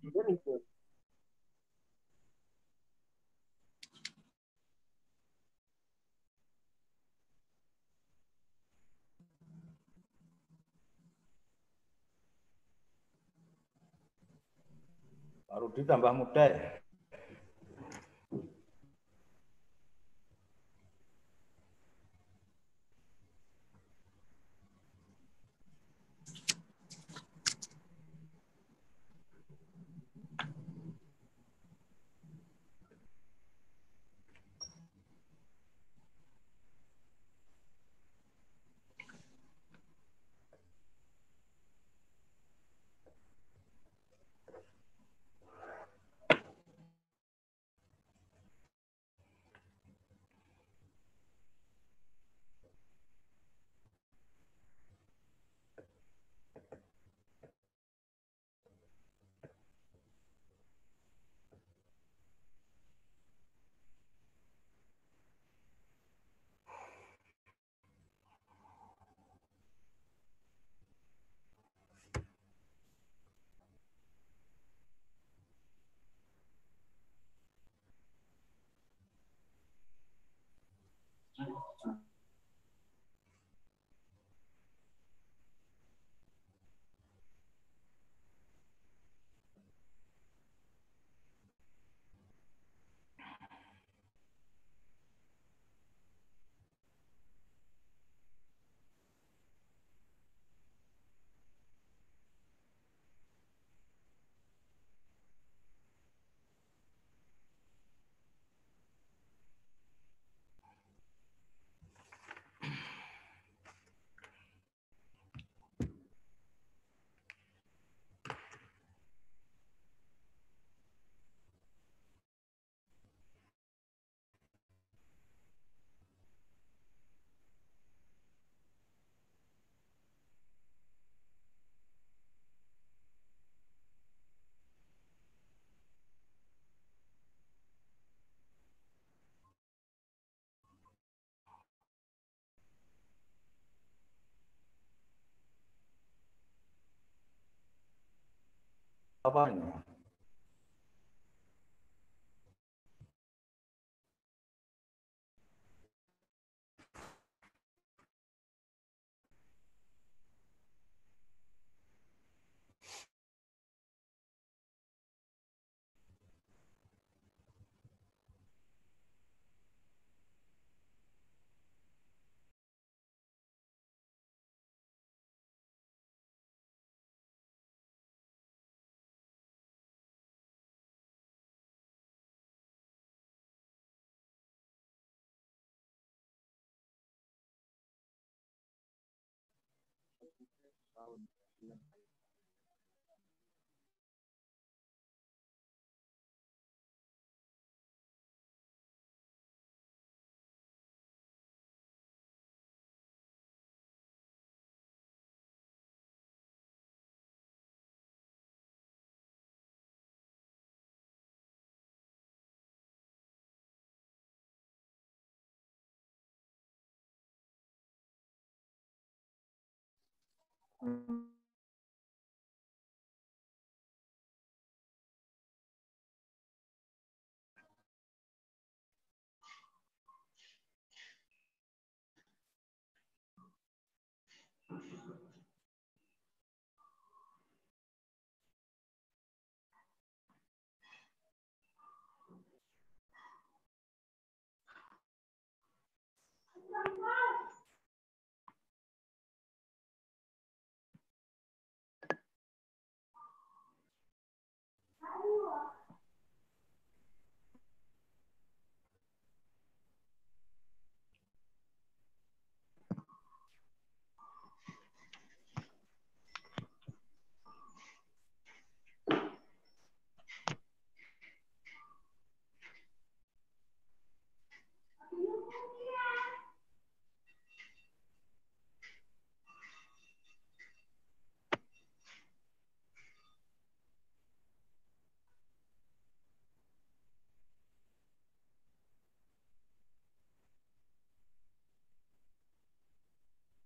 Baru ditambah muda ya. Apanya?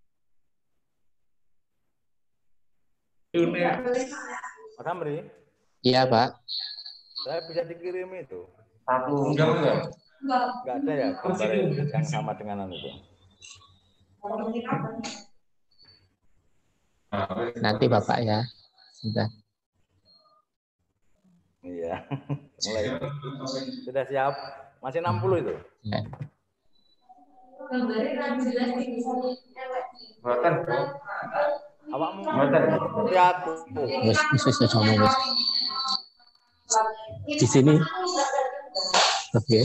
Mas Amri? Iya, Pak. Saya bisa dikirim itu. Enggak. Enggak ada ya gambar yang sama dengan itu. Nanti Bapak ya. Sudah. Iya. Mulai. Sudah siap? Masih 60 itu. Ya. Awakmu seperti aku. Wis. Di sini. Oke.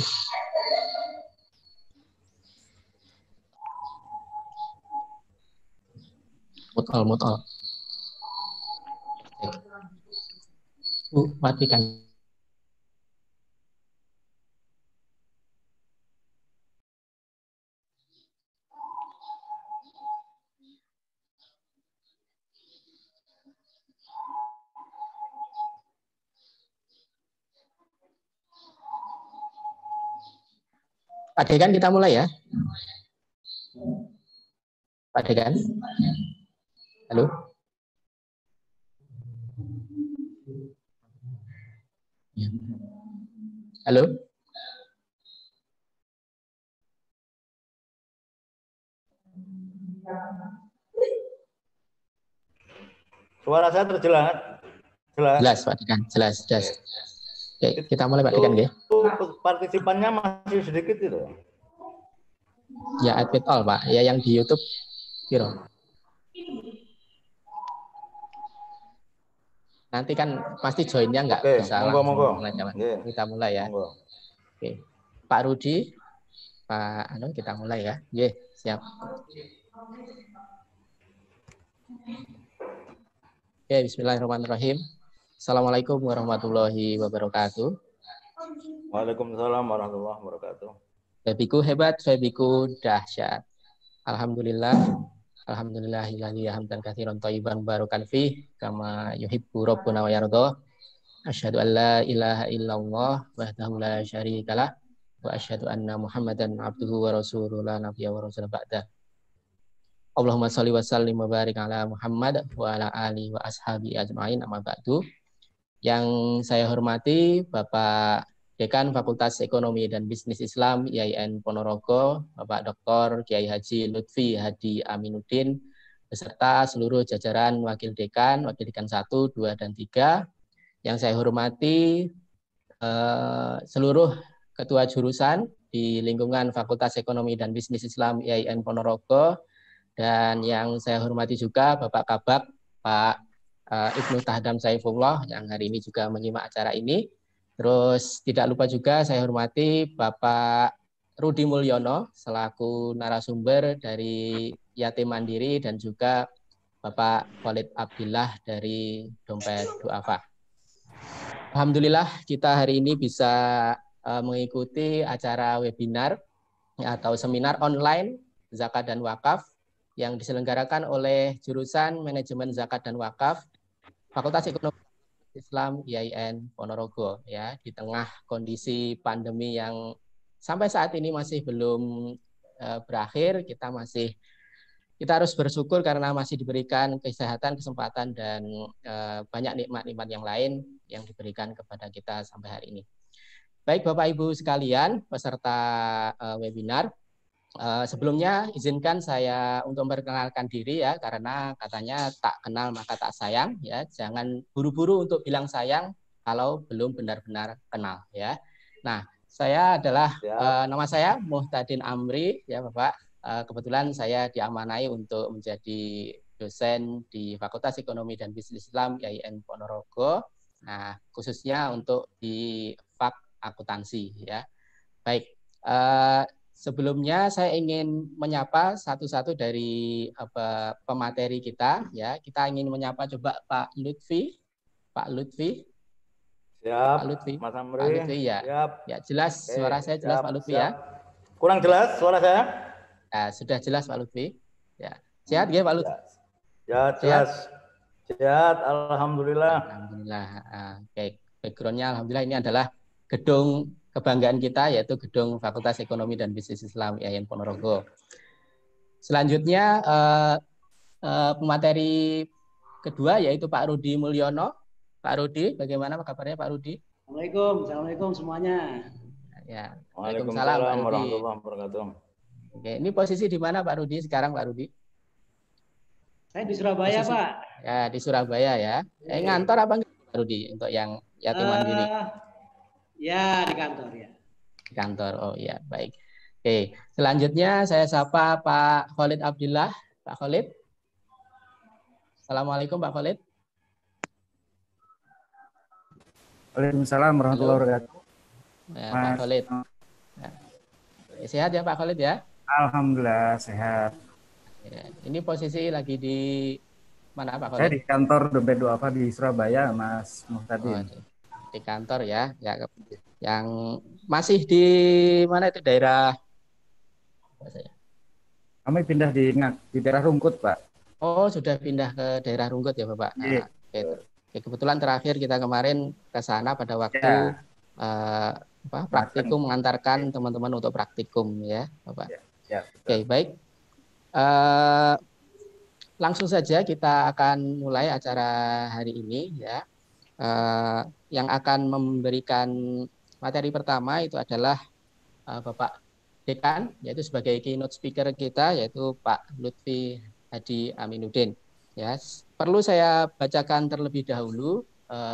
Mutol. Matikan. Pak Dekan, kita mulai ya. Pak Dekan. Halo. Halo. Suara saya terjelas? Jelas, Pak Dekan. Jelas. Oke, kita mulai Pak Dekan, ya. Partisipannya masih sedikit itu. Ya, admit all, Pak. Ya, yang di YouTube. Kiro. Nanti kan pasti joinnya nggak bisa monggo. langsung. Kita mulai ya. Monggo. Oke. Pak Rudi, Pak Anu, kita mulai ya. Ye, siap. Oke, bismillahirrahmanirrahim. Assalamualaikum warahmatullahi wabarakatuh. Waalaikumsalam warahmatullahi wabarakatuh. Febiku hebat, febiku dahsyat. Alhamdulillahilladzi hamdan katsiran thayyiban barakan fi kama yuhibbu rabbuna wa yardha. Asyhadu an la ilaha illallah wahdahu la syarikalah wa asyhadu anna Muhammadan abduhu wa rasuluhu la nabiyya wa rasul ba'da. Allahumma shalli wa sallim wa barik ala Muhammad wa ala alihi wa ashabi ajmain, amma ba'du. Yang saya hormati Bapak Dekan Fakultas Ekonomi dan Bisnis Islam IAIN Ponorogo, Bapak Dr. Kiai Haji Lutfi Hadi Aminuddin, beserta seluruh jajaran Wakil Dekan 1, 2, dan 3. Yang saya hormati seluruh ketua jurusan di lingkungan Fakultas Ekonomi dan Bisnis Islam IAIN Ponorogo, dan yang saya hormati juga Bapak Kabak, Pak Ibnu Tahdam Saifullah yang hari ini juga menyimak acara ini. Terus tidak lupa juga saya hormati Bapak Rudi Mulyono selaku narasumber dari Yatim Mandiri dan juga Bapak Walid Abdillah dari Dompet Duafa. Alhamdulillah kita hari ini bisa mengikuti acara webinar atau seminar online Zakat dan Wakaf yang diselenggarakan oleh jurusan Manajemen Zakat dan Wakaf Fakultas Ekonomi Islam IAIN Ponorogo ya, di tengah kondisi pandemi yang sampai saat ini masih belum berakhir. Kita harus bersyukur karena masih diberikan kesehatan, kesempatan, dan banyak nikmat-nikmat yang lain yang diberikan kepada kita sampai hari ini. Baik Bapak Ibu sekalian peserta webinar, sebelumnya izinkan saya untuk memperkenalkan diri ya, karena katanya tak kenal maka tak sayang ya. Jangan buru-buru untuk bilang sayang kalau belum benar-benar kenal ya. Nah, saya adalah nama saya Muhtadin Amri ya Bapak. Kebetulan saya diamanai untuk menjadi dosen di Fakultas Ekonomi dan Bisnis Islam IAIN Ponorogo. Nah, khususnya untuk di Fak Akuntansi ya. Baik. Sebelumnya saya ingin menyapa satu-satu dari pemateri kita ya. Kita ingin menyapa coba Pak Lutfi. Pak Lutfi. Siap. Pak Lutfi. Mas Amri. Pak Lutfi ya. Siap. Ya, jelas suara saya jelas Pak Lutfi ya. Kurang jelas suara saya? Nah, sudah jelas Pak Lutfi. Ya. Sehat ya Pak Lutfi? Ya, jelas. Sehat, alhamdulillah. Alhamdulillah. Oke. Backgroundnya alhamdulillah ini adalah gedung kebanggaan kita, yaitu gedung Fakultas Ekonomi dan Bisnis Islam IAIN Ponorogo. Selanjutnya pemateri kedua yaitu Pak Rudi Mulyono. Pak Rudi, bagaimana kabarnya Pak Rudi? Assalamualaikum semuanya. Ya, Waalaikumsalam Pak Waalaikumsalam Rudi. warahmatullahi wabarakatuh. Oke, ini posisi di mana Pak Rudi sekarang Pak Rudi? Saya di Surabaya, Posisi, Pak. ya di Surabaya ya. Ngantor apa enggak Pak Rudi untuk yang yatim mandiri? Ya di kantor ya. Di kantor. Oh iya, baik. Oke, selanjutnya saya sapa Pak Khalid Abdillah. Pak Khalid. Assalamualaikum Pak Khalid. Waalaikumsalam warahmatullahi wabarakatuh. Ya, Pak Khalid. Ya. Sehat ya Pak Khalid ya? Alhamdulillah sehat. Ya, ini posisi lagi di mana Pak Saya Khalid? di kantor Dompet Duafa di Surabaya, Mas Oh, Muhtadin. di kantor ya. Ya, yang masih di mana itu daerah? Kami pindah di daerah Rungkut, Pak. Oh, sudah pindah ke daerah Rungkut ya Bapak. Iya. Oke, kebetulan terakhir kita kemarin ke sana pada waktu praktikum, mengantarkan teman-teman untuk praktikum ya Bapak. Ya, Oke, baik. Langsung saja kita akan mulai acara hari ini ya. Yang akan memberikan materi pertama itu adalah Bapak Dekan, yaitu sebagai keynote speaker kita, yaitu Pak Lutfi Hadi Aminuddin. Ya, perlu saya bacakan terlebih dahulu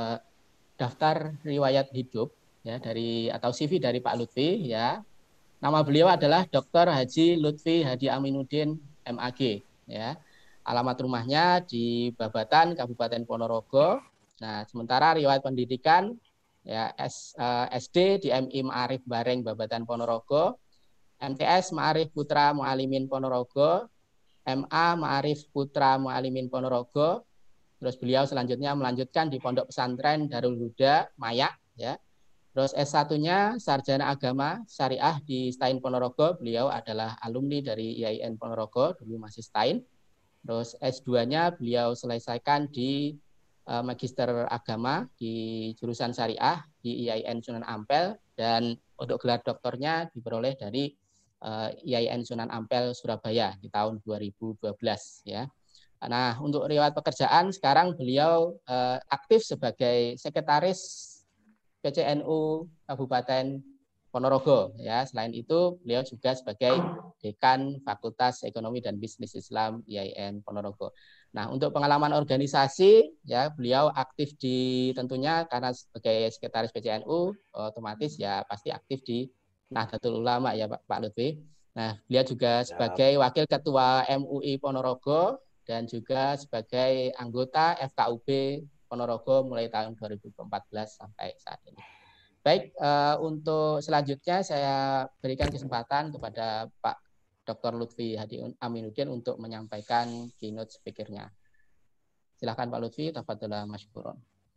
daftar riwayat hidup ya dari atau CV dari Pak Lutfi ya. Nama beliau adalah Dr. Haji Lutfi Hadi Aminuddin MAG ya. Alamat rumahnya di Babatan, Kabupaten Ponorogo. Nah, sementara riwayat pendidikan ya SD di MI Ma'arif Bareng Babatan Ponorogo, MTS Ma'arif Putra Mu'alimin Ponorogo, MA Ma'arif Putra Mu'alimin Ponorogo. Terus beliau selanjutnya melanjutkan di Pondok Pesantren Darul Huda Mayak ya. Terus S1-nya Sarjana Agama Syariah di Stain Ponorogo. Beliau adalah alumni dari IAIN Ponorogo, dulu masih Stain. Terus S2-nya beliau selesaikan di Magister Agama di jurusan Syariah di IAIN Sunan Ampel, dan untuk gelar doktornya diperoleh dari IAIN Sunan Ampel Surabaya di tahun 2012 ya. Nah, untuk riwayat pekerjaan sekarang beliau aktif sebagai sekretaris PCNU Kabupaten Ponorogo ya. Selain itu beliau juga sebagai Dekan Fakultas Ekonomi dan Bisnis Islam IAIN Ponorogo. Nah, untuk pengalaman organisasi ya beliau aktif di tentunya karena sebagai sekretaris PCNU otomatis ya pasti aktif di Nahdlatul Ulama ya Pak Lutfi. Nah, beliau juga sebagai Wakil Ketua MUI Ponorogo dan juga sebagai anggota FKUB Ponorogo mulai tahun 2014 sampai saat ini. Baik, untuk selanjutnya saya berikan kesempatan kepada Pak Dr. Lutfi Hadi Aminuddin untuk menyampaikan keynote speaker-nya. Silakan Pak Lutfi, tafadhalah masykuron.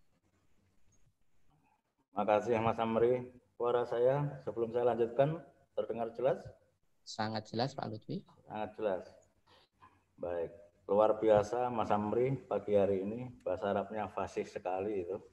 Makasih Mas Amri. Suara saya sebelum saya lanjutkan terdengar jelas? Sangat jelas Pak Lutfi. Sangat jelas. Baik, luar biasa Mas Amri pagi hari ini, bahasa Arabnya fasih sekali itu.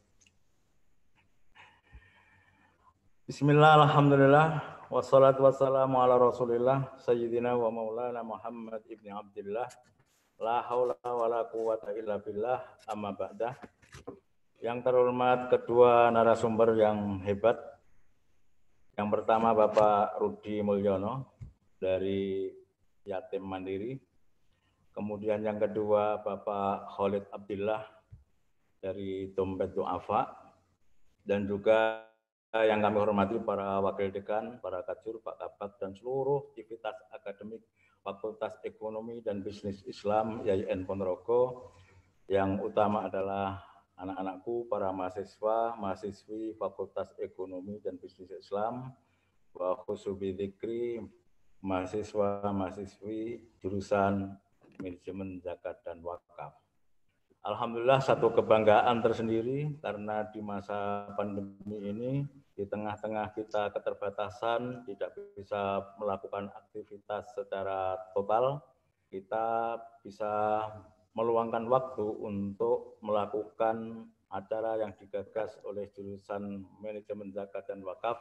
Bismillah, alhamdulillah, wassalatu wassalamu ala rasulillah, sayyidina wa maulana Muhammad ibni Abdillah, la hawla wa la quwata illa billah, amma ba'dah. Yang terhormat kedua narasumber yang hebat. Yang pertama Bapak Rudi Mulyono dari Yatim Mandiri. Kemudian yang kedua Bapak Khalid Abdillah dari Dompet Duafa. Dan juga yang kami hormati para wakil dekan, para kajur, Pak Kabak, dan seluruh aktivitas akademik Fakultas Ekonomi dan Bisnis Islam IAIN Ponorogo, yang utama adalah anak-anakku, para mahasiswa, mahasiswi Fakultas Ekonomi dan Bisnis Islam, wa khusubi dzikri, mahasiswa, mahasiswi jurusan Manajemen Zakat dan Wakaf. Alhamdulillah satu kebanggaan tersendiri karena di masa pandemi ini, di tengah-tengah kita keterbatasan, tidak bisa melakukan aktivitas secara total, kita bisa meluangkan waktu untuk melakukan acara yang digagas oleh jurusan Manajemen Zakat dan Wakaf,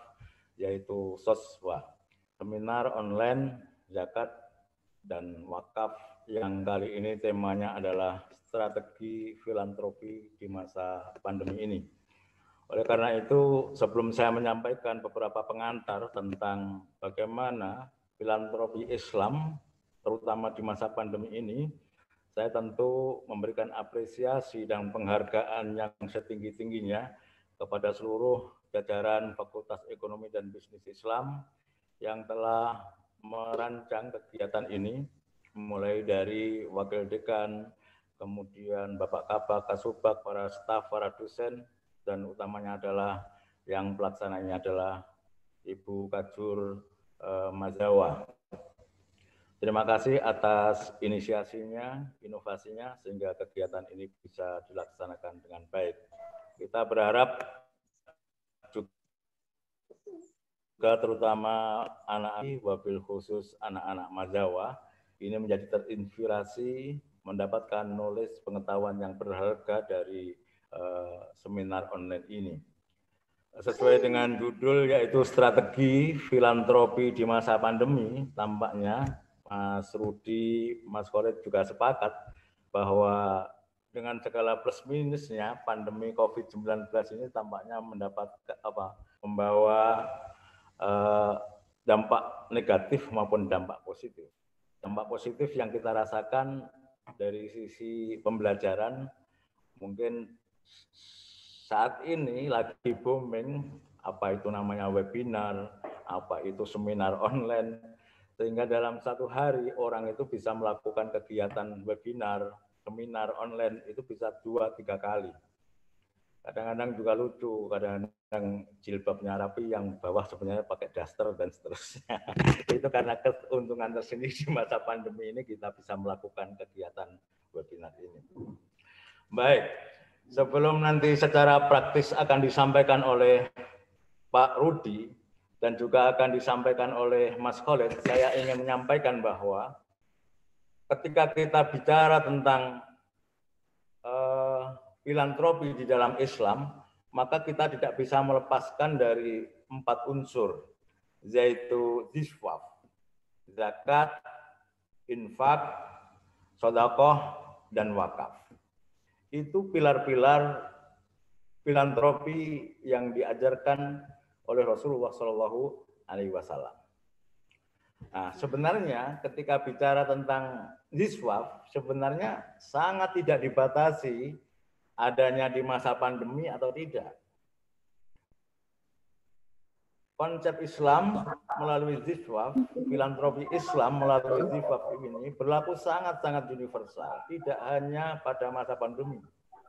yaitu SOSWA, Seminar Online Zakat dan Wakaf yang kali ini temanya adalah strategi filantropi di masa pandemi ini. Oleh karena itu, sebelum saya menyampaikan beberapa pengantar tentang bagaimana filantropi Islam, terutama di masa pandemi ini, saya tentu memberikan apresiasi dan penghargaan yang setinggi-tingginya kepada seluruh jajaran Fakultas Ekonomi dan Bisnis Islam yang telah merancang kegiatan ini, mulai dari Wakil Dekan, kemudian Bapak Kabak, Kasubag, para staf, para dosen, dan utamanya adalah yang pelaksananya adalah Ibu Kajur Mazawa. Terima kasih atas inisiasinya, inovasinya, sehingga kegiatan ini bisa dilaksanakan dengan baik. Kita berharap juga terutama anak-anak, wabil khusus anak-anak Mazawa, ini menjadi terinspirasi, mendapatkan knowledge, pengetahuan yang berharga dari seminar online ini. Sesuai dengan judul yaitu strategi filantropi di masa pandemi, tampaknya Mas Rudi, Mas Khalid juga sepakat bahwa dengan segala plus minusnya pandemi COVID-19 ini tampaknya membawa dampak negatif maupun dampak positif. Dampak positif yang kita rasakan dari sisi pembelajaran, mungkin saat ini lagi booming, apa itu namanya webinar, apa itu seminar online, sehingga dalam satu hari orang itu bisa melakukan kegiatan webinar, seminar online itu bisa 2-3 kali. Kadang-kadang juga lucu, kadang-kadang jilbabnya rapi yang bawah sebenarnya pakai daster dan seterusnya. Itu karena keuntungan tersendiri di masa pandemi ini kita bisa melakukan kegiatan webinar ini. Baik. Sebelum nanti secara praktis akan disampaikan oleh Pak Rudi dan juga akan disampaikan oleh Mas Khalid, saya ingin menyampaikan bahwa ketika kita bicara tentang filantropi di dalam Islam, maka kita tidak bisa melepaskan dari 4 unsur, yaitu diswaf, zakat, infak, sedekah, dan wakaf. Itu pilar-pilar filantropi yang diajarkan oleh Rasulullah SAW. Nah, sebenarnya ketika bicara tentang diswaf, sebenarnya sangat tidak dibatasi adanya di masa pandemi atau tidak. Konsep Islam melalui diswaf, filantropi Islam melalui diswaf ini berlaku sangat-sangat universal, tidak hanya pada masa pandemi.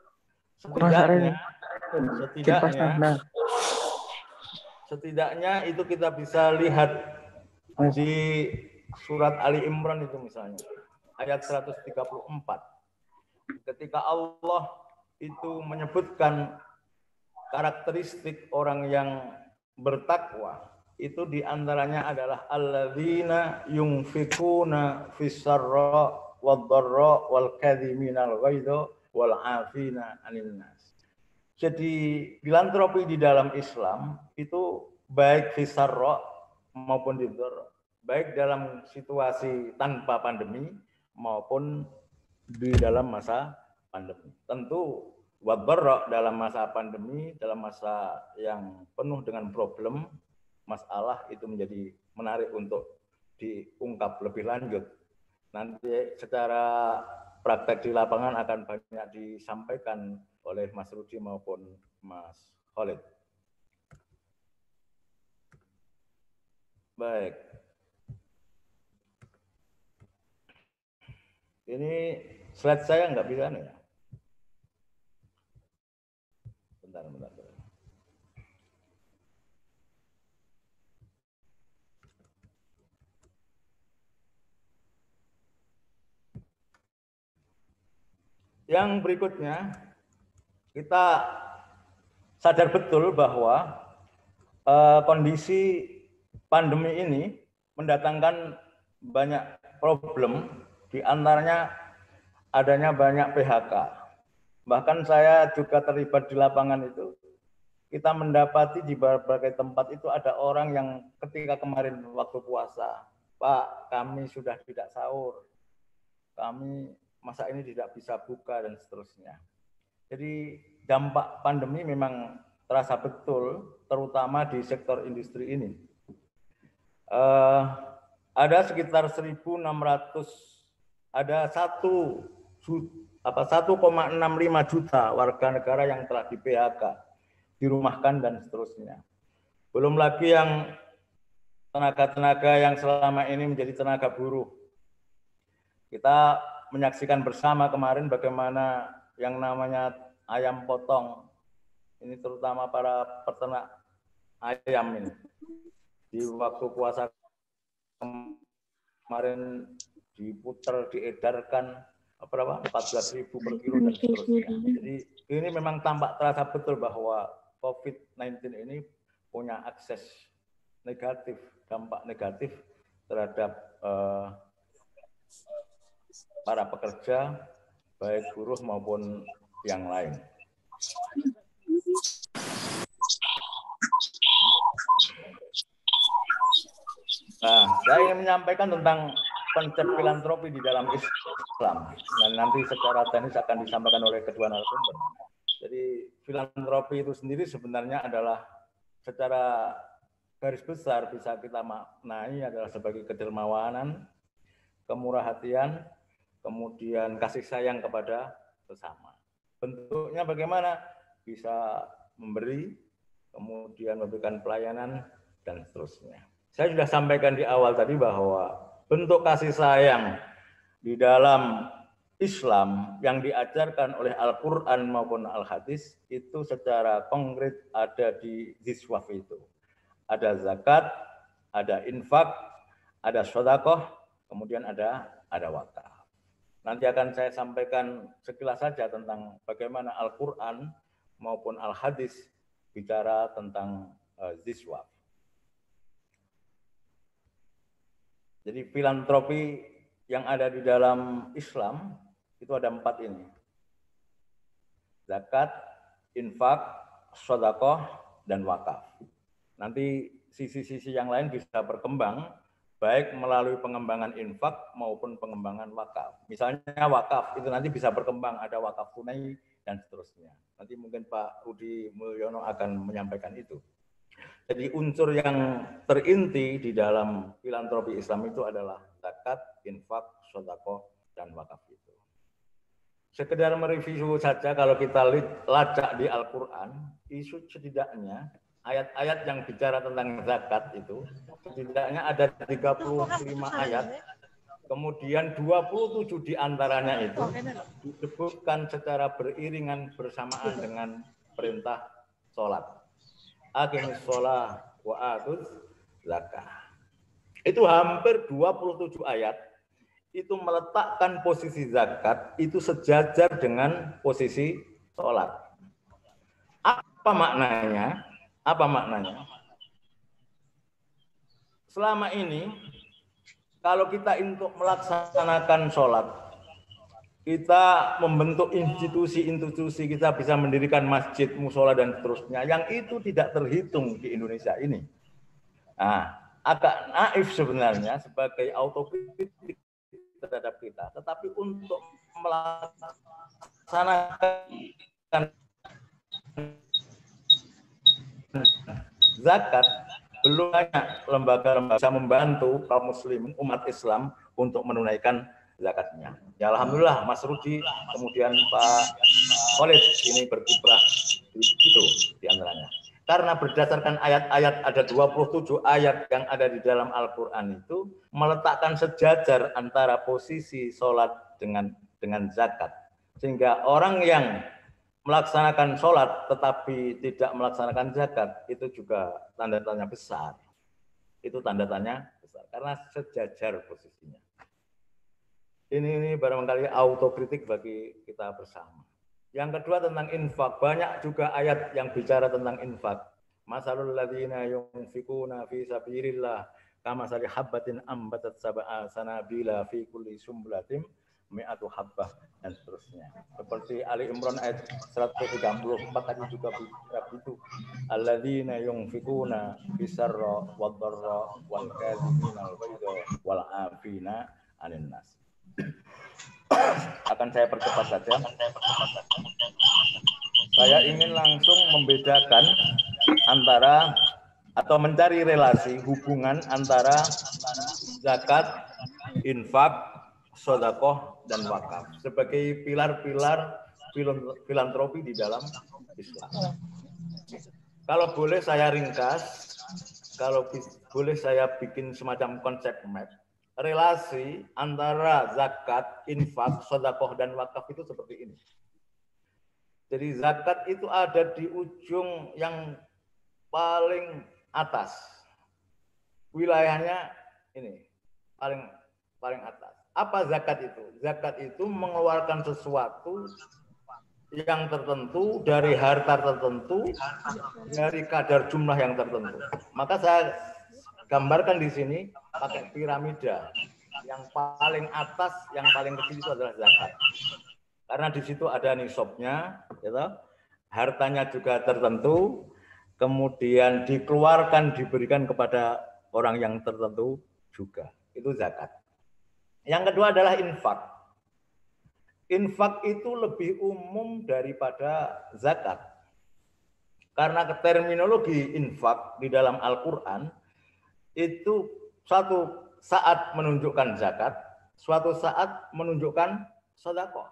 Setidaknya itu kita bisa lihat di surat Ali Imran itu misalnya, ayat 134. Ketika Allah itu menyebutkan karakteristik orang yang bertakwa, itu diantaranya adalah alladzina yunfikuna fis-sarra wad-dharra wal kadhiminal ghaidha wal 'afina 'anil nas. Jadi filantropi di dalam Islam itu baik fis-sarra maupun di dharra, baik dalam situasi tanpa pandemi maupun di dalam masa pandemi. Tentu wad-dharra dalam masa pandemi, dalam masa yang penuh dengan problem, masalah, itu menjadi menarik untuk diungkap lebih lanjut. Nanti secara praktek di lapangan akan banyak disampaikan oleh Mas Rudi maupun Mas Khalid. Baik. Ini slide saya nggak bisa nih ya. Bentar. Yang berikutnya, kita sadar betul bahwa kondisi pandemi ini mendatangkan banyak problem, di antaranya adanya banyak PHK. Bahkan saya juga terlibat di lapangan itu, kita mendapati di berbagai tempat itu ada orang yang ketika kemarin waktu puasa, Pak, kami sudah tidak sahur. kami masa ini tidak bisa buka dan seterusnya. Jadi dampak pandemi memang terasa betul, terutama di sektor industri ini. Ada sekitar 1.600, ada 1,65 juta warga negara yang telah di PHK, dirumahkan dan seterusnya. Belum lagi yang tenaga-tenaga yang selama ini menjadi tenaga buruh. Kita menyaksikan bersama kemarin bagaimana yang namanya ayam potong, ini terutama para peternak ayam ini, di waktu puasa kemarin diputar, diedarkan berapa 14.000 per kilo dan seterusnya. Jadi ini memang tampak terasa betul bahwa COVID-19 ini punya akses negatif, dampak negatif terhadap para pekerja, baik buruh maupun yang lain. Nah, saya ingin menyampaikan tentang konsep filantropi di dalam Islam. Dan nanti secara teknis akan disampaikan oleh kedua narasumber. Jadi filantropi itu sendiri sebenarnya adalah secara garis besar bisa kita maknai adalah sebagai kedermawanan, kemurah hatian, kemudian kasih sayang kepada sesama. Bentuknya bagaimana? Bisa memberi, kemudian memberikan pelayanan, dan seterusnya. Saya sudah sampaikan di awal tadi bahwa bentuk kasih sayang di dalam Islam yang diajarkan oleh Al-Quran maupun Al-Hadis itu secara konkret ada di ziswaf itu. Ada zakat, ada infak, ada sedekah, kemudian ada wakaf. Nanti akan saya sampaikan sekilas saja tentang bagaimana Al-Quran maupun Al-Hadis bicara tentang ziswaf. Jadi filantropi yang ada di dalam Islam itu ada 4 ini. Zakat, infak, sedekah, dan wakaf. Nanti sisi-sisi yang lain bisa berkembang baik melalui pengembangan infak maupun pengembangan wakaf. Misalnya wakaf itu nanti bisa berkembang, ada wakaf tunai dan seterusnya. Nanti mungkin Pak Rudi Mulyono akan menyampaikan itu. Jadi unsur yang terinti di dalam filantropi Islam itu adalah zakat, infak, sedekah, dan wakaf itu. Sekedar mereview saja kalau kita lacak di Al-Quran, isu setidaknya ayat-ayat yang bicara tentang zakat itu setidaknya ada 35 ayat, kemudian 27 diantaranya itu disebutkan secara beriringan bersamaan dengan perintah sholat. Aqimis sholah wa atuz zakah. Itu hampir 27 ayat itu meletakkan posisi zakat itu sejajar dengan posisi sholat. Apa maknanya? Apa maknanya? Selama ini, kalau kita untuk melaksanakan sholat, kita membentuk institusi-institusi, kita bisa mendirikan masjid, musola, dan seterusnya, yang itu tidak terhitung di Indonesia ini. Nah, agak naif sebenarnya sebagai autokritik terhadap kita, tetapi untuk melaksanakan zakat, belum banyak lembaga-lembaga bisa membantu kaum muslimin, umat Islam untuk menunaikan zakatnya. Ya alhamdulillah Mas Rudi, kemudian Pak Khalid ini berkiprah di situ diantaranya. Karena berdasarkan ayat-ayat, ada 27 ayat yang ada di dalam Al-Quran itu meletakkan sejajar antara posisi sholat dengan zakat. Sehingga orang yang melaksanakan sholat tetapi tidak melaksanakan zakat itu juga tanda tanya besar. Itu tanda tanya besar karena sejajar posisinya. Ini barangkali autokritik bagi kita bersama. Yang kedua tentang infak, banyak juga ayat yang bicara tentang infak. Masalul ladzina yunfikuna fi sabilillah kamasali habbatin ambatat sab'a sanabila fi kulli sumbulatin mi'atu habbah dan seterusnya. Seperti Ali Imran ayat 134 tadi juga bicara itu. Alladzina yunfikuna fisarra wadh-dharra wal kadhiminal ghaidha wal afina 'anil nas. akan saya percepat saja. Saya ingin langsung membedakan antara atau mencari relasi hubungan antara zakat, infak, sedekah, dan wakaf sebagai pilar-pilar filantropi di dalam Islam. Kalau boleh saya ringkas, kalau boleh saya bikin semacam konsep map, relasi antara zakat, infak, sedekah, dan wakaf itu seperti ini. Jadi zakat itu ada di ujung yang paling atas. Wilayahnya ini paling atas. Apa zakat itu? Zakat itu mengeluarkan sesuatu yang tertentu dari harta tertentu dari kadar jumlah yang tertentu. Maka saya gambarkan di sini pakai piramida. Yang paling atas, yang paling kecil itu adalah zakat. Karena di situ ada nisabnya, gitu. Hartanya juga tertentu, kemudian dikeluarkan, diberikan kepada orang yang tertentu juga. Itu zakat. Yang kedua adalah infak. Infak itu lebih umum daripada zakat. Karena terminologi infak di dalam Al-Quran itu suatu saat menunjukkan zakat, suatu saat menunjukkan sedekah.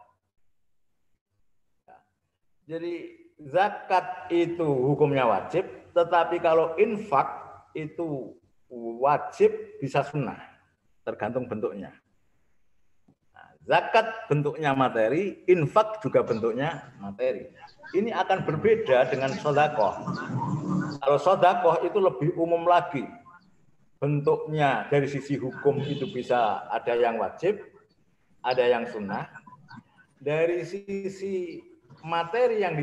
Jadi zakat itu hukumnya wajib, tetapi kalau infak itu wajib bisa sunnah, tergantung bentuknya. Nah, zakat bentuknya materi, infak juga bentuknya materi. Ini akan berbeda dengan sedekah. Kalau sedekah itu lebih umum lagi. Bentuknya dari sisi hukum itu bisa ada yang wajib, ada yang sunnah. Dari sisi materi yang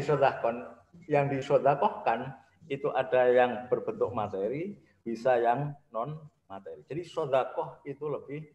disedekahkan itu ada yang berbentuk materi, bisa yang non materi. Jadi sedekah itu lebih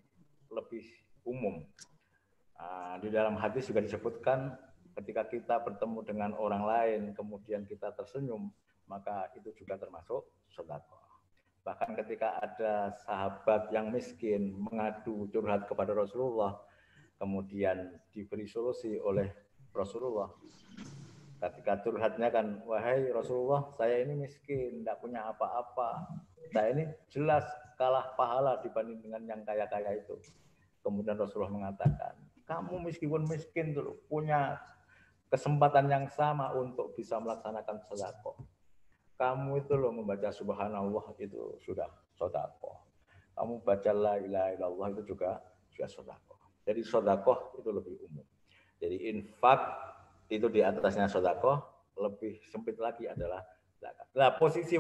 umum. Nah, di dalam hadis juga disebutkan ketika kita bertemu dengan orang lain kemudian kita tersenyum, maka itu juga termasuk sedekah. Bahkan ketika ada sahabat yang miskin mengadu curhat kepada Rasulullah, kemudian diberi solusi oleh Rasulullah. Ketika curhatnya kan, wahai Rasulullah, saya ini miskin, tidak punya apa-apa. Saya ini jelas kalah pahala dibanding dengan yang kaya-kaya itu. Kemudian Rasulullah mengatakan, kamu meskipun miskin tuh punya kesempatan yang sama untuk bisa melaksanakan sedekah. Kamu itu loh membaca subhanallah itu sudah sedekah. Kamu baca la ilaha illallah itu juga sedekah. Jadi sedekah itu lebih umum. Jadi infak itu di atasnya sedekah, lebih sempit lagi adalah zakat. Nah, posisi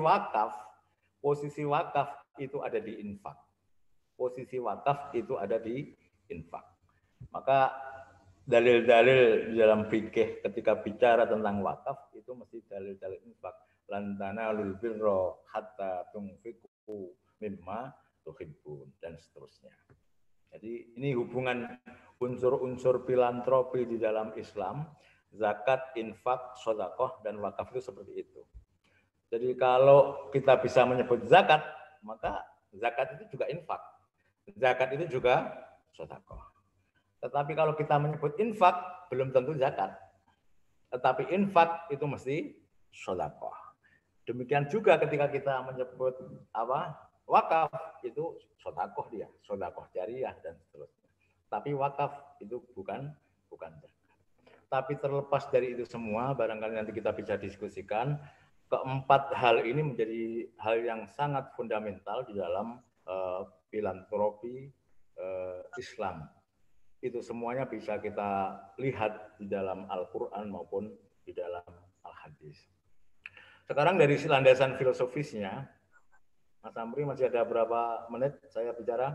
wakaf itu ada di infak. Posisi wakaf itu ada di infak. Maka dalil-dalil di dalam fikih ketika bicara tentang wakaf itu mesti dalil-dalil infak. Lan tanalul birra hatta tunfiqu mimma tuhibbun dan seterusnya. Jadi ini hubungan unsur-unsur filantropi di dalam Islam, zakat, infak, sedekah, dan wakaf itu seperti itu. Jadi kalau kita bisa menyebut zakat, maka zakat itu juga infak. Zakat itu juga sedekah. Tetapi kalau kita menyebut infak, belum tentu zakat. Tetapi infak itu mesti sedekah. Demikian juga ketika kita menyebut wakaf, itu sedekah dia, sedekah jariah dan seterusnya. Tapi wakaf itu bukan zakat. Tapi terlepas dari itu semua, barangkali nanti kita bisa diskusikan, keempat hal ini menjadi hal yang sangat fundamental di dalam filantropi Islam. Itu semuanya bisa kita lihat di dalam Al-Quran maupun di dalam Al-Hadis. Sekarang dari landasan filosofisnya, Mas Amri masih ada berapa menit saya bicara?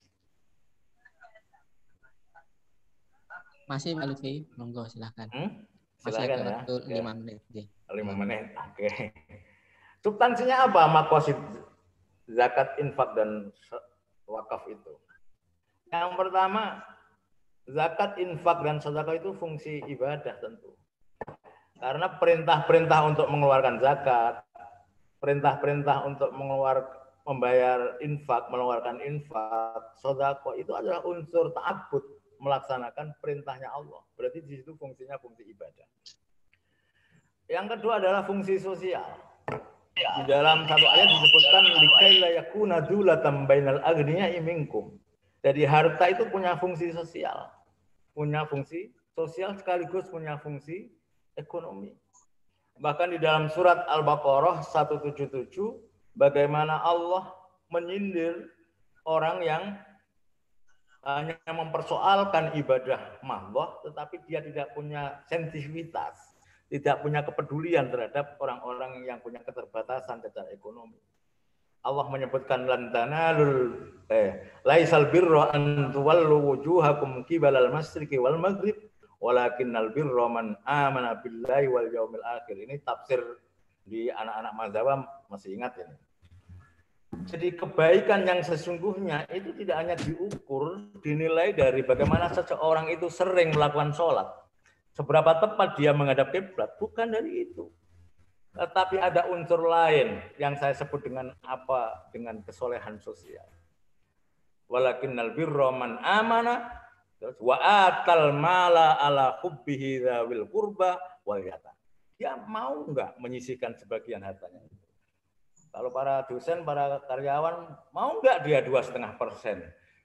Masih Pak Lutfi, monggo silahkan. Silakan masih ada ya. waktu 5 menit. 5 menit, oke. Substansinya apa makosid zakat, infak, dan wakaf itu? Yang pertama, zakat, infak, dan sedekah itu fungsi ibadah tentu. Karena perintah-perintah untuk mengeluarkan zakat, perintah-perintah untuk membayar infak, mengeluarkan infak, sedekah itu adalah unsur ta'abbud, melaksanakan perintahnya Allah. Berarti di situ fungsinya fungsi ibadah. Yang kedua adalah fungsi sosial. Di dalam satu ayat disebutkan likaila yakuna dulatan bainal aghniya'i minkum. Jadi harta itu punya fungsi sosial. Punya fungsi sosial sekaligus punya fungsi ekonomi. Bahkan di dalam surat Al-Baqarah 177 bagaimana Allah menyindir orang yang hanya mempersoalkan ibadah mahdoh tetapi dia tidak punya sensitivitas, tidak punya kepedulian terhadap orang-orang yang punya keterbatasan secara ekonomi. Allah menyebutkan lan tanalul laisal birra an tuwallu wujuhakum qibalal masyriqi wal maghrib walakinnal birra man amana billahi wal yaumil akhir. Ini tafsir di anak-anak mazhab masih ingat ini. Jadi kebaikan yang sesungguhnya itu tidak hanya diukur, dinilai dari bagaimana seseorang itu sering melakukan sholat. Seberapa tepat dia menghadap kiblat, bukan dari itu. Tetapi ada unsur lain yang saya sebut dengan apa? Dengan kesolehan sosial. Walakinnal birra man amana wa atal mala ala hubbihi dzawil qurba wal yatama. Dia mau enggak menyisihkan sebagian hartanya? Kalau para dosen, para karyawan mau enggak dia 2,5%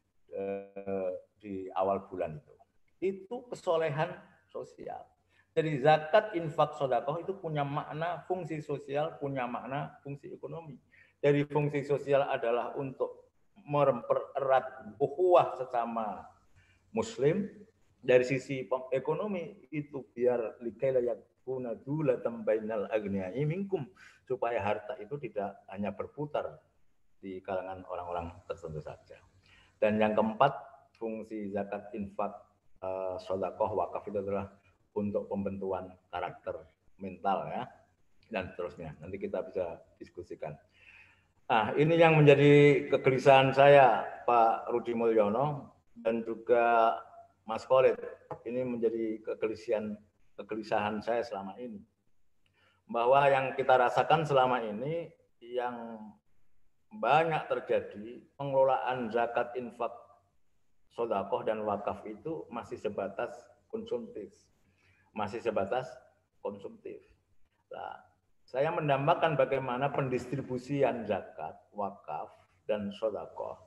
di awal bulan itu? Itu kesolehan sosial. Jadi zakat, infak, sedekah itu punya makna fungsi sosial, punya makna fungsi ekonomi. Dari fungsi sosial adalah untuk mempererat ukhuwah sesama muslim. Dari sisi ekonomi itu biar likaila yakuna dulatan bainal aghniya'i minkum, supaya harta itu tidak hanya berputar di kalangan orang-orang tertentu saja. Dan yang keempat, fungsi zakat, infak, sedekah, wakaf itu adalah untuk pembentukan karakter mental ya, dan seterusnya. Nanti kita bisa diskusikan. Nah, ini yang menjadi kegelisahan saya, Pak Rudi Mulyono, dan juga Mas Khalid. Ini menjadi kegelisahan saya selama ini. Bahwa yang kita rasakan selama ini, yang banyak terjadi, pengelolaan zakat, infak, sedekah, dan wakaf itu masih sebatas konsumtif. Masih sebatas konsumtif. Nah, saya mendambakan bagaimana pendistribusian zakat, wakaf, dan sedekah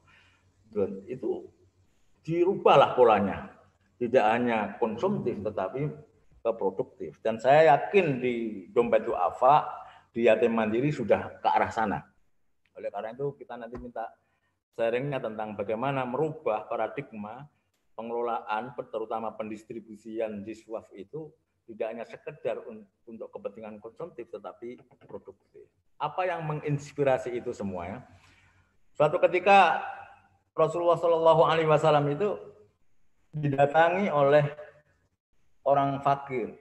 itu dirubahlah polanya. Tidak hanya konsumtif, tetapi produktif. Dan saya yakin di Dompet Du'afa, di Yatim Mandiri sudah ke arah sana. Oleh karena itu kita nanti minta sharingnya tentang bagaimana merubah paradigma pengelolaan, terutama pendistribusian jiswaf itu tidak hanya sekedar untuk kepentingan konsumtif, tetapi produktif. Apa yang menginspirasi itu semuanya? Suatu ketika Rasulullah Shallallahu Alaihi Wasallam itu didatangi oleh orang fakir.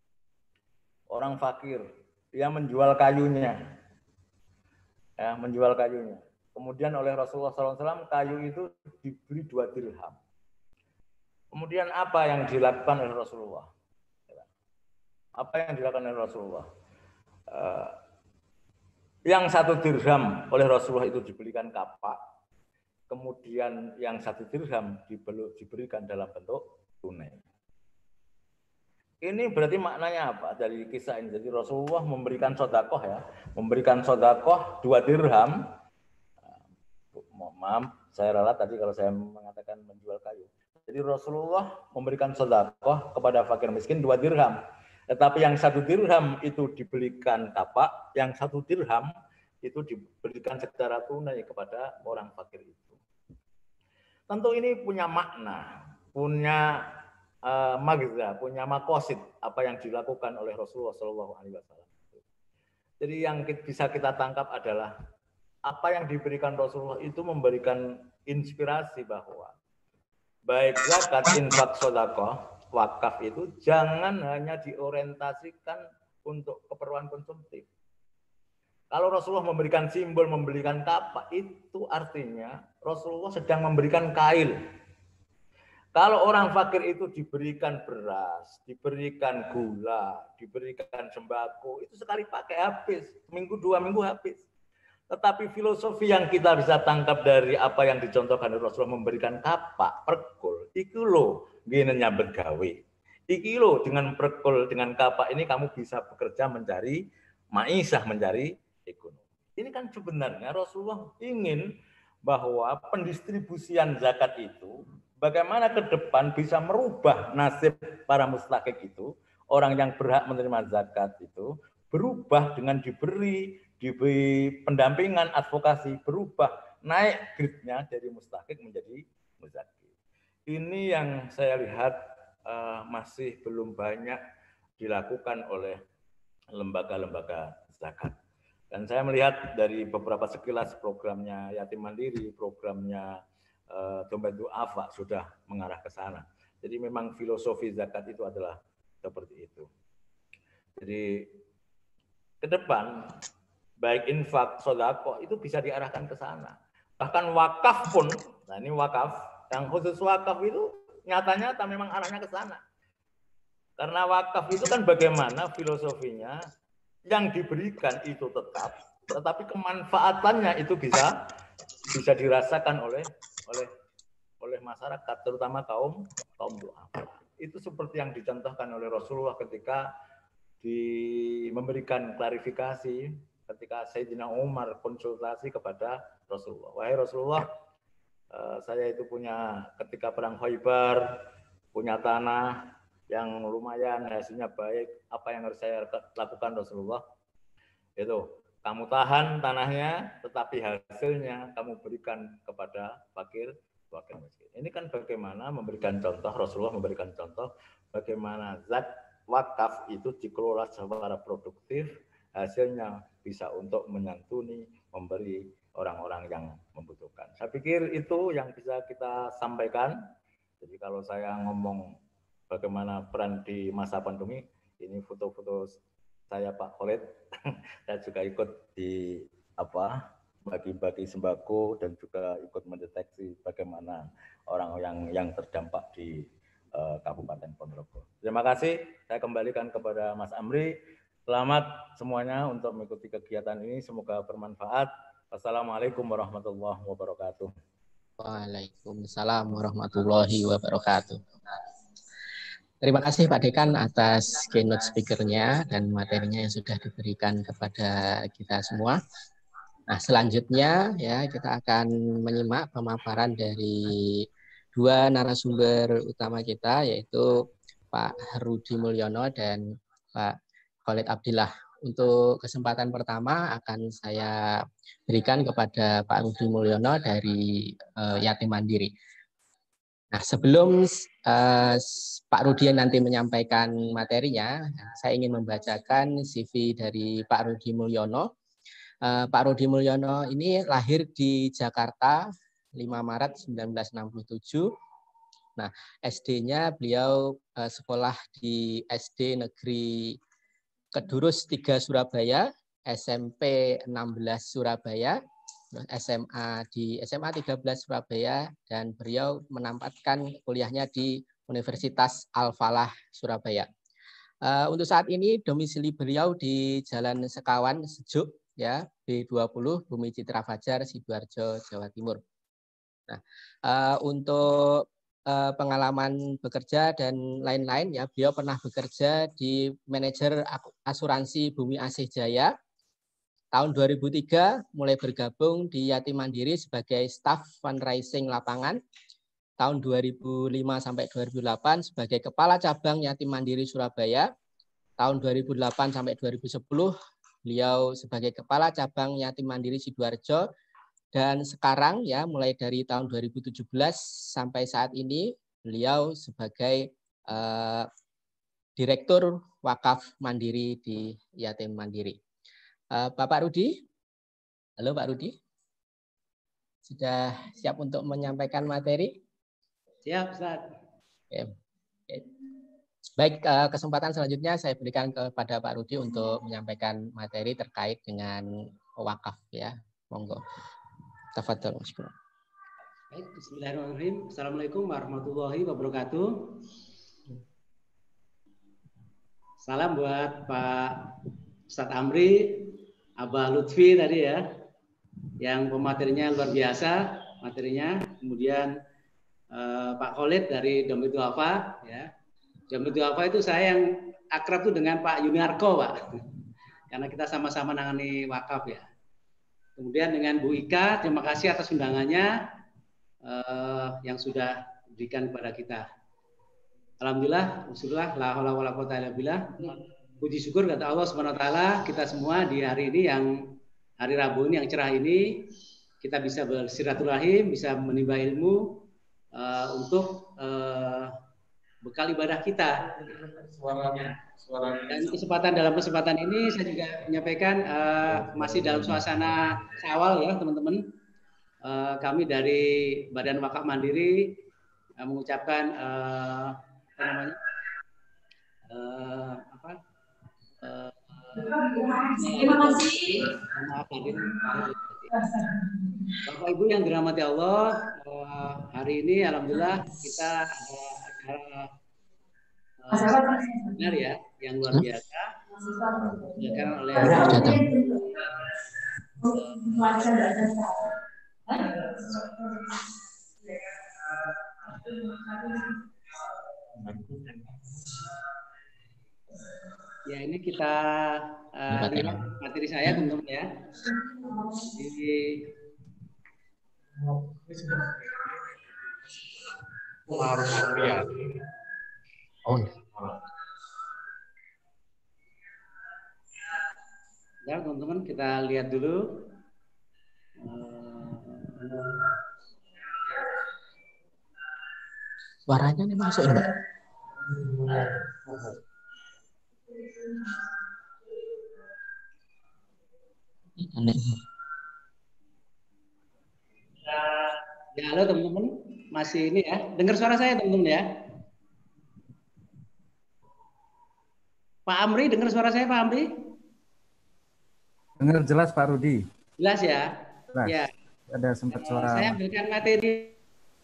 Orang fakir, dia menjual kayunya, ya, menjual kayunya. Kemudian oleh Rasulullah SAW kayu itu diberi 2 dirham. Kemudian apa yang dilakukan oleh Rasulullah? Apa yang dilakukan oleh Rasulullah? Yang 1 dirham oleh Rasulullah itu dibelikan kapak. Kemudian yang 1 dirham diberikan dalam bentuk tunai. Ini berarti maknanya apa dari kisah ini? Jadi Rasulullah memberikan sedekah ya, memberikan sedekah 2 dirham. Maaf, saya ralat tadi kalau saya mengatakan menjual kayu. Jadi Rasulullah memberikan sedekah kepada fakir miskin 2 dirham. Tetapi yang 1 dirham itu dibelikan kapak, yang 1 dirham itu diberikan secara tunai kepada orang fakir itu. Tentu ini punya makna, punya magza, punya makosid apa yang dilakukan oleh Rasulullah SAW. Jadi yang bisa kita tangkap adalah apa yang diberikan Rasulullah itu memberikan inspirasi bahwa baik zakat, infak, sedekah, wakaf itu jangan hanya diorientasikan untuk keperluan konsumtif. Kalau Rasulullah memberikan simbol, memberikan kapak, itu artinya Rasulullah sedang memberikan kail. Kalau orang fakir itu diberikan beras, diberikan gula, diberikan sembako, itu sekali pakai habis, 1-2 minggu habis. Tetapi filosofi yang kita bisa tangkap dari apa yang dicontohkan oleh Rasulullah memberikan kapak, perkul, iku lho ngene nyambet gawe. Iki lho dengan perkul, dengan kapak ini kamu bisa bekerja mencari maisah, mencari ekonomi. Ini kan sebenarnya Rasulullah ingin bahwa pendistribusian zakat itu bagaimana ke depan bisa merubah nasib para mustahik itu, orang yang berhak menerima zakat itu berubah dengan diberi pendampingan advokasi, berubah naik grade-nya dari mustahik menjadi muzakir. Ini yang saya lihat masih belum banyak dilakukan oleh lembaga-lembaga zakat. Dan saya melihat dari beberapa sekilas programnya Yatim Mandiri, programnya Dompet Du'afa sudah mengarah ke sana. Jadi memang filosofi zakat itu adalah seperti itu. Jadi ke depan baik infak, sedekah itu bisa diarahkan ke sana. Bahkan wakaf pun, nah ini wakaf, yang khusus wakaf itu nyata-nyata memang arahnya ke sana. Karena wakaf itu kan bagaimana filosofinya yang diberikan itu tetap, tetapi kemanfaatannya itu bisa dirasakan oleh masyarakat, terutama kaum du'afa. Itu seperti yang dicontohkan oleh Rasulullah ketika memberikan klarifikasi ketika Sayyidina Umar konsultasi kepada Rasulullah. Wahai Rasulullah, saya itu punya ketika perang Khaybar punya tanah yang lumayan hasilnya baik, apa yang harus saya lakukan Rasulullah? Itu kamu tahan tanahnya, tetapi hasilnya kamu berikan kepada fakir miskin. Ini kan bagaimana memberikan contoh, Rasulullah memberikan contoh bagaimana zat wakaf itu dikelola secara produktif, hasilnya bisa untuk menyantuni, memberi orang-orang yang membutuhkan. Saya pikir itu yang bisa kita sampaikan. Jadi kalau saya ngomong bagaimana peran di masa pandemi, ini foto-foto saya Pak Khalid. Saya juga ikut di bagi-bagi sembako dan juga ikut mendeteksi bagaimana orang yang terdampak di Kabupaten Ponorogo. Terima kasih. Saya kembalikan kepada Mas Amri. Selamat semuanya untuk mengikuti kegiatan ini. Semoga bermanfaat. Wassalamualaikum warahmatullahi wabarakatuh. Waalaikumsalam warahmatullahi wabarakatuh. Terima kasih Pak Dekan atas keynote speaker-nya dan materinya yang sudah diberikan kepada kita semua. Nah, selanjutnya ya kita akan menyimak pemaparan dari dua narasumber utama kita, yaitu Pak Rudi Mulyono dan Pak Khalid Abdillah. Untuk kesempatan pertama akan saya berikan kepada Pak Rudi Mulyono dari Yatim Mandiri. Nah, sebelum Pak Rudi nanti menyampaikan materinya, saya ingin membacakan CV dari Pak Rudi Mulyono. Pak Rudi Mulyono ini lahir di Jakarta 5 Maret 1967. Nah, SD-nya beliau sekolah di SD Negeri Kedurus 3 Surabaya, SMP 16 Surabaya, SMA di SMA 13 Surabaya, dan beliau menempatkan kuliahnya di Universitas Al-Falah Surabaya. Untuk saat ini domisili beliau di Jalan Sekawan Sejuk ya, B20 Bumi Citra Fajar, Sidoarjo, Jawa Timur. Nah, untuk pengalaman bekerja dan lain-lain ya, beliau pernah bekerja di manajer asuransi Bumi Asih Jaya. Tahun 2003 mulai bergabung di Yatim Mandiri sebagai staf fundraising lapangan. Tahun 2005 sampai 2008 sebagai kepala cabang Yatim Mandiri Surabaya. Tahun 2008 sampai 2010 beliau sebagai kepala cabang Yatim Mandiri Sidoarjo. Dan sekarang ya mulai dari tahun 2017 sampai saat ini beliau sebagai Direktur Wakaf Mandiri di Yatim Mandiri. Bapak Rudi, halo Pak Rudi, sudah siap untuk menyampaikan materi? Siap, Ustaz. Oke. Baik, kesempatan selanjutnya saya berikan kepada Pak Rudi untuk menyampaikan materi terkait dengan wakaf ya. Monggo. Tafadhol. Baik, bismillahirrahmanirrahim. Assalamualaikum warahmatullahi wabarakatuh. Salam buat Pak Ustadz Amri, Abah Lutfi tadi ya. yang pematerinya luar biasa materinya. Kemudian Pak Khalid dari Dompet Duafa ya. Dompet Duafa itu saya yang akrab tuh dengan Pak Yuniarko, Pak. Karena kita sama-sama nangani wakaf ya. Kemudian dengan Bu Ika, terima kasih atas undangannya yang sudah diberikan kepada kita. Alhamdulillah, Bismillah, la haula wala quwata illa billah. Puji syukur kata Allah Subhanahu wa taala, kita semua di hari ini yang hari Rabu ini yang cerah ini kita bisa bersilaturahim, bisa menimba ilmu untuk bekal ibadah kita. Dan dalam kesempatan ini saya juga menyampaikan masih dalam suasana Syawal ya teman-teman. Kami dari Badan Wakaf Mandiri mengucapkan terima kasih. Bapak Ibu yang dirahmati Allah, hari ini alhamdulillah kita ada acara benar ya yang luar biasa dilakukan oleh ya ini kita lihat materi saya teman-teman ya. Ya teman-teman kita lihat dulu. Suaranya nih masuk Mbak. Aneh. Ya halo teman-teman, masih ini ya. Dengar suara saya teman-teman ya. Pak Amri, dengar suara saya Pak Amri? Dengar jelas Pak Rudi. Jelas ya? Jelas. Ya. Ada sempat suara. Saya berikan materi.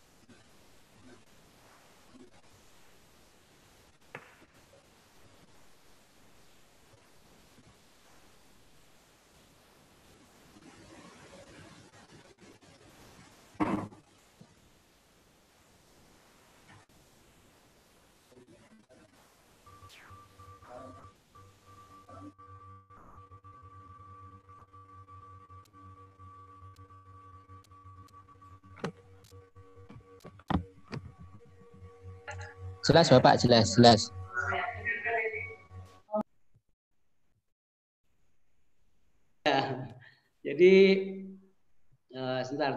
Jelas Bapak, jelas. Ya. Jadi sebentar.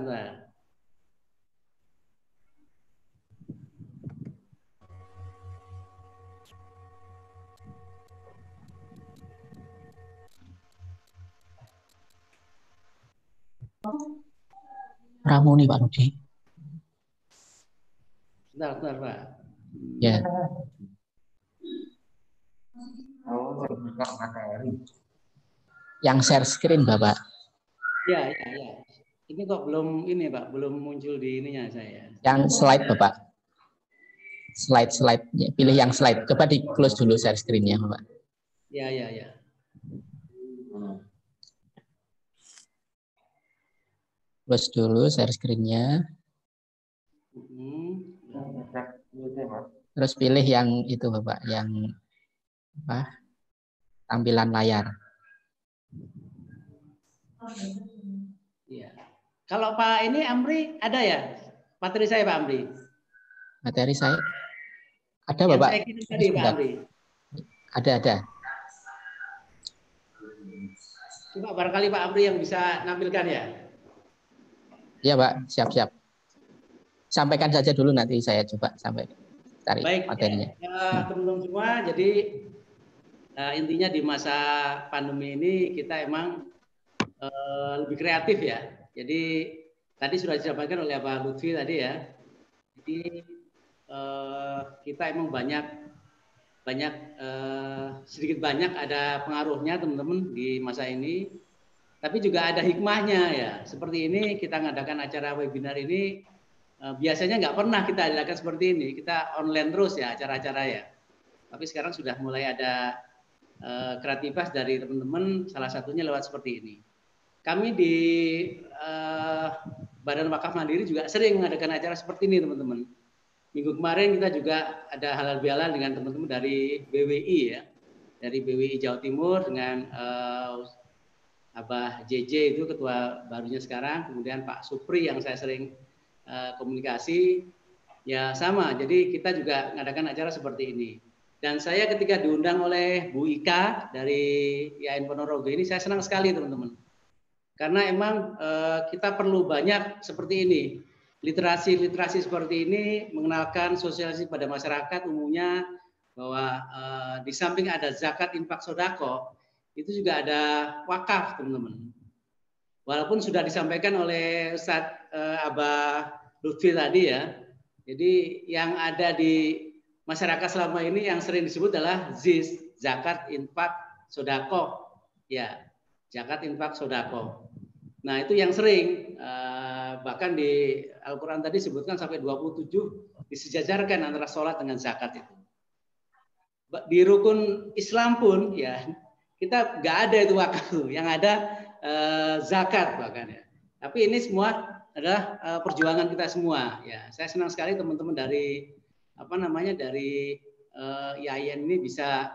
Ramuni Pak Rudi. Sebentar Pak. Ya. Yang share screen Bapak. Ya. Ini kok belum ini Pak, belum muncul di ininya saya. Yang slide Bapak. Slide. Pilih yang slide. Coba di close dulu share screen-nya Bapak. Ya. Close dulu share screen-nya. Terus pilih yang itu Bapak, yang apa? Tampilan layar. Iya. Kalau Pak ini Amri ada ya? Materi saya Pak Amri. Materi saya ada Yang Bapak. saya kirim tadi Pak Amri. Ada. Coba barangkali Pak Amri yang bisa nampilkan ya. Iya Pak, siap. Sampaikan saja dulu nanti saya coba sampai cari Baik, materinya. teman-teman semua, jadi intinya di masa pandemi ini kita emang lebih kreatif ya. Jadi tadi sudah disampaikan oleh Pak Lutfi tadi ya. Jadi kita emang sedikit banyak ada pengaruhnya teman-teman di masa ini. Tapi juga ada hikmahnya ya. Seperti ini kita ngadakan acara webinar ini biasanya nggak pernah kita adakan seperti ini. Kita online terus ya acara-acara ya. Tapi sekarang sudah mulai ada kreativitas dari teman-teman. Salah satunya lewat seperti ini. kami di Badan Wakaf Mandiri juga sering mengadakan acara seperti ini, teman-teman. Minggu kemarin kita juga ada halal bihalal dengan teman-teman dari BWI ya, dari BWI Jawa Timur dengan Abah JJ itu ketua barunya sekarang, kemudian Pak Supri yang saya sering komunikasi, ya sama. Jadi kita juga mengadakan acara seperti ini. Dan saya ketika diundang oleh Bu Ika dari IAIN Ponorogo ini, saya senang sekali teman-teman. Karena emang kita perlu banyak seperti ini. Literasi seperti ini mengenalkan sosialisasi pada masyarakat umumnya bahwa di samping ada zakat, infak, sodako, itu juga ada wakaf, teman-teman. Walaupun sudah disampaikan oleh Ustadz Abah Lutfi tadi ya. Jadi yang ada di masyarakat selama ini yang sering disebut adalah ZIS, zakat, infak, sodako. Ya, zakat, infak, sodako. Nah itu yang sering, bahkan di Al-Quran tadi disebutkan sampai 27 disejajarkan antara sholat dengan zakat itu. Di rukun Islam pun ya kita nggak ada itu wakaf, yang ada zakat bahkan ya. Tapi ini semua adalah perjuangan kita semua ya. Saya senang sekali teman-teman dari dari IAIN ini bisa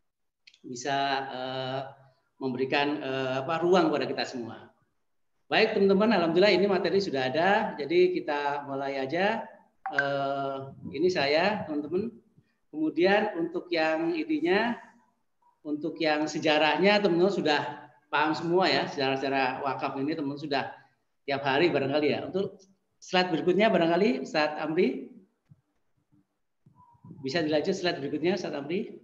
memberikan ruang kepada kita semua. Baik teman-teman, alhamdulillah ini materi sudah ada, jadi kita mulai aja. Ini saya teman-teman. Kemudian untuk yang idenya, untuk yang sejarahnya teman-teman sudah paham semua ya, sejarah-sejarah wakaf ini teman-teman sudah tiap hari barangkali ya. Untuk slide berikutnya barangkali Ustadz Amri. Bisa dilanjut slide berikutnya Ustadz Amri.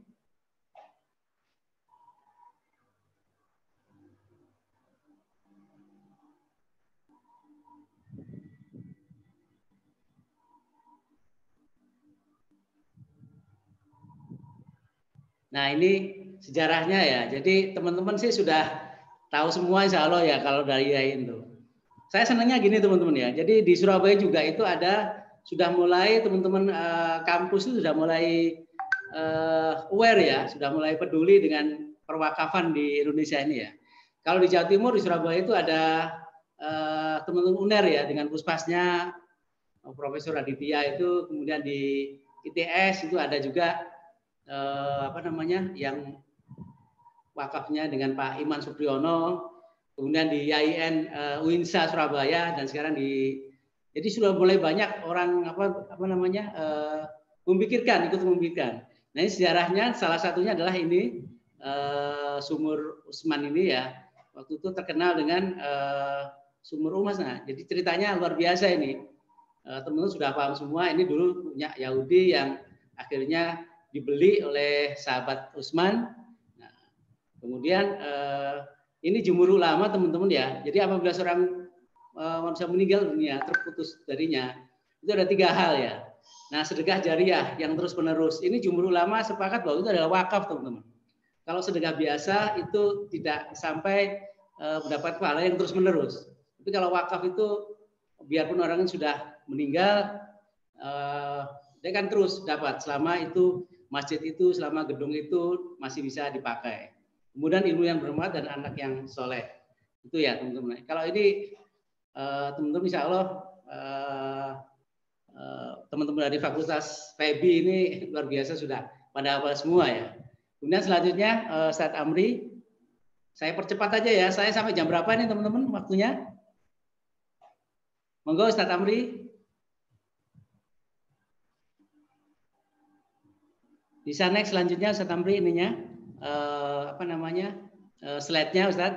Nah ini sejarahnya ya. Jadi teman-teman sih sudah tahu semua insya Allah ya kalau dari IAIN itu. Saya senangnya gini teman-teman ya. Jadi di Surabaya juga itu sudah mulai teman-teman kampus itu sudah mulai aware ya, sudah mulai peduli dengan perwakafan di Indonesia ini ya. Kalau di Jawa Timur di Surabaya itu ada teman-teman UNER ya dengan puspasnya Profesor Aditya itu, kemudian di ITS itu ada juga yang wakafnya dengan Pak Iman Supriyono, kemudian di IAIN UINSA Surabaya, dan sekarang jadi sudah mulai banyak orang ikut memikirkan. Nah ini sejarahnya salah satunya adalah ini sumur Usman ini ya, waktu itu terkenal dengan sumur Umas. Nah jadi ceritanya luar biasa ini, teman-teman sudah paham semua. Ini dulu punya Yahudi yang akhirnya dibeli oleh sahabat Utsman. Nah, kemudian ini jumhur ulama teman-teman ya. Jadi apabila seorang manusia meninggal dunia terputus darinya, itu ada 3 hal ya. Nah sedekah jariah yang terus menerus. Ini jumhur ulama sepakat bahwa itu adalah wakaf teman-teman. Kalau sedekah biasa itu tidak sampai mendapat pahala yang terus menerus. Tapi kalau wakaf itu biarpun orang sudah meninggal, dia kan terus dapat selama itu masjid itu, selama gedung itu masih bisa dipakai. Kemudian ilmu yang bermanfaat dan anak yang soleh. Itu ya teman-teman. Kalau ini teman-teman insya Allah teman-teman dari Fakultas FEB ini luar biasa sudah pada hafal semua ya. Kemudian selanjutnya Ustadz Amri, saya percepat aja ya. Saya sampai jam berapa nih teman-teman waktunya? Monggo Ustadz Amri. Bisa next selanjutnya Ustadz Amri ininya slide-nya Ustadz.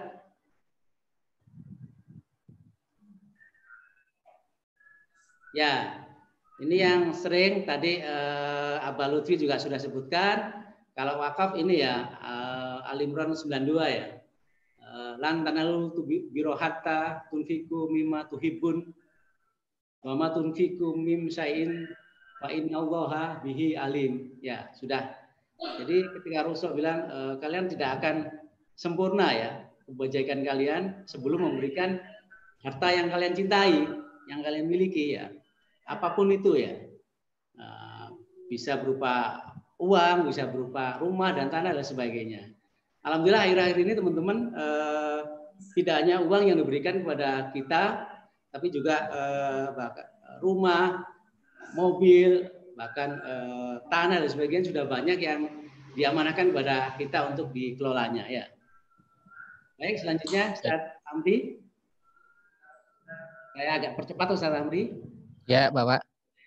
Ya, ini yang sering tadi Abah Lutfi juga sudah sebutkan. Kalau wakaf ini ya Al-Imran 92 ya. Lan tanalu biro hatta tunfiku mimma tuhibun wa ma tunfiku mim syai'in fa innallaha bihi alim. Ya, sudah. Jadi ketika Rasul bilang kalian tidak akan sempurna ya kebajikan kalian sebelum memberikan harta yang kalian cintai, yang kalian miliki ya. Apapun itu ya. Bisa berupa uang, bisa berupa rumah dan tanah dan sebagainya. Alhamdulillah akhir-akhir ini teman-teman tidak hanya uang yang diberikan kepada kita, tapi juga rumah, mobil, bahkan tanah dan sebagainya sudah banyak yang diamanahkan kepada kita untuk dikelolanya ya. Baik, selanjutnya Ustaz Amri. Saya agak percepat Ustaz Amri. Ya, Bapak.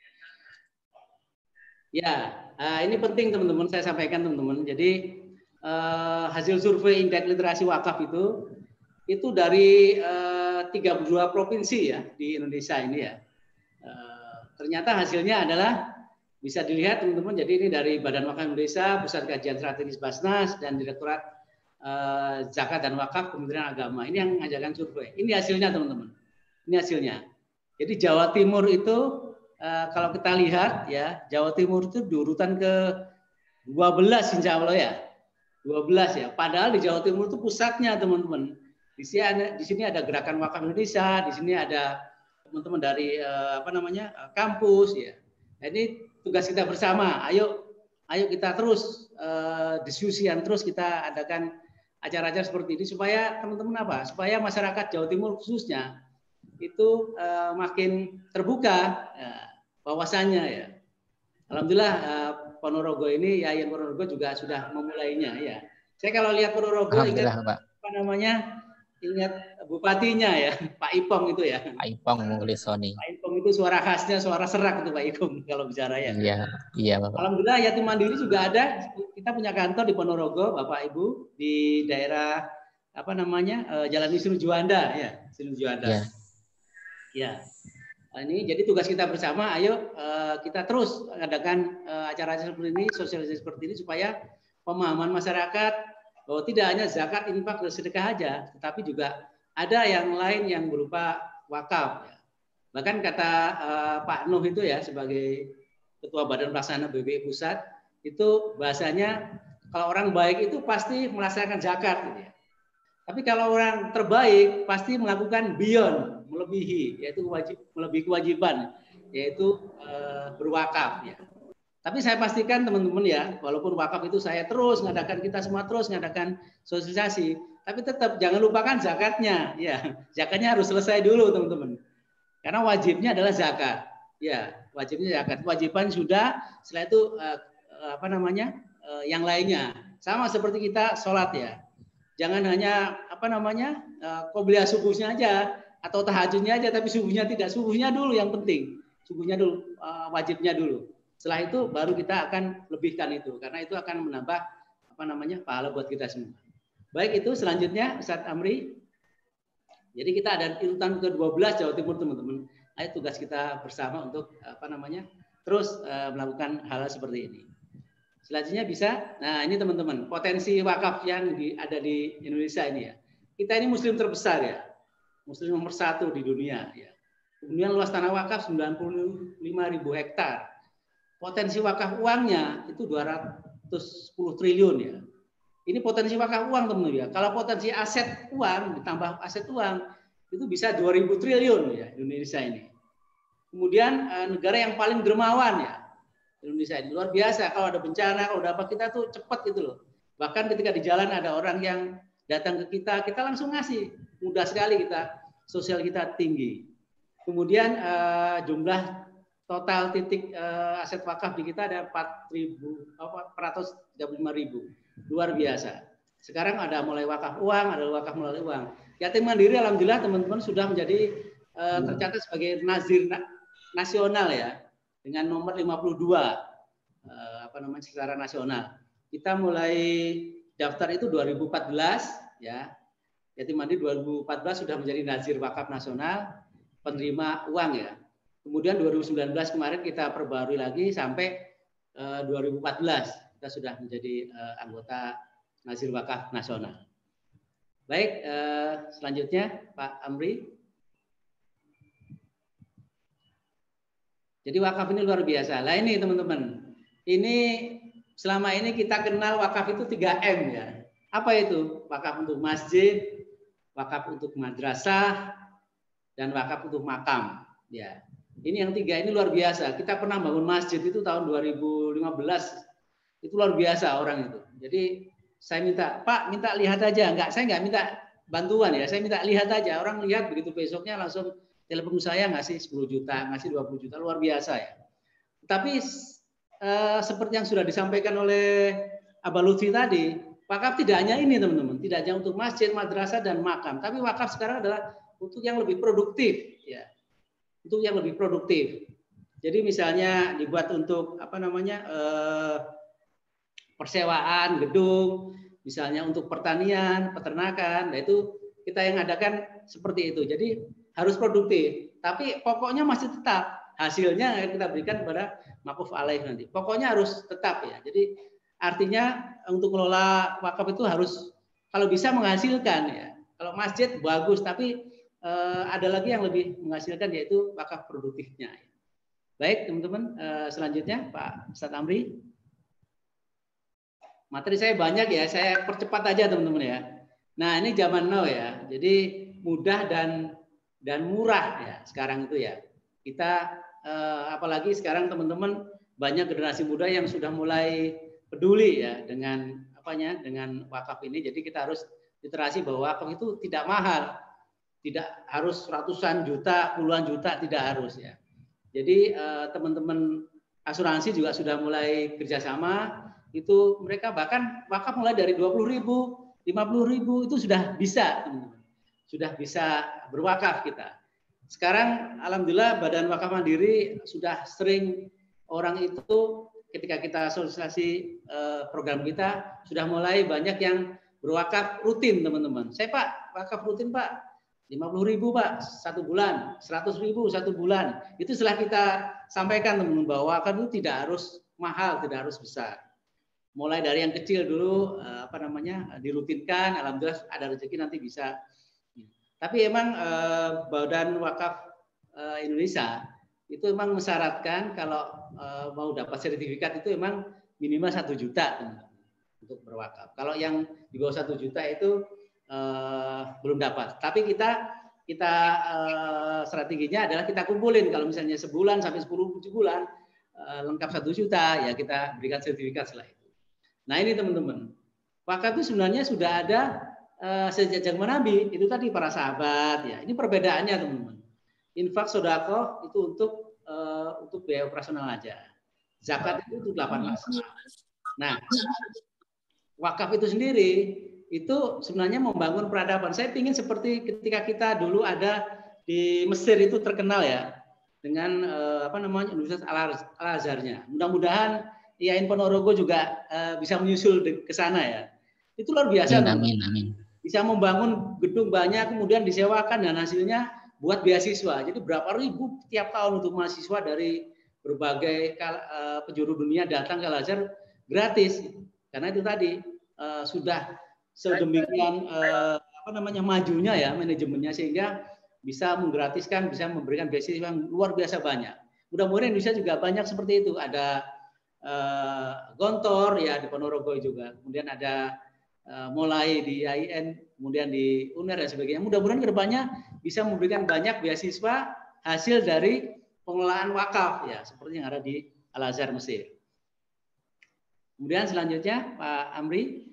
Ya, ini penting teman-teman saya sampaikan teman-teman. Jadi hasil survei indeks literasi wakaf itu dari 32 provinsi ya di Indonesia ini ya. Ternyata hasilnya adalah bisa dilihat teman-teman. Jadi ini dari Badan Wakaf Indonesia, Pusat Kajian Strategis Basnas, dan Direktorat Zakat dan Wakaf Kementerian Agama. Ini yang mengajarkan survei. Ini hasilnya teman-teman. Ini hasilnya. Jadi Jawa Timur itu kalau kita lihat ya, Jawa Timur itu di urutan ke-12 insya Allah ya. 12 ya. Padahal di Jawa Timur itu pusatnya teman-teman. Di sini ada Gerakan Wakaf Indonesia, di sini ada teman-teman dari kampus ya. Nah, ini tugas kita bersama. Ayo kita terus diskusian, terus kita adakan acara-acara seperti ini supaya teman-teman supaya masyarakat Jawa Timur khususnya itu makin terbuka ya, wawasannya ya. Alhamdulillah Ponorogo ini Yayan Ponorogo juga sudah memulainya ya. Saya kalau lihat Ponorogo ingat ingat bupatinya ya, Pak Ipong itu ya. Pak Ipong Mulisoni. Pak Ipong itu suara khasnya suara serak itu Pak Ipong kalau bicara ya. Iya Bapak. Alhamdulillah Yatim Mandiri juga ada. Kita punya kantor di Ponorogo Bapak Ibu di daerah Jalan Wisnu Juanda ya, Wisnu Juanda. Iya. Ya, ini jadi tugas kita bersama. Ayo kita terus adakan acara-acara seperti ini, sosialisasi seperti ini supaya pemahaman masyarakat bahwa tidak hanya zakat, infak, dan sedekah aja, tetapi juga ada yang lain yang berupa wakaf. Ya. Bahkan kata Pak Nuh itu ya sebagai Ketua Badan Pelaksana BPI Pusat itu bahasanya kalau orang baik itu pasti melaksanakan zakat. Gitu ya. Tapi kalau orang terbaik pasti melakukan beyond, melebihi, yaitu melebihi kewajiban, yaitu berwakaf. Ya. Tapi saya pastikan teman-teman ya, walaupun wakaf itu saya terus ngadakan, kita semua terus ngadakan sosialisasi, tapi tetap jangan lupakan zakatnya. Ya, zakatnya harus selesai dulu teman-teman. Karena wajibnya adalah zakat. Ya, wajibnya zakat. Kewajiban sudah, setelah itu yang lainnya. Sama seperti kita sholat ya. Jangan hanya qobliyah subuhnya aja atau tahajudnya aja, tapi subuhnya tidak. Subuhnya dulu yang penting. Subuhnya dulu, wajibnya dulu. Setelah itu baru kita akan lebihkan itu, karena itu akan menambah pahala buat kita semua. Baik, itu selanjutnya Ustaz Amri. Jadi kita ada urutan ke-12 Jawa Timur teman-teman. Ayo tugas kita bersama untuk terus melakukan hal seperti ini. Selanjutnya bisa. Nah, ini teman-teman, potensi wakaf yang ada di Indonesia ini ya. Kita ini muslim terbesar ya. Muslim nomor 1 di dunia ya. Kemudian luas tanah wakaf 95.000 hektar. Potensi wakaf uangnya itu 210 triliun ya. Ini potensi wakaf uang teman-teman ya. Kalau potensi aset uang ditambah aset uang itu bisa 2.000 triliun ya Indonesia ini. Kemudian negara yang paling dermawan ya Indonesia ini, luar biasa. Kalau ada bencana, kalau ada apa, kita tuh cepat gitu loh. Bahkan ketika di jalan ada orang yang datang ke kita langsung ngasih. Mudah sekali kita, sosial kita tinggi. Kemudian jumlah total titik aset wakaf di kita ada 435.000. Luar biasa. Sekarang ada mulai wakaf uang, ada wakaf melalui uang. Yatim Mandiri alhamdulillah teman-teman sudah menjadi tercatat sebagai nazir nasional ya, dengan nomor 52 secara nasional. Kita mulai daftar itu 2014 ya. Yatim Mandiri 2014 sudah menjadi nazir wakaf nasional penerima uang ya. Kemudian 2019 kemarin kita perbarui lagi sampai 2014 kita sudah menjadi anggota nazir wakaf nasional. Baik, selanjutnya Pak Amri. Jadi wakaf ini luar biasa. Lah ini teman-teman, ini selama ini kita kenal wakaf itu 3M ya. Apa itu? Wakaf untuk masjid, wakaf untuk madrasah, dan wakaf untuk makam. Ya, ini yang 3 ini luar biasa. Kita pernah bangun masjid itu tahun 2015. Itu luar biasa orang itu. Jadi saya minta, Pak, minta lihat aja. Saya nggak minta bantuan ya. Saya minta lihat aja, orang lihat begitu besoknya langsung telepon saya ngasih 10 juta, ngasih 20 juta, luar biasa ya. Tapi seperti yang sudah disampaikan oleh Abah Lutfi tadi, wakaf tidak hanya ini teman-teman, tidak hanya untuk masjid, madrasah dan makam, tapi wakaf sekarang adalah untuk yang lebih produktif ya. Untuk yang lebih produktif. Jadi misalnya dibuat untuk apa namanya persewaan gedung, misalnya untuk pertanian, peternakan, nah itu kita yang adakan seperti itu. Jadi harus produktif, tapi pokoknya masih tetap hasilnya kita berikan kepada makuf alaih nanti. Pokoknya harus tetap ya. Jadi artinya untuk kelola wakaf itu harus kalau bisa menghasilkan ya. Kalau masjid bagus, tapi ada lagi yang lebih menghasilkan yaitu wakaf produktifnya. Baik teman-teman, selanjutnya Pak Ustadz Amri. Materi saya banyak ya, saya percepat aja teman-teman ya. Nah ini zaman now ya, jadi mudah dan murah ya sekarang itu ya. Kita apalagi sekarang teman-teman banyak generasi muda yang sudah mulai peduli ya dengan apanya, dengan wakaf ini. Jadi kita harus literasi bahwa wakaf itu tidak mahal, tidak harus ratusan juta, puluhan juta, tidak harus ya. Jadi teman-teman asuransi juga sudah mulai kerjasama, itu mereka bahkan wakaf mulai dari 20.000, 50.000 itu sudah bisa, teman-teman. Sudah bisa berwakaf kita. Sekarang alhamdulillah Badan Wakaf Mandiri sudah sering orang itu ketika kita sosialisasi program kita sudah mulai banyak yang berwakaf rutin teman-teman. Saya Pak wakaf rutin Pak. 50.000 Pak, 1 bulan, 100.000 1 bulan. Itu setelah kita sampaikan teman-teman bahwa wakaf itu tidak harus mahal, tidak harus besar. Mulai dari yang kecil dulu, apa namanya, dirutinkan. Alhamdulillah ada rezeki nanti bisa. Tapi emang Badan Wakaf Indonesia itu memang mensyaratkan kalau mau dapat sertifikat itu memang minimal 1 juta teman-teman, untuk berwakaf. Kalau yang di bawah 1 juta itu belum dapat. Tapi kita strateginya adalah kita kumpulin kalau misalnya sebulan sampai 10 bulan lengkap 1 juta ya kita berikan sertifikat setelah itu. Nah ini teman-teman, wakaf itu sebenarnya sudah ada sejak zaman Nabi. Itu tadi para sahabat ya. Ini perbedaannya teman-teman. Infak sedekah itu untuk biaya operasional aja. Zakat itu untuk 8 masalah. Nah wakaf itu sendiri itu sebenarnya membangun peradaban. Saya ingin seperti ketika kita dulu ada di Mesir itu terkenal ya dengan apa namanya Universitas Al-Azharnya. Mudah-mudahan IAIN Ponorogo juga bisa menyusul ke sana ya. Itu luar biasa. Amin, amin. Bisa membangun gedung banyak kemudian disewakan dan hasilnya buat beasiswa. Jadi berapa ribu tiap tahun untuk mahasiswa dari berbagai penjuru dunia datang ke Al-Azhar gratis. Karena itu tadi sudah sedemikian apa namanya majunya ya manajemennya sehingga bisa menggratiskan, bisa memberikan beasiswa yang luar biasa banyak. Mudah-mudahan Indonesia juga banyak seperti itu. Ada Gontor ya di Ponorogo juga. Kemudian ada mulai di IAIN, kemudian di UNER dan sebagainya. Mudah-mudahan kedepannya bisa memberikan banyak beasiswa hasil dari pengelolaan wakaf ya seperti yang ada di Al-Azhar Mesir. Kemudian selanjutnya Pak Amri.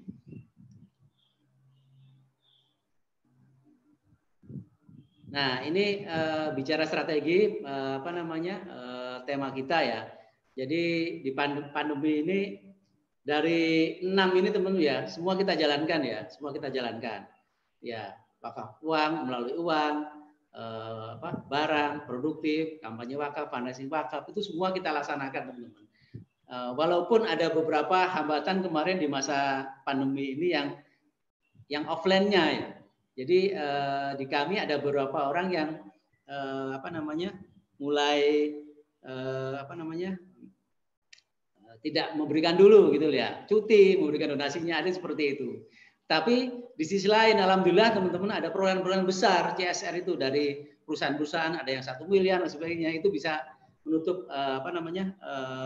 Nah, ini bicara strategi apa namanya tema kita ya. Jadi di pandemi ini dari 6 ini teman-teman ya, semua kita jalankan ya, semua kita jalankan. Ya, wakaf uang, melalui uang, barang, produktif, kampanye wakaf, fundraising wakaf, itu semua kita laksanakan teman-teman. Walaupun ada beberapa hambatan kemarin di masa pandemi ini yang offline-nya ya. Jadi di kami ada beberapa orang yang apa namanya mulai apa namanya tidak memberikan dulu gitu ya, cuti, memberikan donasinya ada seperti itu. Tapi di sisi lain, alhamdulillah teman-teman ada perolehan-perolehan besar CSR itu dari perusahaan-perusahaan, ada yang 1 miliar dan sebagainya, itu bisa menutup apa namanya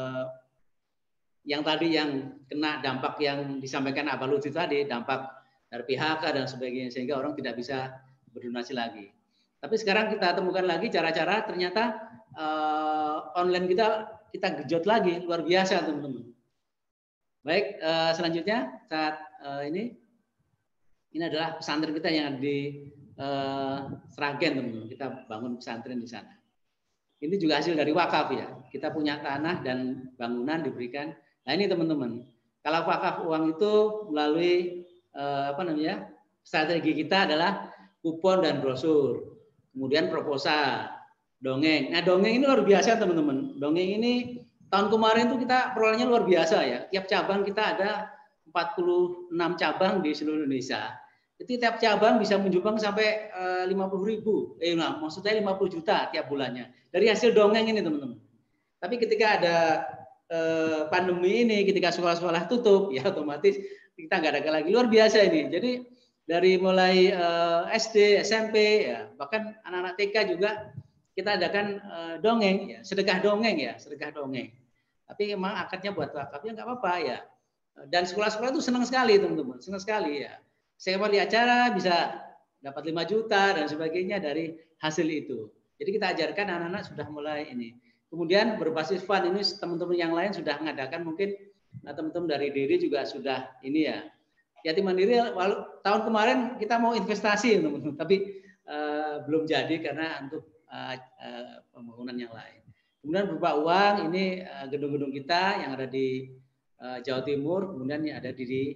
yang tadi yang kena dampak yang disampaikan Abah Lutfi tadi, dampak dari PHK dan sebagainya sehingga orang tidak bisa berdonasi lagi. Tapi sekarang kita temukan lagi cara-cara ternyata online kita gejot lagi luar biasa teman-teman. Baik selanjutnya saat ini Ini adalah pesantren kita yang ada di Sragen, teman-teman. Kita bangun pesantren di sana. Ini juga hasil dari wakaf ya. Kita punya tanah dan bangunan diberikan. Nah ini teman-teman, kalau wakaf uang itu melalui strategi kita adalah kupon dan brosur, kemudian proposal, dongeng. Nah dongeng ini luar biasa teman-teman. Dongeng ini tahun kemarin tuh kita perolehannya luar biasa ya. Tiap cabang kita ada 46 cabang di seluruh Indonesia. Itu tiap cabang bisa menyumbang sampai 50.000. Maksudnya 50 juta tiap bulannya. Dari hasil dongeng ini teman-teman. Tapi ketika ada pandemi ini, ketika sekolah-sekolah tutup, ya otomatis kita nggak ada lagi. Luar biasa ini. Jadi dari mulai SD, SMP, ya bahkan anak-anak TK juga kita adakan dongeng, ya sedekah dongeng ya, sedekah dongeng. Tapi memang akadnya buat wakafnya nggak apa-apa ya. Dan sekolah-sekolah itu senang sekali teman-teman, senang sekali ya. Sewa di acara bisa dapat 5 juta dan sebagainya dari hasil itu. Jadi kita ajarkan anak-anak sudah mulai ini. Kemudian berbasis fund ini teman-teman yang lain sudah mengadakan mungkin teman-teman dari Diri juga sudah ini ya. Yatim Mandiri tahun kemarin kita mau investasi teman-teman, tapi belum jadi karena untuk pembangunan yang lain. Kemudian berupa uang ini gedung-gedung kita yang ada di Jawa Timur, kemudian yang ada di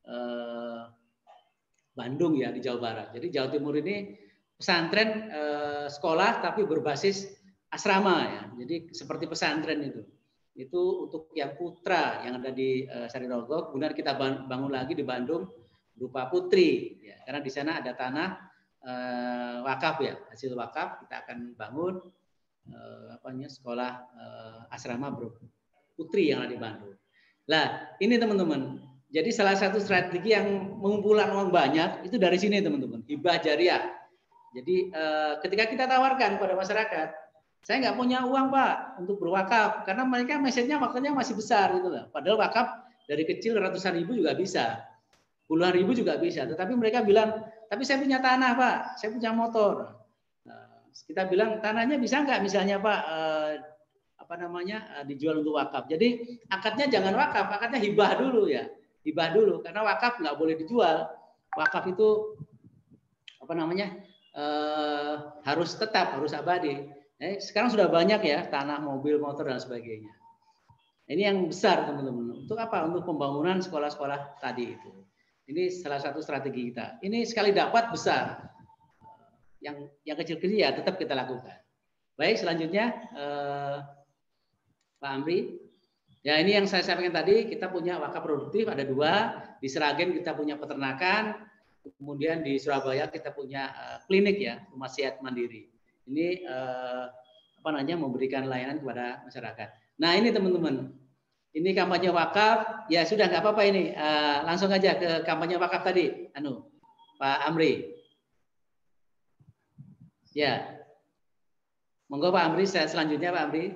Bandung ya, di Jawa Barat. Jadi Jawa Timur ini pesantren sekolah tapi berbasis asrama ya. Jadi seperti pesantren itu. Itu untuk yang putra yang ada di Sarirogo, kemudian kita bangun lagi di Bandung berupa putri ya. Karena di sana ada tanah wakaf ya, hasil wakaf kita akan bangun sekolah asrama putri yang ada di Bandung. Nah, ini teman-teman. Jadi salah satu strategi yang mengumpulkan uang banyak itu dari sini teman-teman, hibah jariah. Jadi ketika kita tawarkan kepada masyarakat, saya nggak punya uang Pak untuk berwakaf karena mereka message-nya waktunya masih besar gitu loh. Padahal wakaf dari kecil ratusan ribu juga bisa, puluhan ribu juga bisa. Tetapi mereka bilang, tapi saya punya tanah Pak, saya punya motor. Kita bilang tanahnya bisa nggak misalnya Pak dijual untuk wakaf. Jadi akadnya jangan wakaf, akadnya hibah dulu ya. Hibah dulu karena wakaf nggak boleh dijual. Wakaf itu harus tetap, harus abadi. Sekarang sudah banyak ya tanah, mobil, motor dan sebagainya. Ini yang besar teman-teman. Untuk apa? Untuk pembangunan sekolah-sekolah tadi itu. Ini salah satu strategi kita. Ini sekali dapat besar. Yang kecil-kecil ya tetap kita lakukan. Baik, selanjutnya Pak Amri. Ya ini yang saya sampaikan tadi, kita punya wakaf produktif ada 2, di Sragen kita punya peternakan, kemudian di Surabaya kita punya klinik ya, rumah sehat mandiri. Ini memberikan layanan kepada masyarakat. Nah ini teman-teman, ini kampanye wakaf, ya sudah nggak apa-apa ini, langsung aja ke kampanye wakaf tadi, Pak Amri. Ya, monggo Pak Amri, selanjutnya Pak Amri.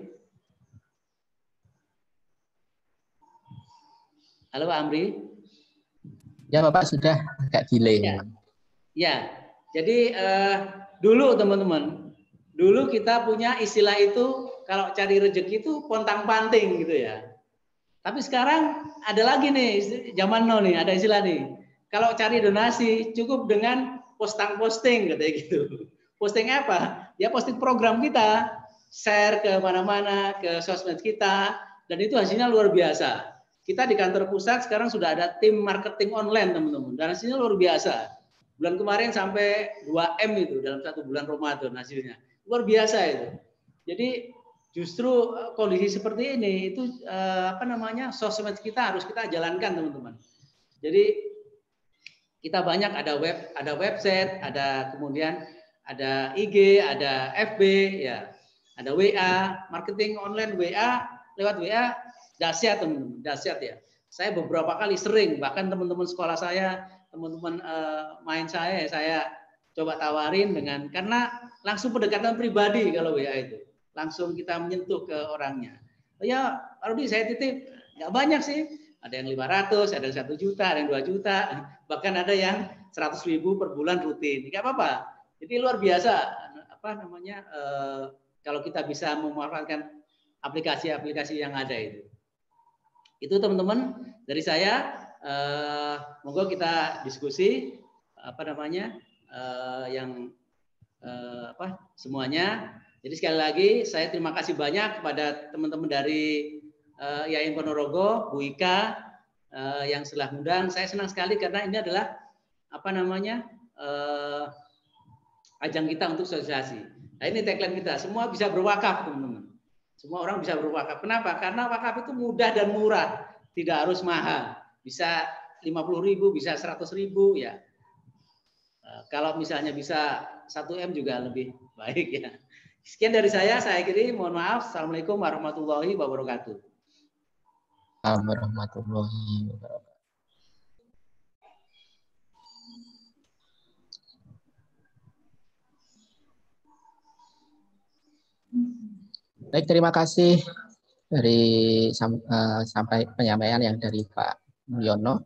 Halo Pak Amri. Ya Bapak sudah agak delay. Ya. Jadi dulu teman-teman, dulu kita punya istilah itu kalau cari rezeki itu pontang-panting gitu ya. Tapi sekarang ada lagi nih zaman now nih ada istilah nih. Kalau cari donasi cukup dengan posting katanya gitu. Posting apa? Ya posting program kita, share ke mana-mana, ke sosmed kita, dan itu hasilnya luar biasa. Kita di kantor pusat sekarang sudah ada tim marketing online teman-teman. Dan hasilnya luar biasa. Bulan kemarin sampai 2M itu dalam 1 bulan Ramadan hasilnya. Luar biasa itu. Jadi justru kondisi seperti ini itu sosmed kita harus kita jalankan teman-teman. Jadi kita banyak ada website, ada kemudian ada IG, ada FB ya. Ada WA, marketing online lewat WA dahsyat teman-teman, dahsyat ya. Saya beberapa kali sering, bahkan teman-teman sekolah saya, teman-teman main saya coba tawarin karena langsung pendekatan pribadi kalau WA itu, langsung kita menyentuh ke orangnya. Ya, Rudi saya titip, nggak banyak sih, ada yang 500, ada yang 1 juta, ada yang 2 juta, bahkan ada yang 100.000 per bulan rutin, nggak apa-apa. Jadi luar biasa, kalau kita bisa memanfaatkan aplikasi-aplikasi yang ada itu. Itu teman-teman dari saya, monggo kita diskusi. semuanya. Jadi sekali lagi saya terima kasih banyak kepada teman-teman dari IAIN Ponorogo, Bu Ika yang telah undang. Saya senang sekali karena ini adalah ajang kita untuk sosialisasi. Nah, ini tagline kita, semua bisa berwakaf, teman-teman. Semua orang bisa berwakaf. Kenapa? Karena wakaf itu mudah dan murah, tidak harus mahal. Bisa 50.000, bisa 100.000 ya. Kalau misalnya bisa 1 M juga lebih baik ya. Sekian dari saya akhiri. Mohon maaf. Assalamualaikum warahmatullahi wabarakatuh. Warahmatullahi wabarakatuh. Baik, terima kasih dari sampai penyampaian yang dari Pak Mulyono.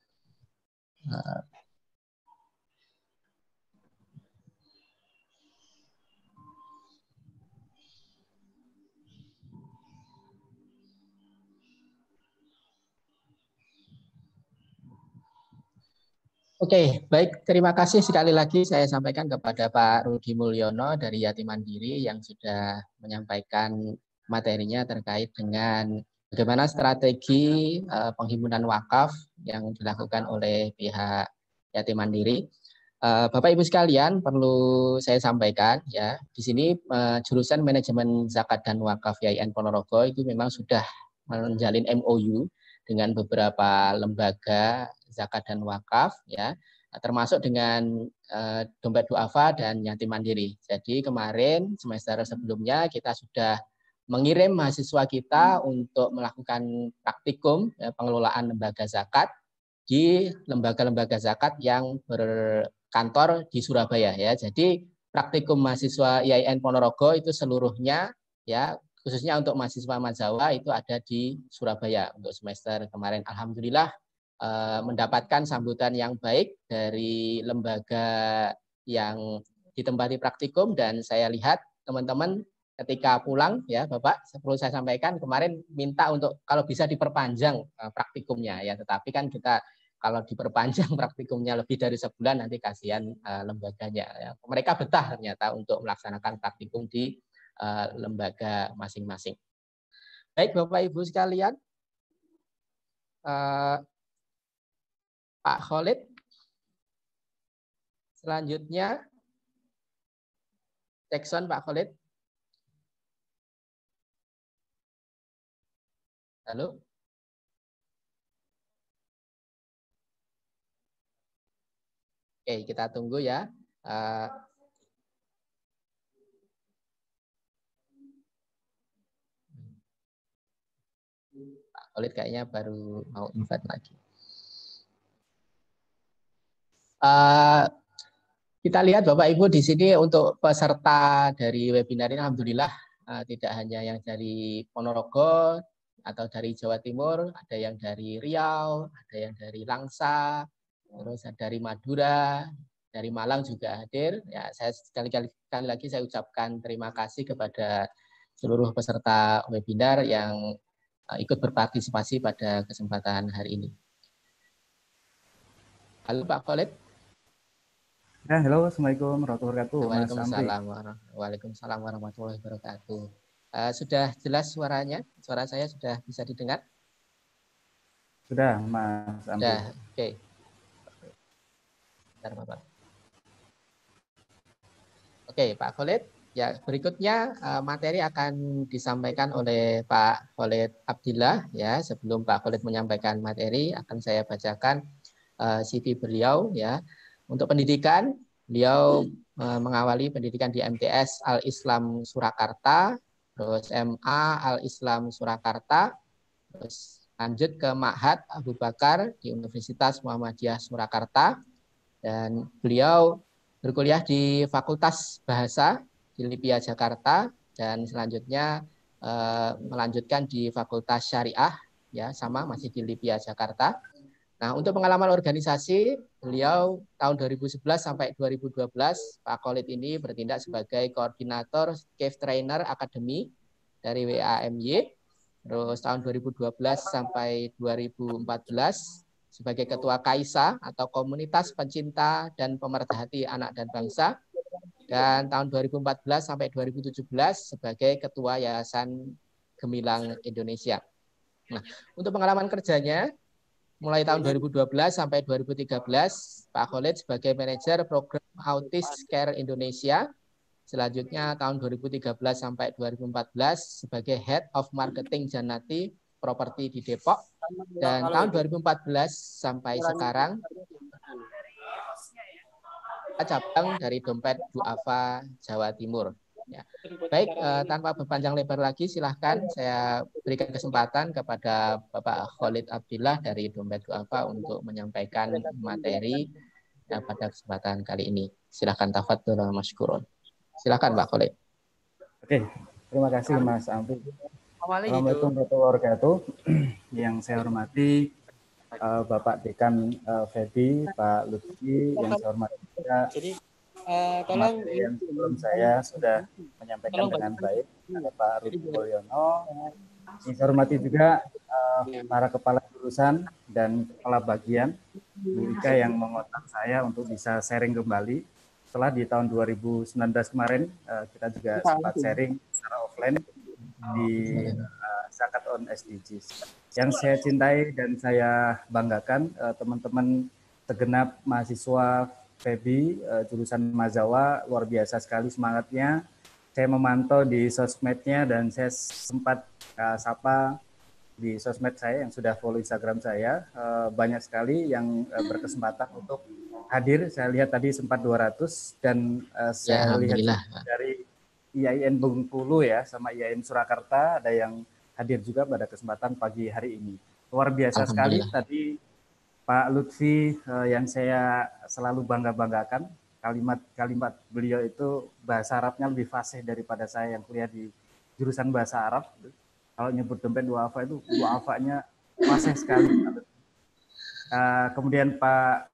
Oke, baik. Terima kasih sekali lagi saya sampaikan kepada Pak Rudi Mulyono dari Yatim Mandiri yang sudah menyampaikan materinya terkait dengan bagaimana strategi penghimpunan wakaf yang dilakukan oleh pihak Yatim Mandiri. Bapak Ibu sekalian, perlu saya sampaikan ya, di sini jurusan manajemen zakat dan wakaf IAIN Ponorogo itu memang sudah menjalin MOU dengan beberapa lembaga zakat dan wakaf ya, termasuk dengan Dompet Duafa dan Yatim Mandiri. Jadi kemarin semester sebelumnya kita sudah mengirim mahasiswa kita untuk melakukan praktikum ya, pengelolaan lembaga zakat di lembaga-lembaga zakat yang berkantor di Surabaya ya. Jadi praktikum mahasiswa IAIN Ponorogo itu seluruhnya ya, khususnya untuk mahasiswa Mazawa itu ada di Surabaya untuk semester kemarin. Alhamdulillah mendapatkan sambutan yang baik dari lembaga yang ditempati praktikum, dan saya lihat teman-teman ketika pulang ya Bapak, perlu saya sampaikan kemarin minta untuk kalau bisa diperpanjang praktikumnya ya, tetapi kan kita kalau diperpanjang praktikumnya lebih dari sebulan nanti kasihan lembaganya ya. Mereka betah ternyata untuk melaksanakan praktikum di lembaga masing-masing. Baik Bapak Ibu sekalian, Pak Khalid, selanjutnya Jackson Pak Khalid. Halo. Oke, kita tunggu ya. Pak Khalid kayaknya baru mau invite lagi. Kita lihat Bapak Ibu di sini untuk peserta dari webinar ini alhamdulillah tidak hanya yang dari Ponorogo atau dari Jawa Timur, ada yang dari Riau, ada yang dari Langsa, terus dari Madura, dari Malang juga hadir. Ya, saya sekali lagi saya ucapkan terima kasih kepada seluruh peserta webinar yang ikut berpartisipasi pada kesempatan hari ini. Halo Pak Khalid. Ya, halo, assalamualaikum warahmatullahi wabarakatuh. Waalaikumsalam warahmatullahi wabarakatuh. Sudah jelas suaranya? Suara saya sudah bisa didengar? Sudah, Mas Amri. Sudah, oke. Bentar, Bapak. Oke, Pak Khalid. Ya, berikutnya materi akan disampaikan oleh Pak Khalid Abdillah. Ya, sebelum Pak Khalid menyampaikan materi, akan saya bacakan CV beliau. Ya. Untuk pendidikan, beliau mengawali pendidikan di MTS Al-Islam Surakarta, terus MA Al-Islam Surakarta, terus lanjut ke Ma'had Abu Bakar di Universitas Muhammadiyah Surakarta, dan beliau berkuliah di Fakultas Bahasa di LIPIA Jakarta, dan selanjutnya melanjutkan di Fakultas Syariah, ya sama masih di LIPIA Jakarta. Nah, untuk pengalaman organisasi, beliau tahun 2011 sampai 2012, Pak Khalid ini bertindak sebagai koordinator Cave Trainer Academy dari WAMY. Terus tahun 2012 sampai 2014 sebagai Ketua KAISA atau Komunitas Pencinta dan Pemerhati Anak dan Bangsa, dan tahun 2014 sampai 2017 sebagai Ketua Yayasan Gemilang Indonesia. Nah, untuk pengalaman kerjanya, mulai tahun 2012 sampai 2013, Pak Khalid sebagai Manajer Program Autis Care Indonesia. Selanjutnya tahun 2013 sampai 2014 sebagai Head of Marketing Janati Properti di Depok. Dan tahun 2014 sampai sekarang cabang dari Dompet Duafa Jawa Timur. Ya. Baik, tanpa berpanjang lebar lagi, silahkan saya berikan kesempatan kepada Bapak Khalid Abdillah dari Dompet Duafa untuk menyampaikan materi pada kesempatan kali ini. Silahkan tafadhol masykurun. Silahkan Pak Khalid. Oke, terima kasih Mas Amri. Assalamualaikum warahmatullahi wabarakatuh. Yang saya hormati Bapak Dekan Febi, Pak Lutfi, yang saya hormati juga tolong yang sebelum saya sudah menyampaikan dengan baik, ada Pak Rudi Mulyono. Yang saya hormati juga para kepala jurusan dan kepala bagian Bu Ika yang mengontak saya untuk bisa sharing kembali. Setelah di tahun 2019 kemarin kita juga sempat sharing secara offline di Zakat on SDGs. Yang saya cintai dan saya banggakan teman-teman segenap mahasiswa Febi jurusan Mazawa, luar biasa sekali semangatnya. Saya memantau di sosmednya dan saya sempat sapa di sosmed saya yang sudah follow Instagram saya, banyak sekali yang berkesempatan untuk hadir. Saya lihat tadi sempat 200 dan saya lihat dari IAIN Bengkulu ya sama IAIN Surakarta ada yang hadir juga pada kesempatan pagi hari ini. Luar biasa sekali tadi Pak Lutfi yang saya selalu bangga-banggakan, kalimat beliau itu bahasa Arabnya lebih fasih daripada saya yang kuliah di jurusan bahasa Arab. Kalau nyebut dompet duafa itu duafanya fasih sekali. Kemudian Pak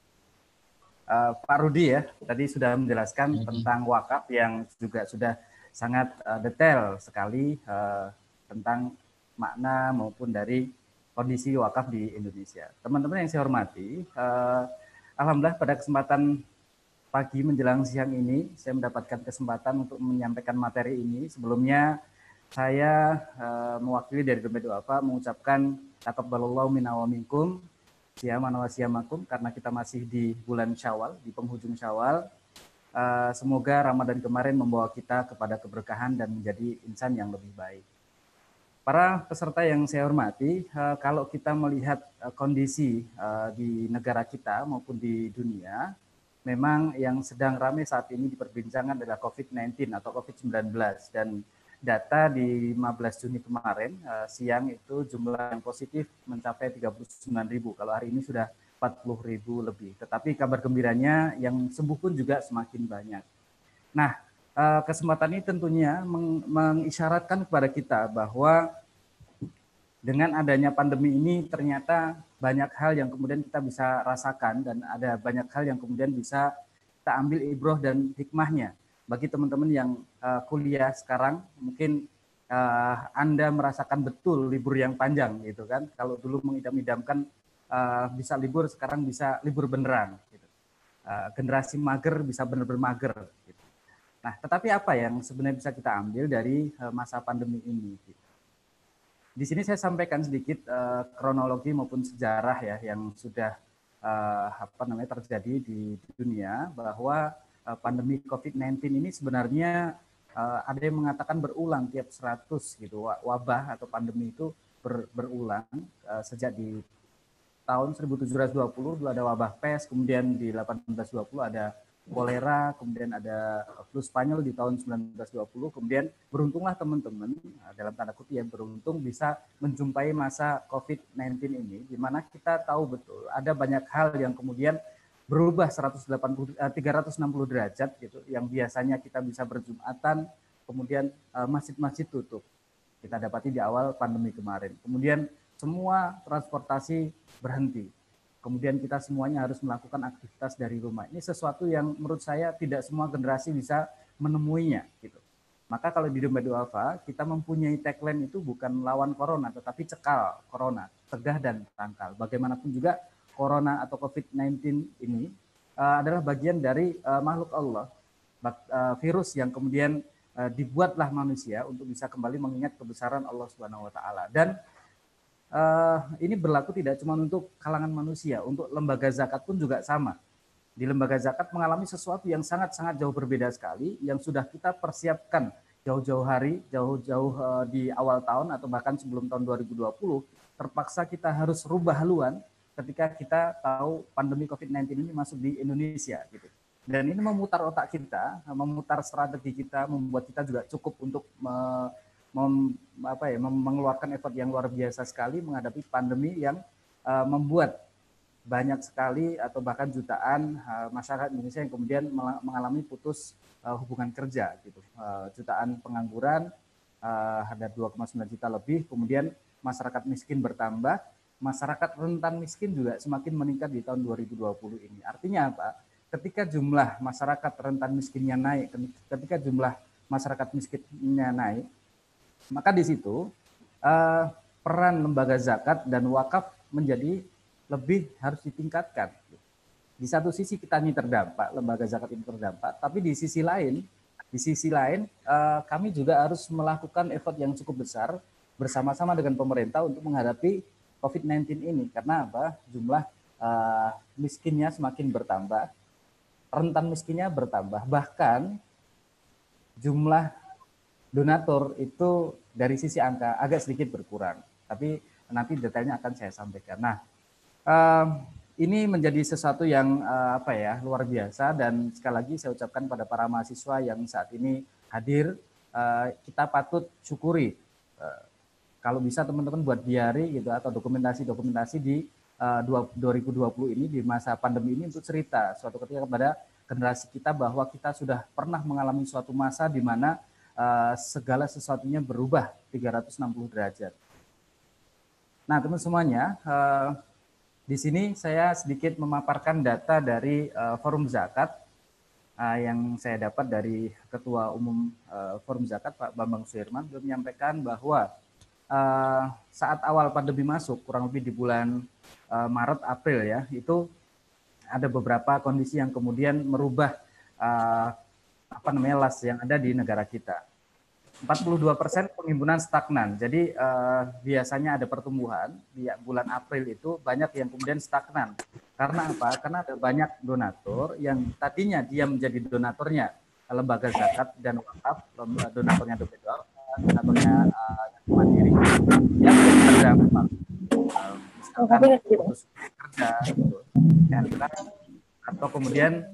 Rudi ya tadi sudah menjelaskan tentang wakaf yang juga sudah sangat detail sekali tentang makna maupun dari kondisi wakaf di Indonesia. Teman-teman yang saya hormati, alhamdulillah pada kesempatan pagi menjelang siang ini saya mendapatkan kesempatan untuk menyampaikan materi ini. Sebelumnya saya mewakili dari Dompet Duafa mengucapkan taqabbalallahu minna wa minkum siyaman wa siyamakum, karena kita masih di bulan Syawal, di penghujung Syawal. Semoga Ramadan kemarin membawa kita kepada keberkahan dan menjadi insan yang lebih baik. Para peserta yang saya hormati, kalau kita melihat kondisi di negara kita maupun di dunia, memang yang sedang ramai saat ini diperbincangkan adalah COVID-19 atau COVID-19. Dan data di 15 Juni kemarin, siang itu jumlah yang positif mencapai 39.000. Kalau hari ini sudah 40.000 lebih. Tetapi kabar gembiranya yang sembuh pun juga semakin banyak. Nah, kesempatan ini tentunya mengisyaratkan kepada kita bahwa dengan adanya pandemi ini ternyata banyak hal yang kemudian kita bisa rasakan dan ada banyak hal yang kemudian bisa kita ambil ibroh dan hikmahnya. Bagi teman-teman yang kuliah sekarang, mungkin Anda merasakan betul libur yang panjang gitu kan. Kalau dulu mengidam-idamkan bisa libur, sekarang bisa libur beneran. Gitu. Generasi mager bisa benar-benar mager. Gitu. Nah, tetapi apa yang sebenarnya bisa kita ambil dari masa pandemi ini? Gitu. Di sini saya sampaikan sedikit kronologi maupun sejarah ya yang sudah terjadi di dunia, bahwa pandemi COVID-19 ini sebenarnya ada yang mengatakan berulang tiap 100 gitu, wabah atau pandemi itu berulang sejak di tahun 1720 dulu ada wabah pes, kemudian di 1820 ada kolera, kemudian ada flu Spanyol di tahun 1920, kemudian beruntunglah teman-teman, dalam tanda kutip ya, beruntung bisa menjumpai masa COVID-19 ini, di mana kita tahu betul ada banyak hal yang kemudian berubah 360 derajat gitu, yang biasanya kita bisa berjumatan, kemudian masjid-masjid tutup. Kita dapati di awal pandemi kemarin. Kemudian semua transportasi berhenti. Kemudian kita semuanya harus melakukan aktivitas dari rumah. Ini sesuatu yang menurut saya tidak semua generasi bisa menemuinya gitu. Maka kalau di Dompet Duafa kita mempunyai tagline itu bukan lawan corona tetapi cekal corona, tegah dan tangkal. Bagaimanapun juga corona atau COVID-19 ini adalah bagian dari makhluk Allah, virus yang kemudian dibuatlah manusia untuk bisa kembali mengingat kebesaran Allah Subhanahu wa taala. Dan ini berlaku tidak cuma untuk kalangan manusia, untuk lembaga zakat pun juga sama. Di lembaga zakat mengalami sesuatu yang sangat-sangat jauh berbeda sekali, yang sudah kita persiapkan jauh-jauh hari, jauh-jauh di awal tahun atau bahkan sebelum tahun 2020, terpaksa kita harus rubah haluan ketika kita tahu pandemi COVID-19 ini masuk di Indonesia gitu. Dan ini memutar otak kita, memutar strategi kita, membuat kita juga cukup untuk mengeluarkan effort yang luar biasa sekali menghadapi pandemi yang membuat banyak sekali atau bahkan jutaan masyarakat Indonesia yang kemudian mengalami putus hubungan kerja gitu. Jutaan pengangguran, ada 2,9 juta lebih, kemudian masyarakat miskin bertambah, masyarakat rentan miskin juga semakin meningkat di tahun 2020 ini. Artinya apa? Ketika jumlah masyarakat rentan miskinnya naik, ketika jumlah masyarakat miskinnya naik, maka di situ peran lembaga zakat dan wakaf menjadi lebih harus ditingkatkan. Di satu sisi kita ini terdampak, lembaga zakat ini terdampak, tapi di sisi lain kami juga harus melakukan effort yang cukup besar bersama-sama dengan pemerintah untuk menghadapi COVID-19 ini. Karena apa? Jumlah miskinnya semakin bertambah, rentan miskinnya bertambah, bahkan jumlah donatur itu dari sisi angka agak sedikit berkurang. Tapi nanti detailnya akan saya sampaikan. Nah, ini menjadi sesuatu yang luar biasa, dan sekali lagi saya ucapkan pada para mahasiswa yang saat ini hadir, kita patut syukuri. Kalau bisa teman-teman buat diary gitu atau dokumentasi di 2020 ini, di masa pandemi ini, untuk cerita suatu ketika kepada generasi kita bahwa kita sudah pernah mengalami suatu masa di mana segala sesuatunya berubah 360 derajat. Nah, teman semuanya, di sini saya sedikit memaparkan data dari Forum Zakat yang saya dapat dari Ketua Umum Forum Zakat, Pak Bambang Suherman. Beliau menyampaikan bahwa saat awal pandemi masuk, kurang lebih di bulan Maret April ya, itu ada beberapa kondisi yang kemudian merubah las yang ada di negara kita. 42% penghimpunan stagnan. Jadi biasanya ada pertumbuhan di bulan April itu, banyak yang kemudian stagnan. Karena apa? Karena ada banyak donatur yang tadinya dia menjadi donaturnya lembaga zakat dan wakaf, donaturnya donaturnya mandiri, yang terdampak misalkan putus kerja gitu, atau kemudian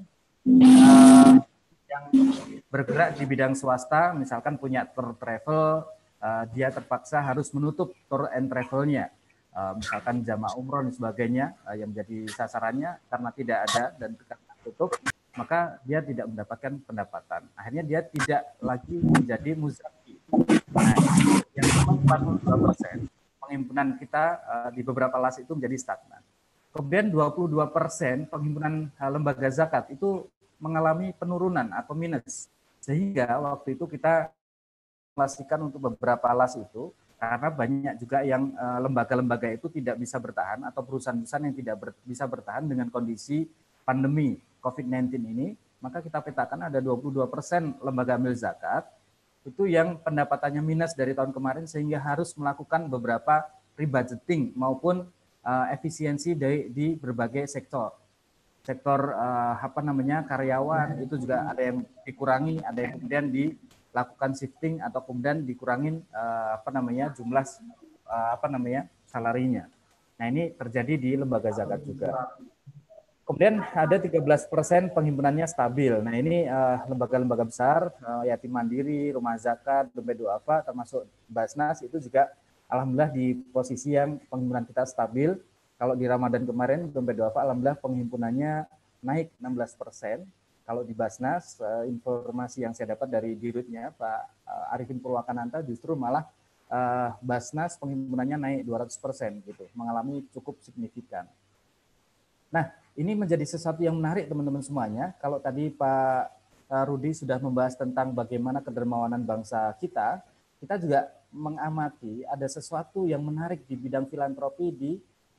yang bergerak di bidang swasta, misalkan punya tour travel, dia terpaksa harus menutup tour and travelnya, misalkan jamaah umroh dan sebagainya yang menjadi sasarannya karena tidak ada dan karena tutup, maka dia tidak mendapatkan pendapatan. Akhirnya dia tidak lagi menjadi muzaki. Nah, yang 42% penghimpunan kita di beberapa las itu menjadi stagnan. Kemudian 22% penghimpunan lembaga zakat itu mengalami penurunan atau minus. Sehingga waktu itu kita pastikan untuk beberapa las itu, karena banyak juga yang lembaga-lembaga itu tidak bisa bertahan atau perusahaan-perusahaan yang tidak bisa bertahan dengan kondisi pandemi COVID-19 ini, maka kita petakan ada 22% lembaga amil zakat itu yang pendapatannya minus dari tahun kemarin, sehingga harus melakukan beberapa rebudgeting maupun efisiensi di berbagai sektor. Sektor karyawan itu juga ada yang dikurangi, ada yang kemudian dilakukan shifting atau kemudian dikurangin jumlah salarinya. Nah, ini terjadi di lembaga zakat juga. Kemudian ada 13% penghimpunannya stabil. Nah, ini lembaga-lembaga besar, yatim mandiri, rumah zakat, dompet duafa, termasuk Basnas, itu juga alhamdulillah di posisi yang penghimpunan kita stabil. Kalau di Ramadan kemarin, dompet duafa alhamdulillah penghimpunannya naik 16%. Kalau di Basnas, informasi yang saya dapat dari dirutnya, Pak Arifin Purwakananta, justru malah Basnas penghimpunannya naik 200% gitu, mengalami cukup signifikan. Nah, ini menjadi sesuatu yang menarik teman-teman semuanya. Kalau tadi Pak Rudi sudah membahas tentang bagaimana kedermawanan bangsa kita juga mengamati ada sesuatu yang menarik di bidang filantropi di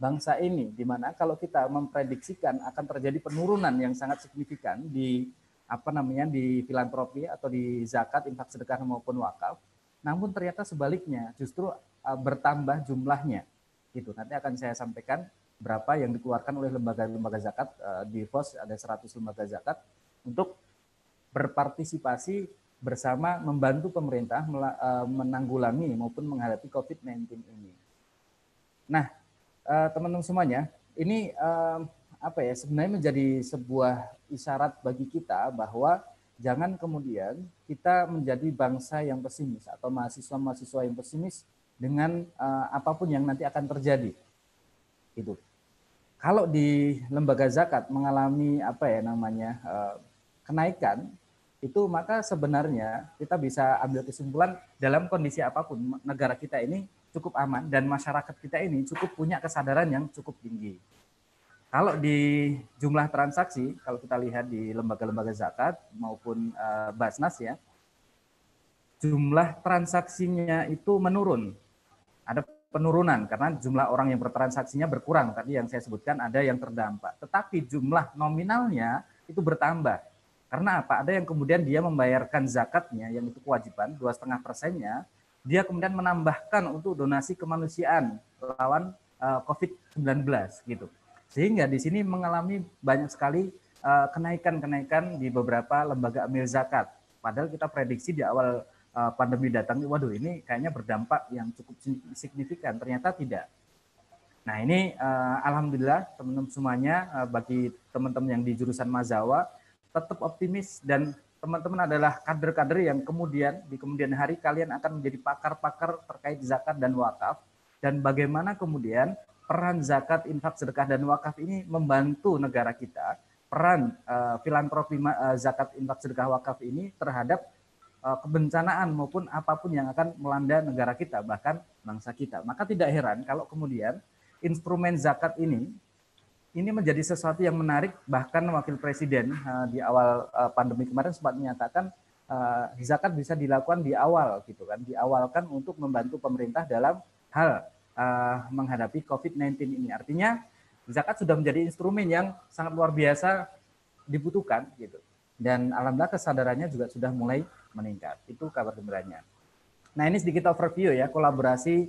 bangsa ini, di mana kalau kita memprediksikan akan terjadi penurunan yang sangat signifikan di di filantropi atau di zakat, infak, sedekah maupun wakaf, namun ternyata sebaliknya justru bertambah jumlahnya. Itu nanti akan saya sampaikan berapa yang dikeluarkan oleh lembaga-lembaga zakat. Di FOS ada 100 lembaga zakat untuk berpartisipasi bersama membantu pemerintah menanggulangi maupun menghadapi COVID-19 ini. Nah, teman-teman semuanya, ini sebenarnya menjadi sebuah isyarat bagi kita bahwa jangan kemudian kita menjadi bangsa yang pesimis atau mahasiswa-mahasiswa yang pesimis dengan apapun yang nanti akan terjadi. Gitu. Kalau di lembaga zakat mengalami kenaikan, itu maka sebenarnya kita bisa ambil kesimpulan dalam kondisi apapun negara kita ini cukup aman dan masyarakat kita ini cukup punya kesadaran yang cukup tinggi. Kalau di jumlah transaksi, kalau kita lihat di lembaga-lembaga zakat maupun Basnas ya, jumlah transaksinya itu menurun. Ada penurunan karena jumlah orang yang bertransaksinya berkurang. Tadi yang saya sebutkan ada yang terdampak. Tetapi jumlah nominalnya itu bertambah. Karena apa? Ada yang kemudian dia membayarkan zakatnya, yang itu kewajiban 2,5%-nya, dia kemudian menambahkan untuk donasi kemanusiaan lawan COVID-19 gitu. Sehingga di sini mengalami banyak sekali kenaikan-kenaikan di beberapa lembaga amil zakat. Padahal kita prediksi di awal pandemi datang, waduh ini kayaknya berdampak yang cukup signifikan. Ternyata tidak. Nah ini alhamdulillah teman-teman semuanya, bagi teman-teman yang di jurusan Mazawa, tetap optimis dan teman-teman adalah kader-kader yang kemudian di kemudian hari kalian akan menjadi pakar-pakar terkait zakat dan wakaf, dan bagaimana kemudian peran zakat, infak, sedekah, dan wakaf ini membantu negara kita, peran filantropi zakat, infak, sedekah, wakaf ini terhadap kebencanaan maupun apapun yang akan melanda negara kita, bahkan bangsa kita. Maka tidak heran kalau kemudian instrumen zakat ini menjadi sesuatu yang menarik. Bahkan Wakil Presiden di awal pandemi kemarin sempat menyatakan zakat bisa dilakukan di awal gitu kan, diawalkan untuk membantu pemerintah dalam hal menghadapi COVID-19 ini. Artinya zakat sudah menjadi instrumen yang sangat luar biasa dibutuhkan gitu. Dan alhamdulillah kesadarannya juga sudah mulai meningkat. Itu kabar gembiranya. Nah, ini sedikit overview ya, kolaborasi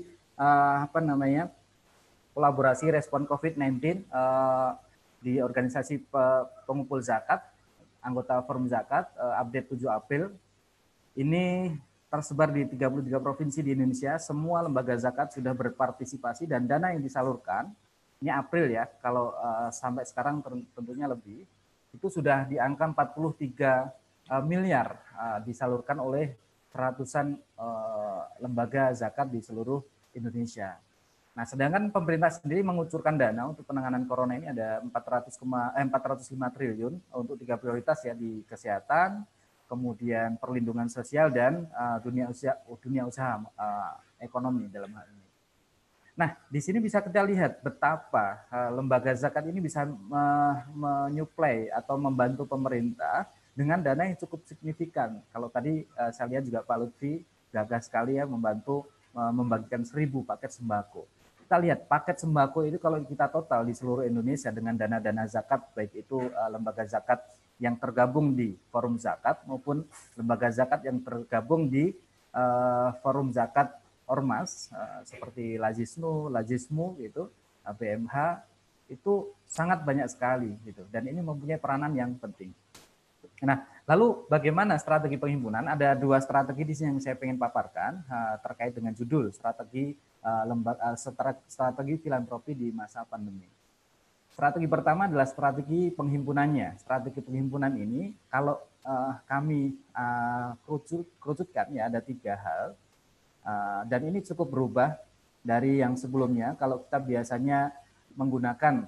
kolaborasi respon COVID-19 di organisasi pengumpul zakat, anggota Forum Zakat, update 7 April. Ini tersebar di 33 provinsi di Indonesia. Semua lembaga zakat sudah berpartisipasi dan dana yang disalurkan, ini April ya, kalau sampai sekarang tentunya lebih, itu sudah di angka 43 miliar disalurkan oleh ratusan lembaga zakat di seluruh Indonesia. Nah, sedangkan pemerintah sendiri mengucurkan dana untuk penanganan corona ini ada 405 triliun untuk 3 prioritas ya, di kesehatan, kemudian perlindungan sosial, dan dunia usaha ekonomi dalam hal ini. Nah, di sini bisa kita lihat betapa lembaga zakat ini bisa menyuplai atau membantu pemerintah dengan dana yang cukup signifikan. Kalau tadi saya lihat juga Pak Lutfi gagah sekali ya membantu membagikan 1000 paket sembako. Kita lihat paket sembako itu kalau kita total di seluruh Indonesia dengan dana-dana zakat, baik itu lembaga zakat yang tergabung di Forum Zakat maupun lembaga zakat yang tergabung di Forum Zakat Ormas seperti Lajismu gitu, BMH, itu sangat banyak sekali gitu, dan ini mempunyai peranan yang penting. Nah, lalu bagaimana strategi penghimpunan? Ada 2 strategi di sini yang saya ingin paparkan terkait dengan judul strategi strategi filantropi di masa pandemi. Strategi pertama adalah strategi penghimpunannya. Strategi penghimpunan ini kalau kami kerucutkan ya ada 3 hal, dan ini cukup berubah dari yang sebelumnya. Kalau kita biasanya menggunakan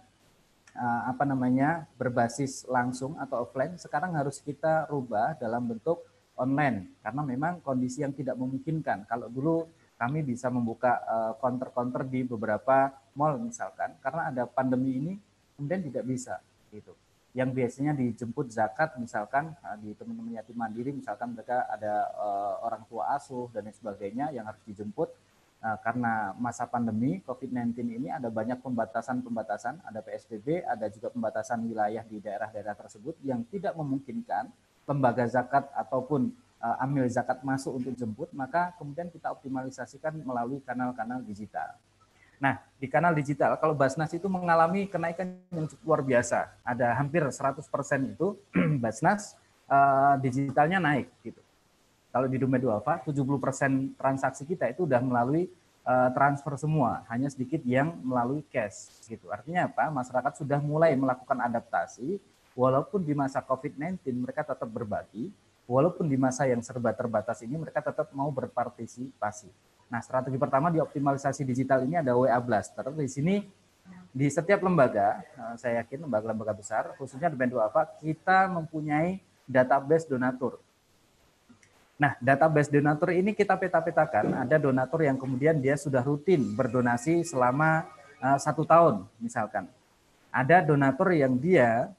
berbasis langsung atau offline, sekarang harus kita rubah dalam bentuk online karena memang kondisi yang tidak memungkinkan. Kalau dulu kami bisa membuka counter-counter di beberapa mall misalkan, karena ada pandemi ini kemudian tidak bisa gitu. Yang biasanya dijemput zakat misalkan di teman-teman yatim mandiri, misalkan mereka ada orang tua asuh dan lain sebagainya yang harus dijemput, karena masa pandemi COVID-19 ini ada banyak pembatasan-pembatasan, ada PSBB, ada juga pembatasan wilayah di daerah-daerah tersebut yang tidak memungkinkan lembaga zakat ataupun amil zakat masuk untuk jemput, maka kemudian kita optimalisasikan melalui kanal-kanal digital. Nah, di kanal digital, kalau Basnas itu mengalami kenaikan yang cukup luar biasa. Ada hampir 100% itu Basnas digitalnya naik. Gitu. Kalau di Dompet Duafa, 70% transaksi kita itu udah melalui transfer semua, hanya sedikit yang melalui cash. Gitu. Artinya apa? Masyarakat sudah mulai melakukan adaptasi, walaupun di masa COVID-19 mereka tetap berbagi, walaupun di masa yang serba terbatas ini mereka tetap mau berpartisipasi. Nah, strategi pertama di optimalisasi digital ini ada WA Blaster. Di sini di setiap lembaga, saya yakin lembaga-lembaga besar, khususnya di Dompet Duafa, kita mempunyai database donatur. Nah, database donatur ini kita peta-petakan, ada donatur yang kemudian dia sudah rutin berdonasi selama 1 tahun misalkan. Ada donatur yang dia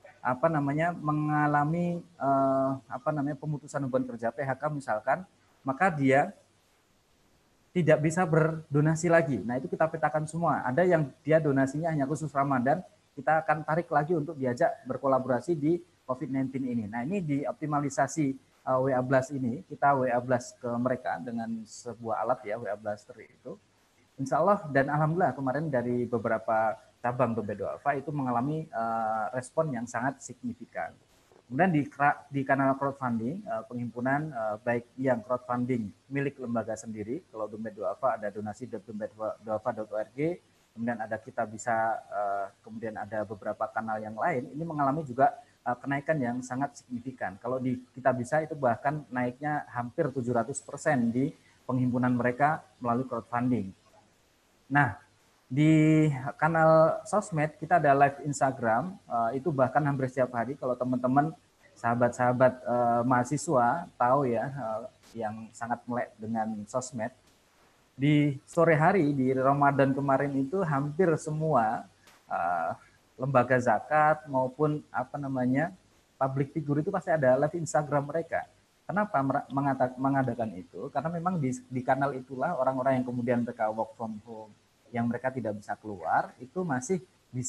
mengalami pemutusan hubungan kerja PHK misalkan, maka dia tidak bisa berdonasi lagi. Nah, itu kita petakan semua. Ada yang dia donasinya hanya khusus Ramadan, kita akan tarik lagi untuk diajak berkolaborasi di COVID-19 ini. Nah, ini dioptimalisasi WA Blast ini, kita WA Blast ke mereka dengan sebuah alat ya, WA Blaster itu. Insya Allah dan Alhamdulillah kemarin dari beberapa cabang Dompet Duafa itu mengalami respon yang sangat signifikan. Kemudian di kanal crowdfunding, penghimpunan baik yang crowdfunding milik lembaga sendiri, kalau Dompet Duafa ada donasi.dompetduafa.org, kemudian ada kita bisa, kemudian ada beberapa kanal yang lain, ini mengalami juga kenaikan yang sangat signifikan. Kalau di kita bisa itu bahkan naiknya hampir 700% di penghimpunan mereka melalui crowdfunding. Nah, di kanal sosmed kita ada live Instagram, itu bahkan hampir setiap hari. Kalau teman-teman sahabat-sahabat mahasiswa tahu ya, yang sangat melek dengan sosmed, di sore hari di Ramadan kemarin itu hampir semua lembaga zakat maupun public figure itu pasti ada live Instagram mereka. Kenapa mengadakan itu? Karena memang di kanal itulah orang-orang yang kemudian mereka work from home, yang mereka tidak bisa keluar, itu masih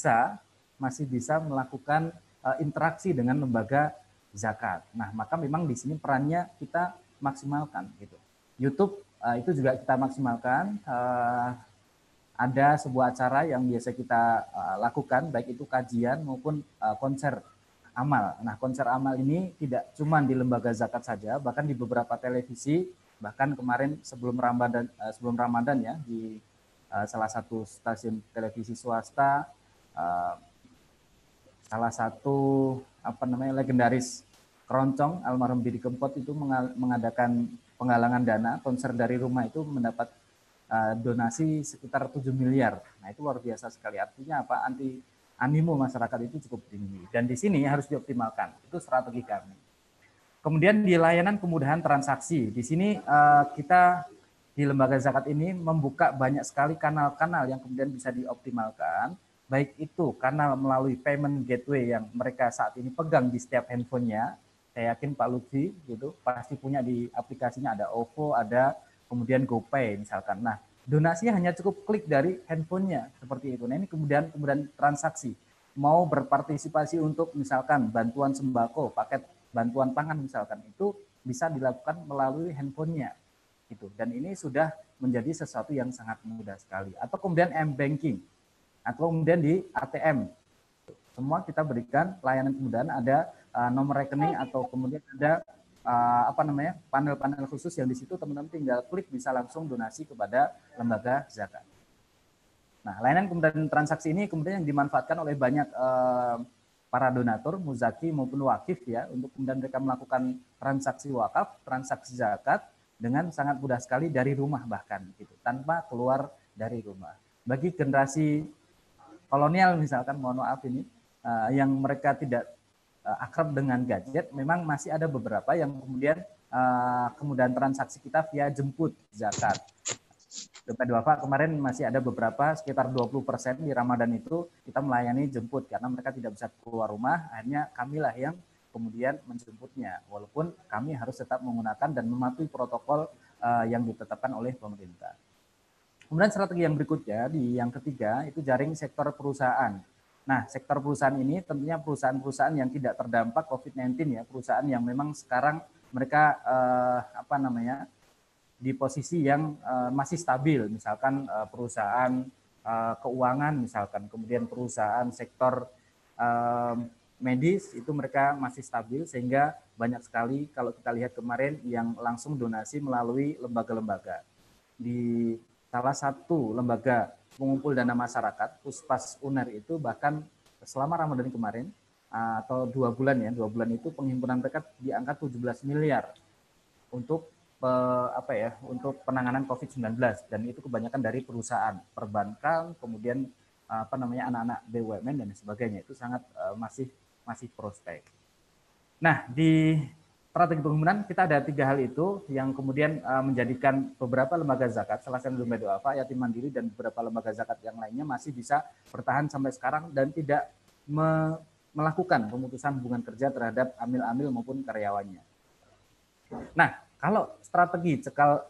bisa melakukan interaksi dengan lembaga zakat. Nah, maka memang di sini perannya kita maksimalkan gitu. YouTube itu juga kita maksimalkan. Ada sebuah acara yang biasa kita lakukan, baik itu kajian maupun konser amal. Nah, konser amal ini tidak cuma di lembaga zakat saja, bahkan di beberapa televisi, bahkan kemarin sebelum Ramadan ya, di salah satu stasiun televisi swasta, salah satu legendaris keroncong almarhum Didi Kempot itu mengadakan penggalangan dana konser dari rumah, itu mendapat donasi sekitar 7 miliar. Nah, itu luar biasa sekali. Artinya apa? Animo masyarakat itu cukup tinggi. Dan di sini harus dioptimalkan. Itu strategi kami. Kemudian di layanan kemudahan transaksi. Di sini kita di lembaga zakat ini membuka banyak sekali kanal-kanal yang kemudian bisa dioptimalkan. Baik itu karena melalui payment gateway yang mereka saat ini pegang di setiap handphonenya. Saya yakin Pak Lutfi gitu pasti punya di aplikasinya, ada OVO, ada kemudian GoPay misalkan. Nah, donasinya hanya cukup klik dari handphonenya seperti itu. Nah, ini kemudian transaksi. Mau berpartisipasi untuk misalkan bantuan sembako, paket bantuan pangan misalkan, itu bisa dilakukan melalui handphonenya. Gitu. Dan ini sudah menjadi sesuatu yang sangat mudah sekali. Atau kemudian M-Banking, atau kemudian di ATM. Semua kita berikan layanan kemudahan, ada nomor rekening atau kemudian ada panel-panel khusus yang di situ teman-teman tinggal klik bisa langsung donasi kepada lembaga zakat. Nah, layanan kemudahan transaksi ini kemudian yang dimanfaatkan oleh banyak para donatur, muzaki maupun wakif ya, untuk kemudian mereka melakukan transaksi wakaf, transaksi zakat dengan sangat mudah sekali dari rumah bahkan gitu, tanpa keluar dari rumah. Bagi generasi kolonial misalkan, mohon maaf ini, yang mereka tidak akrab dengan gadget, memang masih ada beberapa yang kemudian kemudahan transaksi kita via jemput zakat. Dompet Duafa kemarin masih ada beberapa, sekitar 20% di Ramadan itu kita melayani jemput, karena mereka tidak bisa keluar rumah, akhirnya kamilah yang kemudian menjemputnya, walaupun kami harus tetap menggunakan dan mematuhi protokol yang ditetapkan oleh pemerintah. Kemudian strategi yang berikutnya, yang ketiga, itu jaring sektor perusahaan. Nah, sektor perusahaan ini tentunya perusahaan-perusahaan yang tidak terdampak COVID-19 ya, perusahaan yang memang sekarang mereka di posisi yang masih stabil, misalkan perusahaan keuangan misalkan, kemudian perusahaan sektor medis itu mereka masih stabil, sehingga banyak sekali kalau kita lihat kemarin yang langsung donasi melalui lembaga-lembaga. Di salah satu lembaga pengumpul dana masyarakat, Puspas UNER itu bahkan selama Ramadan kemarin atau 2 bulan ya, 2 bulan itu penghimpunan mereka di angka 17 miliar untuk untuk penanganan COVID-19, dan itu kebanyakan dari perusahaan, perbankan, kemudian anak-anak BUMN dan sebagainya, itu sangat masih prospek. Nah, di strategi penghimpunan kita ada 3 hal itu yang kemudian menjadikan beberapa lembaga zakat, salah satu Dompet Duafa, Yatim Mandiri, dan beberapa lembaga zakat yang lainnya masih bisa bertahan sampai sekarang dan tidak melakukan pemutusan hubungan kerja terhadap amil-amil maupun karyawannya. Nah, kalau strategi cekal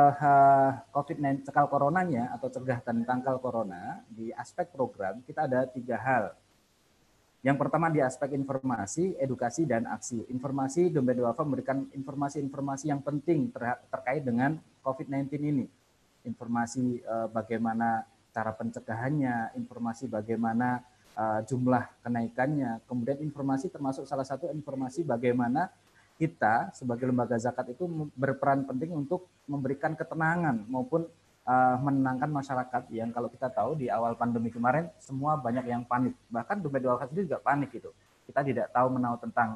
COVID-19, cekal coronanya atau cegah dan tangkal corona, di aspek program kita ada 3 hal. Yang pertama di aspek informasi, edukasi, dan aksi. Informasi, Dompet Duafa memberikan informasi-informasi yang penting terkait dengan COVID-19 ini. Informasi bagaimana cara pencegahannya, informasi bagaimana jumlah kenaikannya, kemudian informasi termasuk salah satu informasi bagaimana kita sebagai lembaga zakat itu berperan penting untuk memberikan ketenangan maupun menenangkan masyarakat yang kalau kita tahu di awal pandemi kemarin semua banyak yang panik, bahkan Dompet Duafa sendiri juga panik gitu. Kita tidak tahu menahu tentang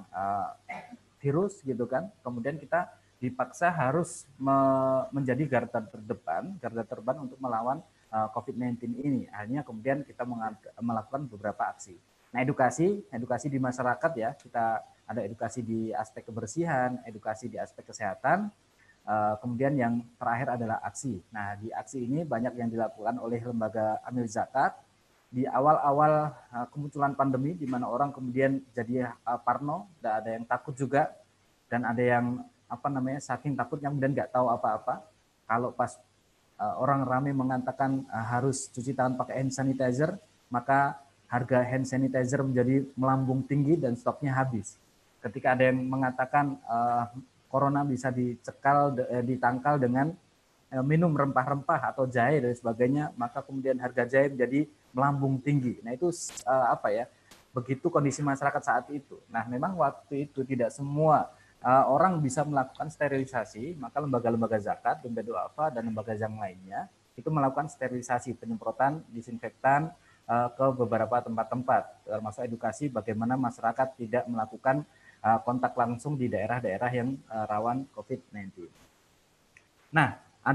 virus gitu kan, kemudian kita dipaksa harus menjadi garda terdepan untuk melawan COVID-19 ini. Akhirnya kemudian kita melakukan beberapa aksi. Nah, edukasi di masyarakat ya, kita ada edukasi di aspek kebersihan, edukasi di aspek kesehatan, kemudian yang terakhir adalah aksi. Nah, di aksi ini banyak yang dilakukan oleh lembaga amil zakat. Di awal-awal kemunculan pandemi, di mana orang kemudian jadi parno, dan ada yang takut juga, dan ada yang saking takutnya kemudian nggak tahu apa-apa. Kalau pas orang ramai mengatakan harus cuci tangan pakai hand sanitizer, maka harga hand sanitizer menjadi melambung tinggi dan stoknya habis. Ketika ada yang mengatakan corona bisa ditangkal dengan minum rempah-rempah atau jahe dan sebagainya, maka kemudian harga jahe menjadi melambung tinggi. Nah, itu begitu kondisi masyarakat saat itu. Nah, memang waktu itu tidak semua orang bisa melakukan sterilisasi, maka lembaga-lembaga zakat, Dompet Duafa, dan lembaga yang lainnya itu melakukan sterilisasi, penyemprotan disinfektan ke beberapa tempat-tempat, termasuk edukasi bagaimana masyarakat tidak melakukan kontak langsung di daerah-daerah yang rawan COVID-19. Nah,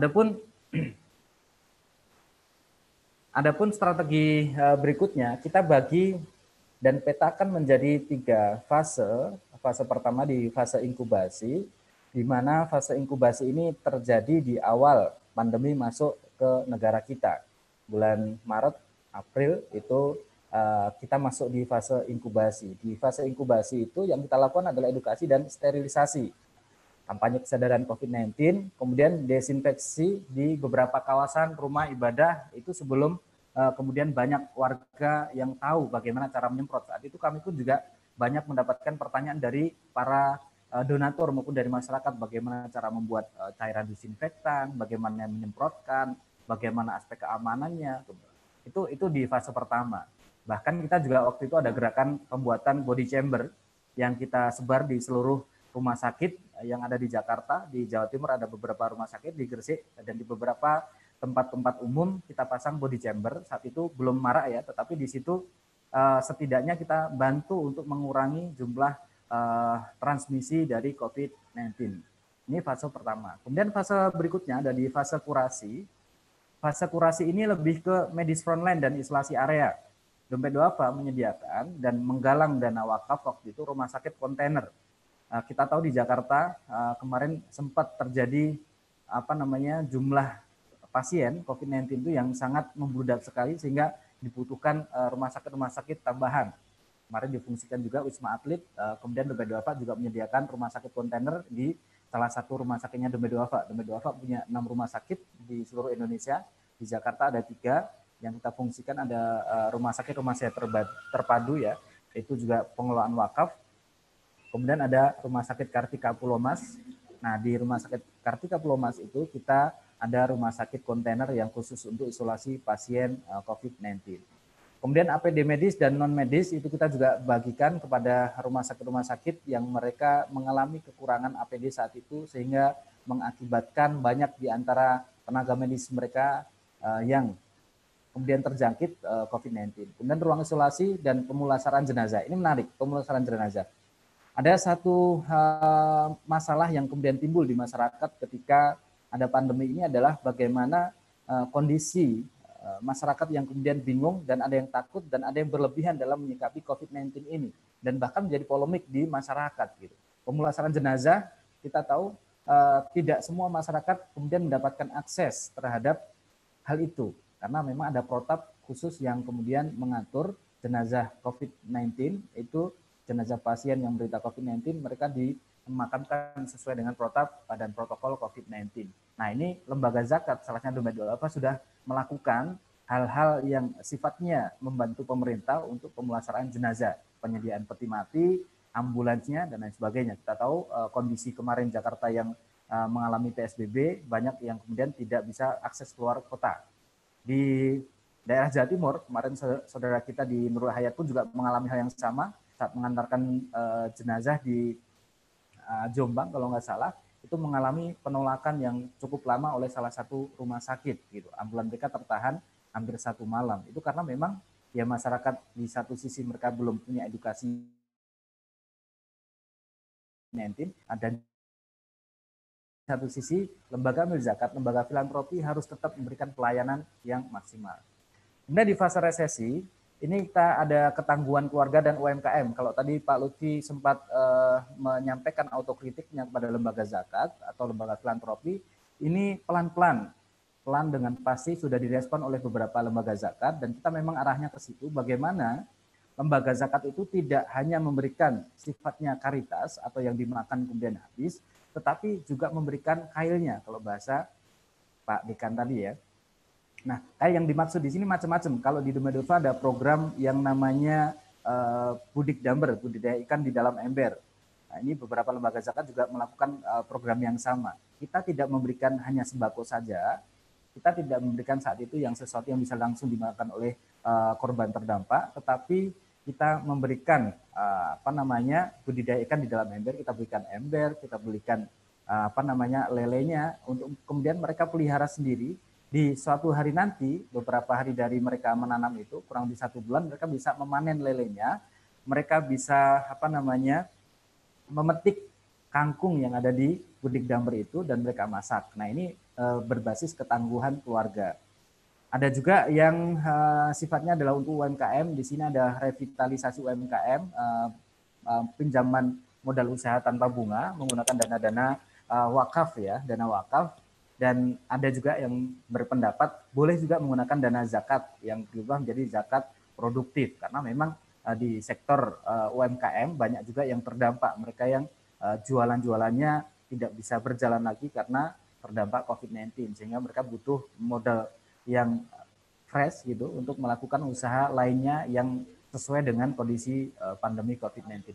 adapun strategi berikutnya kita bagi dan petakan menjadi 3 fase. Fase pertama di fase inkubasi, di mana fase inkubasi ini terjadi di awal pandemi masuk ke negara kita. Bulan Maret, April itu kita masuk di fase inkubasi. Di fase inkubasi itu yang kita lakukan adalah edukasi dan sterilisasi, kampanye kesadaran COVID-19, kemudian desinfeksi di beberapa kawasan rumah ibadah itu sebelum kemudian banyak warga yang tahu bagaimana cara menyemprot. Saat itu kami pun juga banyak mendapatkan pertanyaan dari para donatur maupun dari masyarakat bagaimana cara membuat cairan disinfektan, bagaimana menyemprotkan, bagaimana aspek keamanannya. Itu di fase pertama. Bahkan kita juga waktu itu ada gerakan pembuatan body chamber yang kita sebar di seluruh rumah sakit yang ada di Jakarta, di Jawa Timur ada beberapa rumah sakit, di Gresik, dan di beberapa tempat-tempat umum kita pasang body chamber. Saat itu belum marak ya, tetapi di situ setidaknya kita bantu untuk mengurangi jumlah transmisi dari COVID-19. Ini fase pertama. Kemudian fase berikutnya ada di fase kurasi. Fase kurasi ini lebih ke medis frontline dan isolasi area. Dompet Duafa menyediakan dan menggalang dana wakaf waktu itu rumah sakit kontainer. Kita tahu di Jakarta kemarin sempat terjadi jumlah pasien COVID-19 itu yang sangat membludak sekali sehingga dibutuhkan rumah sakit tambahan. Kemarin difungsikan juga Wisma Atlet, kemudian Dompet Duafa juga menyediakan rumah sakit kontainer di salah satu rumah sakitnya Dompet Duafa. Dompet Duafa punya 6 rumah sakit di seluruh Indonesia. Di Di Jakarta ada 3 yang kita fungsikan, ada rumah sakit terpadu ya, itu juga pengelolaan wakaf. Kemudian ada Rumah Sakit Kartika Pulau Mas. Nah, di Rumah Sakit Kartika Pulau Mas itu kita ada rumah sakit kontainer yang khusus untuk isolasi pasien COVID-19. Kemudian APD medis dan non medis itu kita juga bagikan kepada rumah sakit yang mereka mengalami kekurangan APD saat itu, sehingga mengakibatkan banyak di antara tenaga medis mereka yang kemudian terjangkit COVID-19. Kemudian ruang isolasi dan pemulasaran jenazah. Ini menarik, pemulasaran jenazah. Ada satu masalah yang kemudian timbul di masyarakat ketika ada pandemi ini adalah bagaimana kondisi masyarakat yang kemudian bingung dan ada yang takut dan ada yang berlebihan dalam menyikapi COVID-19 ini, dan bahkan menjadi polemik di masyarakat gitu. Pemulasaran jenazah kita tahu tidak semua masyarakat kemudian mendapatkan akses terhadap hal itu karena memang ada protap khusus yang kemudian mengatur jenazah COVID-19, itu jenazah pasien yang menderita COVID-19 mereka dimakamkan sesuai dengan protap dan protokol COVID-19. Nah, ini lembaga zakat salah satunya Domaid Du'afa sudah melakukan hal-hal yang sifatnya membantu pemerintah untuk pemulasaraan jenazah, penyediaan peti mati, ambulansnya dan lain sebagainya. Kita tahu kondisi kemarin Jakarta yang mengalami PSBB, banyak yang kemudian tidak bisa akses keluar kota. Di daerah Jawa Timur, kemarin saudara kita di Nurul Hayat pun juga mengalami hal yang sama saat mengantarkan jenazah di Jombang kalau nggak salah, itu mengalami penolakan yang cukup lama oleh salah satu rumah sakit gitu. Ambulan mereka tertahan hampir 1 malam. Itu karena memang ya masyarakat di satu sisi mereka belum punya edukasi 19, ada satu sisi lembaga amil zakat, lembaga filantropi harus tetap memberikan pelayanan yang maksimal. Kemudian di fase resesi ini kita ada ketangguhan keluarga dan UMKM. Kalau tadi Pak Lutfi sempat menyampaikan autokritiknya kepada lembaga zakat atau lembaga filantropi, ini pelan dengan pasti sudah direspon oleh beberapa lembaga zakat, dan kita memang arahnya ke situ bagaimana lembaga zakat itu tidak hanya memberikan sifatnya karitas atau yang dimakan kemudian habis, tetapi juga memberikan kailnya kalau bahasa Pak Dekan tadi ya. Nah, yang dimaksud di sini macam-macam. Kalau di Domaid Du'afa ada program yang namanya Budik Damber, budidaya ikan di dalam ember. Nah, ini beberapa lembaga zakat juga melakukan program yang sama. Kita tidak memberikan hanya sembako saja, kita tidak memberikan saat itu yang sesuatu yang bisa langsung dimakan oleh korban terdampak, tetapi kita memberikan budidaya ikan di dalam ember, kita berikan ember, kita berikan lelenya untuk kemudian mereka pelihara sendiri. Di suatu hari nanti, beberapa hari dari mereka menanam itu, kurang lebih 1 bulan, mereka bisa memanen lelenya, mereka bisa memetik kangkung yang ada di Budik Damber itu dan mereka masak. Nah, ini berbasis ketangguhan keluarga. Ada juga yang sifatnya adalah untuk UMKM. Di sini ada revitalisasi UMKM, pinjaman modal usaha tanpa bunga menggunakan dana-dana wakaf ya, dana wakaf. Dan ada juga yang berpendapat boleh juga menggunakan dana zakat yang diubah menjadi zakat produktif, karena memang di sektor UMKM banyak juga yang terdampak, mereka yang jualan-jualannya tidak bisa berjalan lagi karena terdampak COVID-19, sehingga mereka butuh modal yang fresh gitu untuk melakukan usaha lainnya yang sesuai dengan kondisi pandemi COVID-19.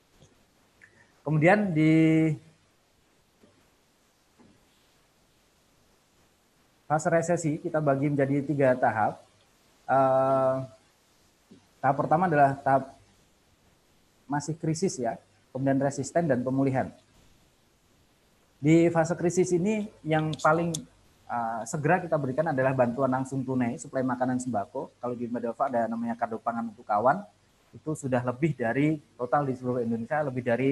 Kemudian di fase resesi kita bagi menjadi 3 tahap. Tahap pertama adalah tahap masih krisis ya, kemudian resisten dan pemulihan. Di fase krisis ini yang paling segera kita berikan adalah bantuan langsung tunai, suplai makanan sembako. Kalau di Domaid Du'afa ada namanya Kartu Pangan untuk Kawan, itu sudah lebih dari total di seluruh Indonesia lebih dari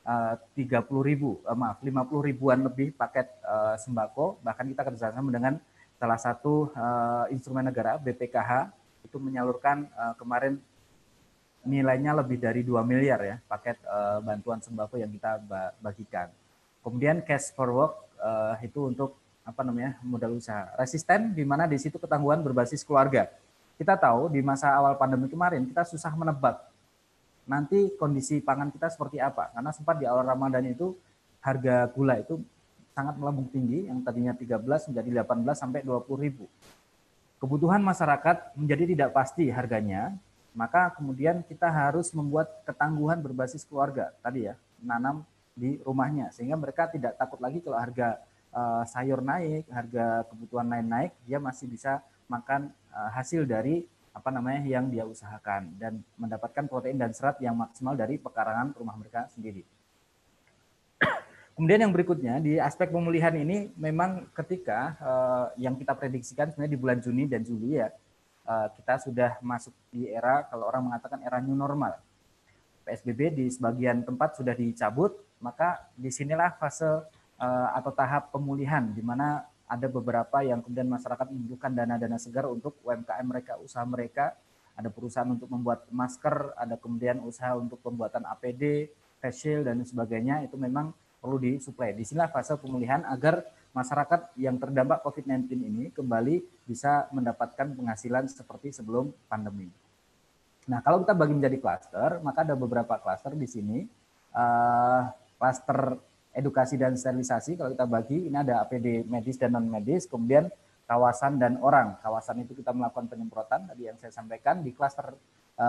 50 ribuan lebih paket sembako. Bahkan kita kerjasama dengan salah satu instrumen negara BPKH itu menyalurkan kemarin nilainya lebih dari 2 miliar ya paket bantuan sembako yang kita bagikan. Kemudian cash for work itu untuk modal usaha. Resisten di mana di situ ketangguhan berbasis keluarga. Kita tahu di masa awal pandemi kemarin kita susah menebak nanti kondisi pangan kita seperti apa. Karena sempat di awal Ramadan itu harga gula itu sangat melambung tinggi, yang tadinya 13 menjadi 18 sampai 20 ribu. kebutuhan masyarakat menjadi tidak pasti harganya, maka kemudian kita harus membuat ketangguhan berbasis keluarga tadi ya, menanam di rumahnya sehingga mereka tidak takut lagi kalau harga sayur naik, harga kebutuhan lain naik, dia masih bisa makan hasil dari apa namanya yang dia usahakan dan mendapatkan protein dan serat yang maksimal dari pekarangan rumah mereka sendiri. Kemudian yang berikutnya di aspek pemulihan ini memang ketika yang kita prediksikan sebenarnya di bulan Juni dan Juli ya, kita sudah masuk di era, kalau orang mengatakan era new normal. PSBB di sebagian tempat sudah dicabut, maka disinilah fase atau tahap pemulihan di mana ada beberapa yang kemudian masyarakat membutuhkan dana-dana segar untuk UMKM mereka, usaha mereka. Ada perusahaan untuk membuat masker, ada kemudian usaha untuk pembuatan APD, face shield dan sebagainya, itu memang perlu disuplai. Disinilah fase pemulihan agar masyarakat yang terdampak COVID-19 ini kembali bisa mendapatkan penghasilan seperti sebelum pandemi. Nah, kalau kita bagi menjadi klaster, maka ada beberapa klaster di sini. Klaster edukasi dan sterilisasi, kalau kita bagi, ini ada APD medis dan non-medis, kemudian kawasan dan orang. Kawasan itu kita melakukan penyemprotan, tadi yang saya sampaikan, di klaster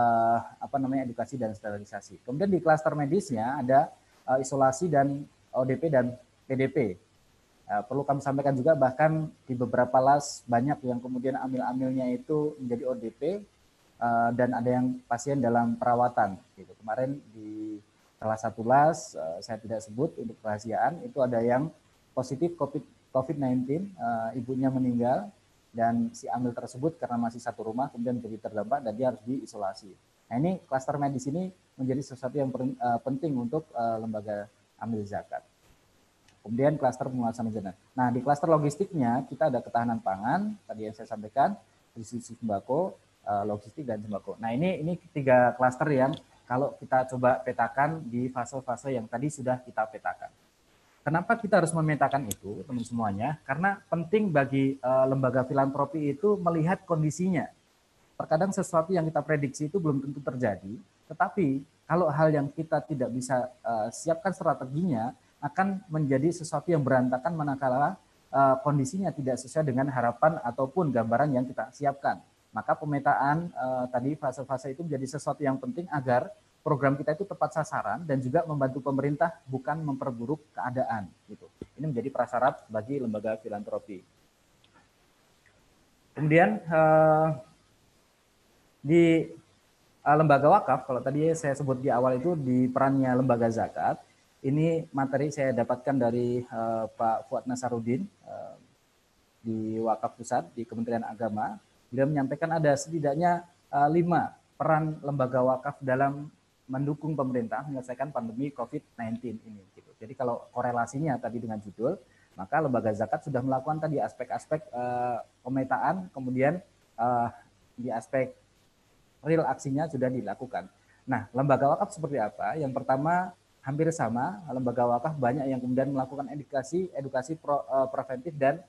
edukasi dan sterilisasi. Kemudian di klaster medisnya ada isolasi dan ODP dan PDP. Perlu kami sampaikan juga bahkan di beberapa las banyak yang kemudian amil-amilnya itu menjadi ODP dan ada yang pasien dalam perawatan. Gitu. Kemarin di salah satu las, saya tidak sebut untuk kerahasiaan, itu ada yang positif COVID-19, ibunya meninggal dan si amil tersebut karena masih satu rumah kemudian jadi terdampak dan dia harus diisolasi. Nah ini klaster medis ini menjadi sesuatu yang penting untuk lembaga amil zakat. Kemudian klaster penguasaan bencana. Nah di klaster logistiknya kita ada ketahanan pangan, tadi yang saya sampaikan, distribusi sembako, logistik dan sembako. Nah ini 3 klaster yang kalau kita coba petakan di fase-fase yang tadi sudah kita petakan. Kenapa kita harus memetakan itu, teman semuanya? Karena penting bagi lembaga filantropi itu melihat kondisinya. Terkadang sesuatu yang kita prediksi itu belum tentu terjadi, tetapi kalau hal yang kita tidak bisa siapkan strateginya, akan menjadi sesuatu yang berantakan manakala kondisinya tidak sesuai dengan harapan ataupun gambaran yang kita siapkan. Maka pemetaan tadi fase-fase itu menjadi sesuatu yang penting agar program kita itu tepat sasaran dan juga membantu pemerintah bukan memperburuk keadaan. Gitu. Ini menjadi prasyarat bagi lembaga filantropi. Kemudian di lembaga wakaf, kalau tadi saya sebut di awal itu di perannya lembaga zakat, ini materi saya dapatkan dari Pak Fuad Nasarudin di Wakaf Pusat di Kementerian Agama. Beliau menyampaikan ada setidaknya 5 peran lembaga wakaf dalam mendukung pemerintah menyelesaikan pandemi COVID-19 ini. Gitu. Jadi kalau korelasinya tadi dengan judul, maka lembaga zakat sudah melakukan tadi aspek-aspek pemetaan, kemudian di aspek real aksinya sudah dilakukan. Nah, lembaga wakaf seperti apa? Yang pertama hampir sama, lembaga wakaf banyak yang kemudian melakukan edukasi preventif dan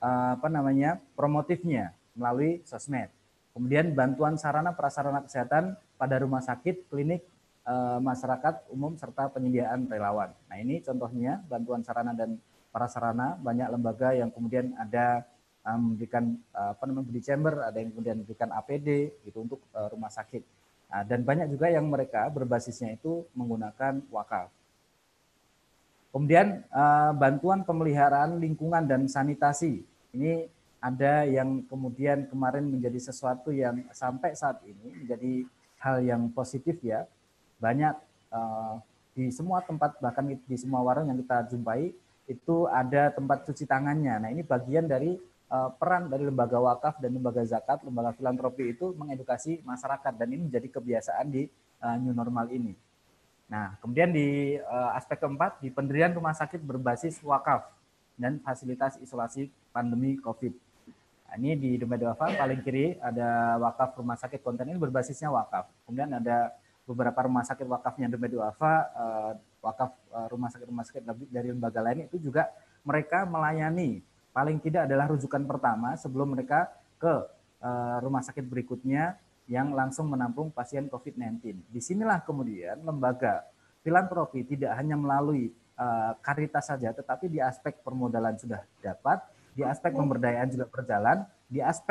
promotifnya melalui sosmed. Kemudian bantuan sarana prasarana kesehatan pada rumah sakit, klinik, masyarakat umum serta penyediaan relawan. Nah ini contohnya bantuan sarana dan prasarana, banyak lembaga yang kemudian ada memberikan beli chamber, ada yang kemudian memberikan APD gitu untuk rumah sakit. Nah, dan banyak juga yang mereka berbasisnya itu menggunakan wakaf. Kemudian bantuan pemeliharaan lingkungan dan sanitasi. Ini ada yang kemudian kemarin menjadi sesuatu yang sampai saat ini menjadi hal yang positif ya. Banyak di semua tempat, bahkan di semua warung yang kita jumpai, itu ada tempat cuci tangannya. Nah ini bagian dari peran dari lembaga wakaf dan lembaga zakat, lembaga filantropi itu mengedukasi masyarakat. Dan ini menjadi kebiasaan di new normal ini. Nah kemudian di aspek keempat, di pendirian rumah sakit berbasis wakaf dan fasilitas isolasi pandemi COVID. Nah, ini di Dompet Duafa paling kiri ada wakaf rumah sakit konten ini berbasisnya wakaf. Kemudian ada beberapa rumah sakit wakafnya Dompet Duafa, wakaf rumah sakit dari lembaga lain itu juga mereka melayani. Paling tidak adalah rujukan pertama sebelum mereka ke rumah sakit berikutnya yang langsung menampung pasien COVID-19. Disinilah kemudian lembaga filantropi tidak hanya melalui karitas saja, tetapi di aspek permodalan sudah dapat, di aspek pemberdayaan juga berjalan, di aspek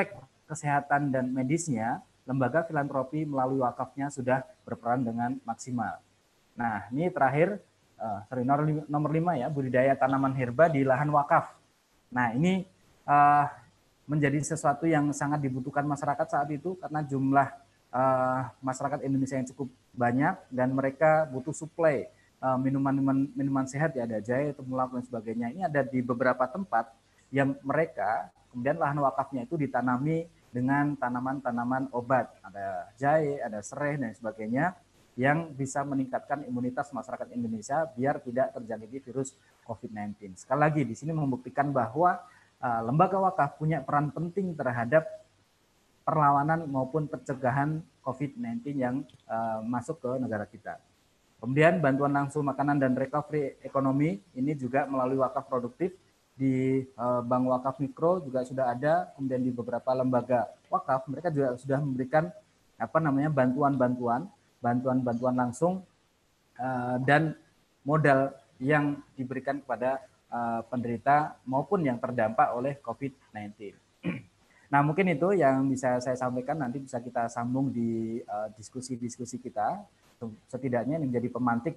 kesehatan dan medisnya, lembaga filantropi melalui wakafnya sudah berperan dengan maksimal. Nah, ini terakhir, nomor 5 ya, budidaya tanaman herba di lahan wakaf. Nah, ini menjadi sesuatu yang sangat dibutuhkan masyarakat saat itu karena jumlah masyarakat Indonesia yang cukup banyak dan mereka butuh suplai minuman sehat ya, ada jahe, temulawak dan sebagainya. Ini ada di beberapa tempat yang mereka kemudian lahan wakafnya itu ditanami dengan tanaman-tanaman obat, ada jahe, ada serai dan sebagainya yang bisa meningkatkan imunitas masyarakat Indonesia biar tidak terjangkiti virus COVID-19. Sekali lagi di sini membuktikan bahwa lembaga wakaf punya peran penting terhadap perlawanan maupun pencegahan COVID-19 yang masuk ke negara kita. Kemudian bantuan langsung makanan dan recovery ekonomi ini juga melalui wakaf produktif di Bank Wakaf Mikro juga sudah ada, kemudian di beberapa lembaga wakaf mereka juga sudah memberikan bantuan langsung dan modal yang diberikan kepada penderita maupun yang terdampak oleh COVID-19. Nah, mungkin itu yang bisa saya sampaikan, nanti bisa kita sambung di diskusi-diskusi kita. Setidaknya menjadi pemantik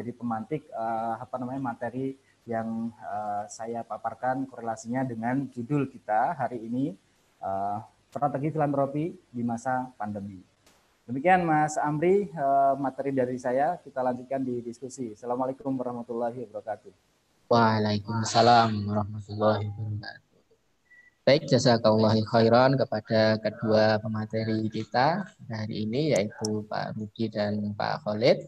materi yang saya paparkan korelasinya dengan judul kita hari ini, strategi filantropi di masa pandemi. Demikian Mas Amri, materi dari saya, kita lanjutkan di diskusi. Assalamualaikum warahmatullahi wabarakatuh. Waalaikumsalam warahmatullahi wabarakatuh. Baik, jazakallahu khairan kepada kedua pemateri kita hari ini, yaitu Pak Rudi dan Pak Khalid.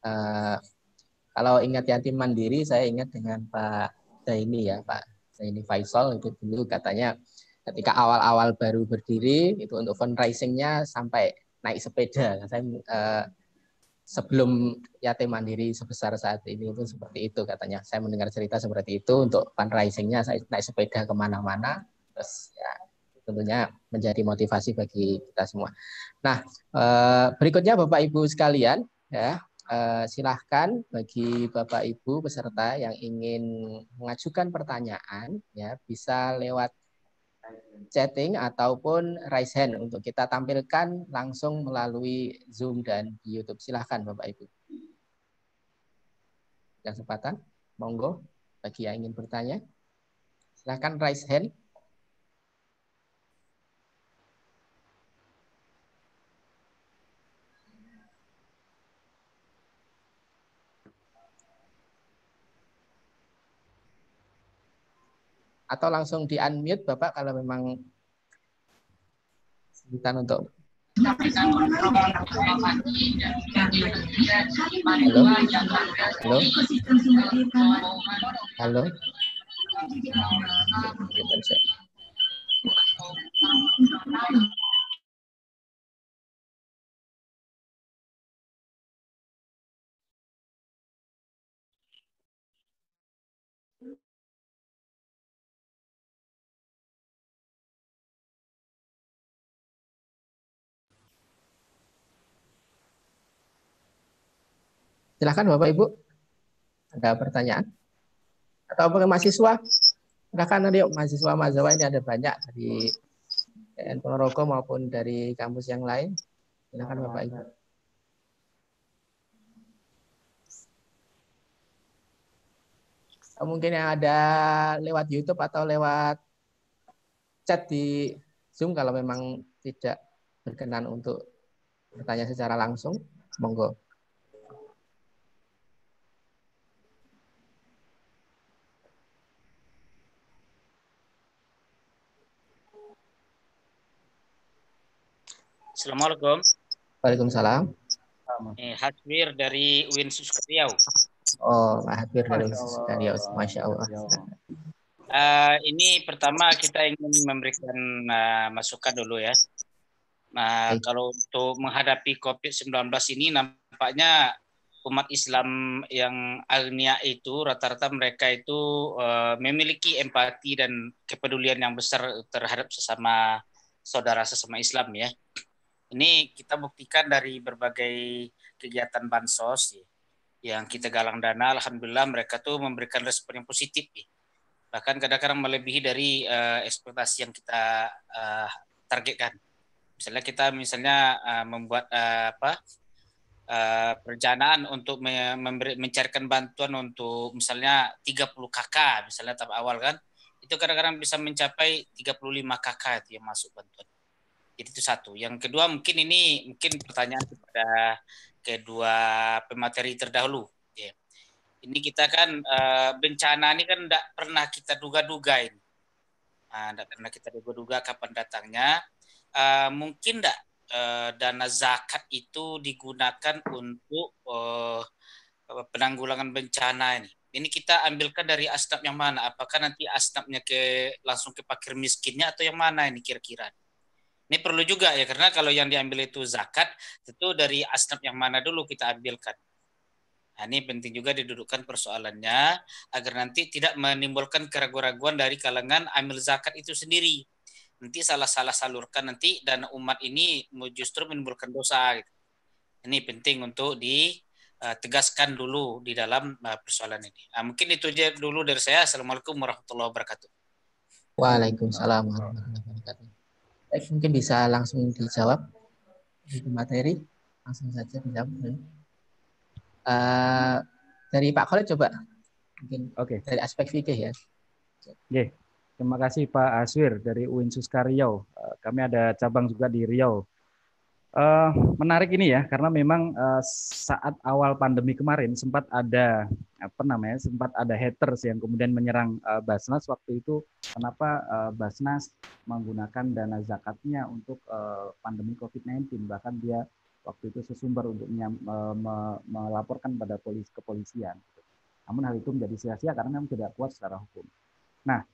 Kalau ingat yatim mandiri, saya ingat dengan Pak Zaini ya, Pak Zaini Faisal itu dulu katanya ketika awal-awal baru berdiri itu untuk fundraising-nya sampai naik sepeda. Saya sebelum yatim mandiri sebesar saat ini itu seperti itu katanya. Saya mendengar cerita seperti itu untuk fundraising-nya saya naik sepeda kemana-mana. Terus ya tentunya menjadi motivasi bagi kita semua. Nah, berikutnya Bapak Ibu sekalian ya, silahkan bagi Bapak Ibu peserta yang ingin mengajukan pertanyaan ya bisa lewat chatting ataupun raise hand untuk kita tampilkan langsung melalui Zoom dan di YouTube. Silahkan Bapak Ibu. Yang kesempatan, monggo bagi yang ingin bertanya. Silahkan raise hand. Atau langsung di-unmute Bapak kalau memang kesulitan untuk Halo. Silakan Bapak Ibu. Ada pertanyaan? Atau mahasiswa? Silakan ayo mahasiswa mahasiswa ini ada banyak dari IAIN Ponorogo maupun dari kampus yang lain. Silakan Bapak Ibu. Mungkin yang ada lewat YouTube atau lewat chat di Zoom kalau memang tidak berkenan untuk bertanya secara langsung, monggo. Assalamualaikum. Waalaikumsalam. Hasbir dari Winsus Riau. Oh, Hasbir dari Winsus Riau. Masya Allah. Ini pertama kita ingin memberikan masukan dulu ya. Nah, kalau untuk menghadapi COVID-19 ini nampaknya umat Islam yang agnia itu rata-rata mereka itu memiliki empati dan kepedulian yang besar terhadap sesama saudara sesama Islam ya. Ini kita buktikan dari berbagai kegiatan bansos yang kita galang dana, alhamdulillah mereka tuh memberikan respon yang positif. Bahkan kadang-kadang melebihi dari ekspektasi yang kita targetkan. Misalnya kita membuat perencanaan untuk mencarikan bantuan untuk misalnya 30 KK misalnya tahap awal kan, itu kadang-kadang bisa mencapai 35 KK itu yang masuk bantuan. Jadi itu satu. Yang kedua mungkin pertanyaan kepada kedua pemateri terdahulu. Ya. Ini kita kan bencana ini kan tidak pernah kita duga-duga ini. Tidak pernah kita duga-duga kapan datangnya. Mungkin tidak dana zakat itu digunakan untuk penanggulangan bencana ini. Ini kita ambilkan dari asnaf yang mana? Apakah nanti asnafnya langsung ke fakir miskinnya atau yang mana ini kira-kira? Ini perlu juga ya, karena kalau yang diambil itu zakat, tentu dari asnaf yang mana dulu kita ambilkan. Nah, ini penting juga didudukkan persoalannya agar nanti tidak menimbulkan keraguan-keraguan dari kalangan amil zakat itu sendiri. Nanti salah-salah salurkan nanti dana umat ini justru menimbulkan dosa. Gitu. Ini penting untuk ditegaskan dulu di dalam persoalan ini. Nah, mungkin itu aja dulu dari saya. Assalamualaikum warahmatullahi wabarakatuh. Waalaikumsalam warahmatullahi wabarakatuh. Baik, mungkin bisa langsung dijawab di materi, langsung saja dijawab. Dari Pak Khalid coba, mungkin dari aspek fikih ya. Oke. Terima kasih Pak Aswir dari UIN Suska Riau. Kami ada cabang juga di Riau. Menarik ini ya, karena memang saat awal pandemi kemarin sempat ada haters yang kemudian menyerang Basnas waktu itu. Kenapa Basnas menggunakan dana zakatnya untuk pandemi COVID-19? Bahkan dia waktu itu sesumber untuk melaporkan pada kepolisian. Namun hal itu menjadi sia-sia karena memang tidak kuat secara hukum. Nah,